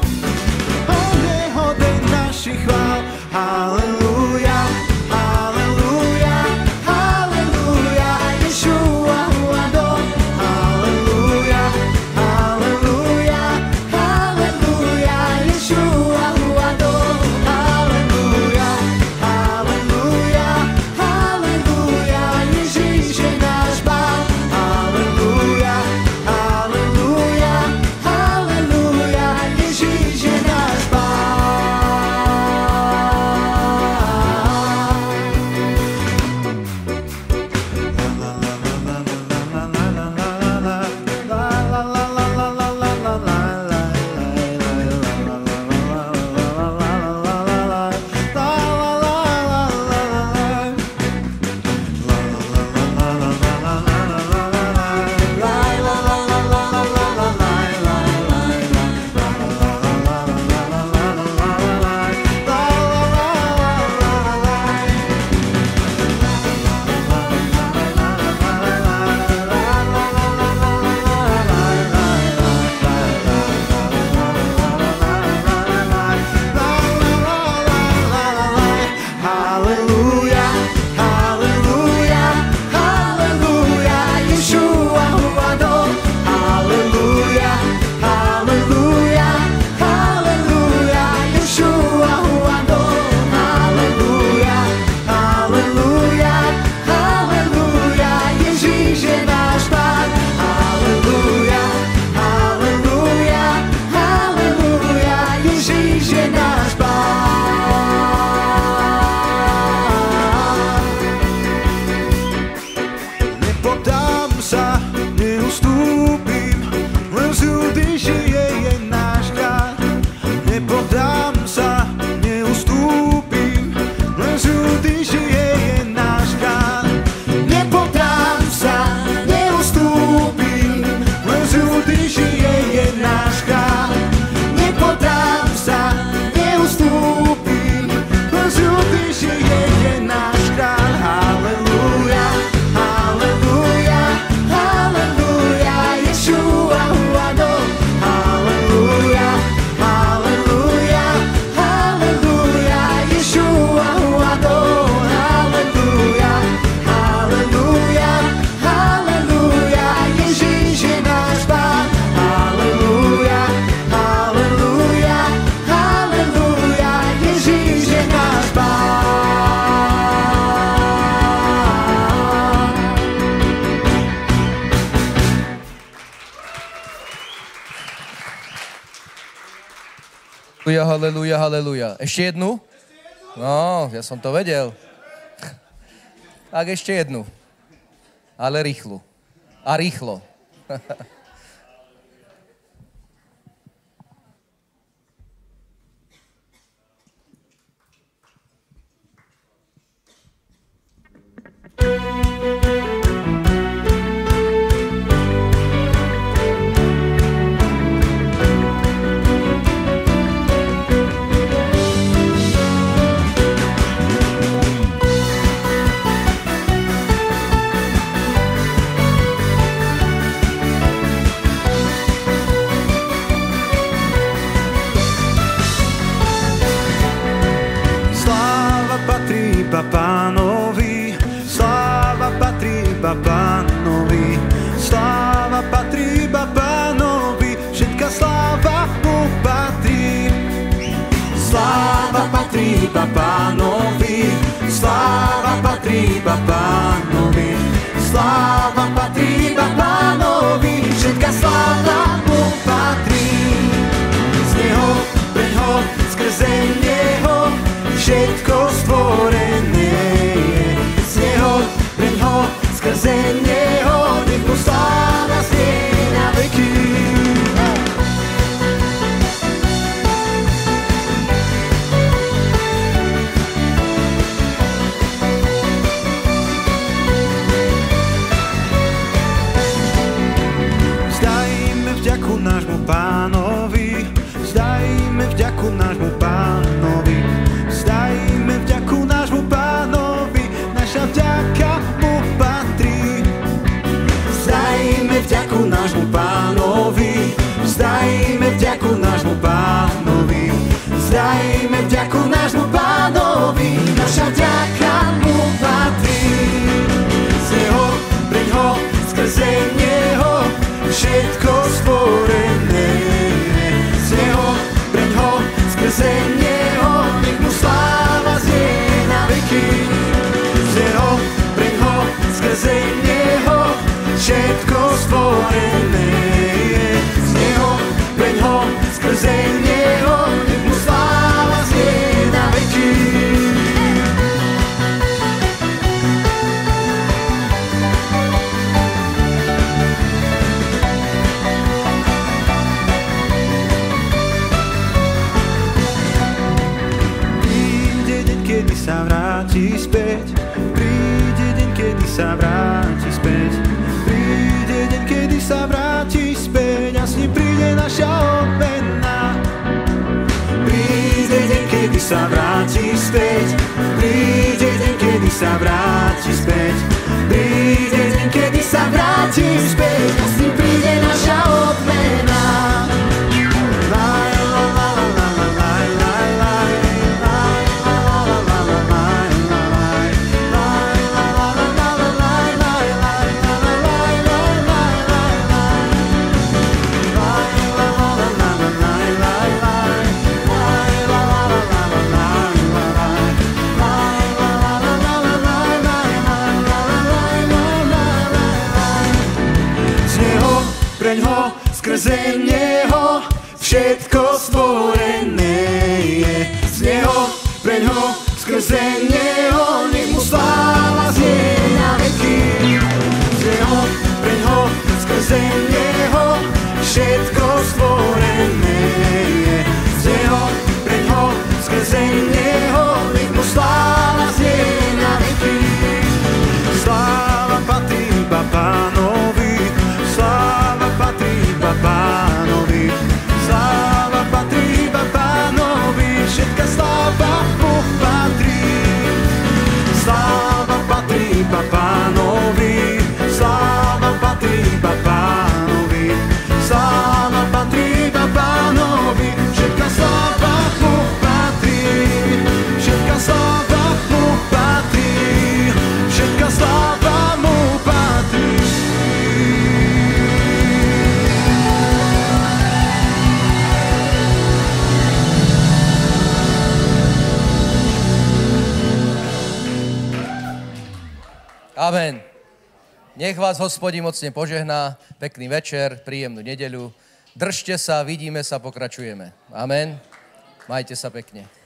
Hallelujah, hallelujah. Haleluja, haleluja, haleluja. Ešte jednu? No, ja som to vedel. Tak ešte jednu. Ale rýchlu. A rýchlo. Pánovi, sláva patrí iba Pánovi, sláva patrí iba Pánovi, všetka sláva mu patrí. Sláva patrí iba Pánovi, sláva patrí iba Pánovi, sláva patrí iba Pánovi, všetka sláva mu patrí. Z neho, preňho, skrze neho, všetko stvorené je. Z neho, preňho, skrze neho, nech mu sláva znie na veky. Vzdajme vďaku nášmu Pánovi, vzdajme vďaku nášmu Pánovi, vzdajme vďaku nášmu Pánovi, naša vďaka mu patrí. Vzdajme vďaku nášmu Pánovi, vzdajme vďaku nášmu Pánovi, vzdajme vďaku nášmu Pánovi, naša vďaka mu patrí. Z neho, preňho, skrze neho, všetko stvorené. Z neho, preňho, skrze neho, nech mu sláva znie na veky. Z neho, preňho, skrze neho, všetko stvorené je. Z neho, preňho, skrze neho, nech mu sláva znie na veky. Kedy sa vráti späť, príde deň, kedy sa vráti späť, príde deň, kedy sa vráti späť a s ním príde naša odmena. Príde deň, kedy sa vráti späť, príde deň, kedy sa vráti späť, príde deň, kedy sa vráti späť a s ním príde naša odmena. Skrze neho všetko stvorené je. Z neho, preňho, skrze neho, nech mu sláva znie na veky. Z neho, preňho, skrze neho, všetko stvorené je. Z neho, preňho, skrze neho, nech mu sláva znie na veky. Sláva patrí iba Pánovi, sláva patrí iba Pánovi, sláva patrí iba Pánovi, všetka sláva mu patrí. Sláva patrí iba Pánovi, sláva patrí iba Pánovi, sláva patrí iba Pánovi, všetka sláva mu patrí. Všetka sláva mu patrí, všetka sláva mu patrí. Amen. Nech vás Hospodin mocne požehná. Pekný večer, príjemnú nedeľu. Držte sa, vidíme sa, pokračujeme. Amen. Majte sa pekne.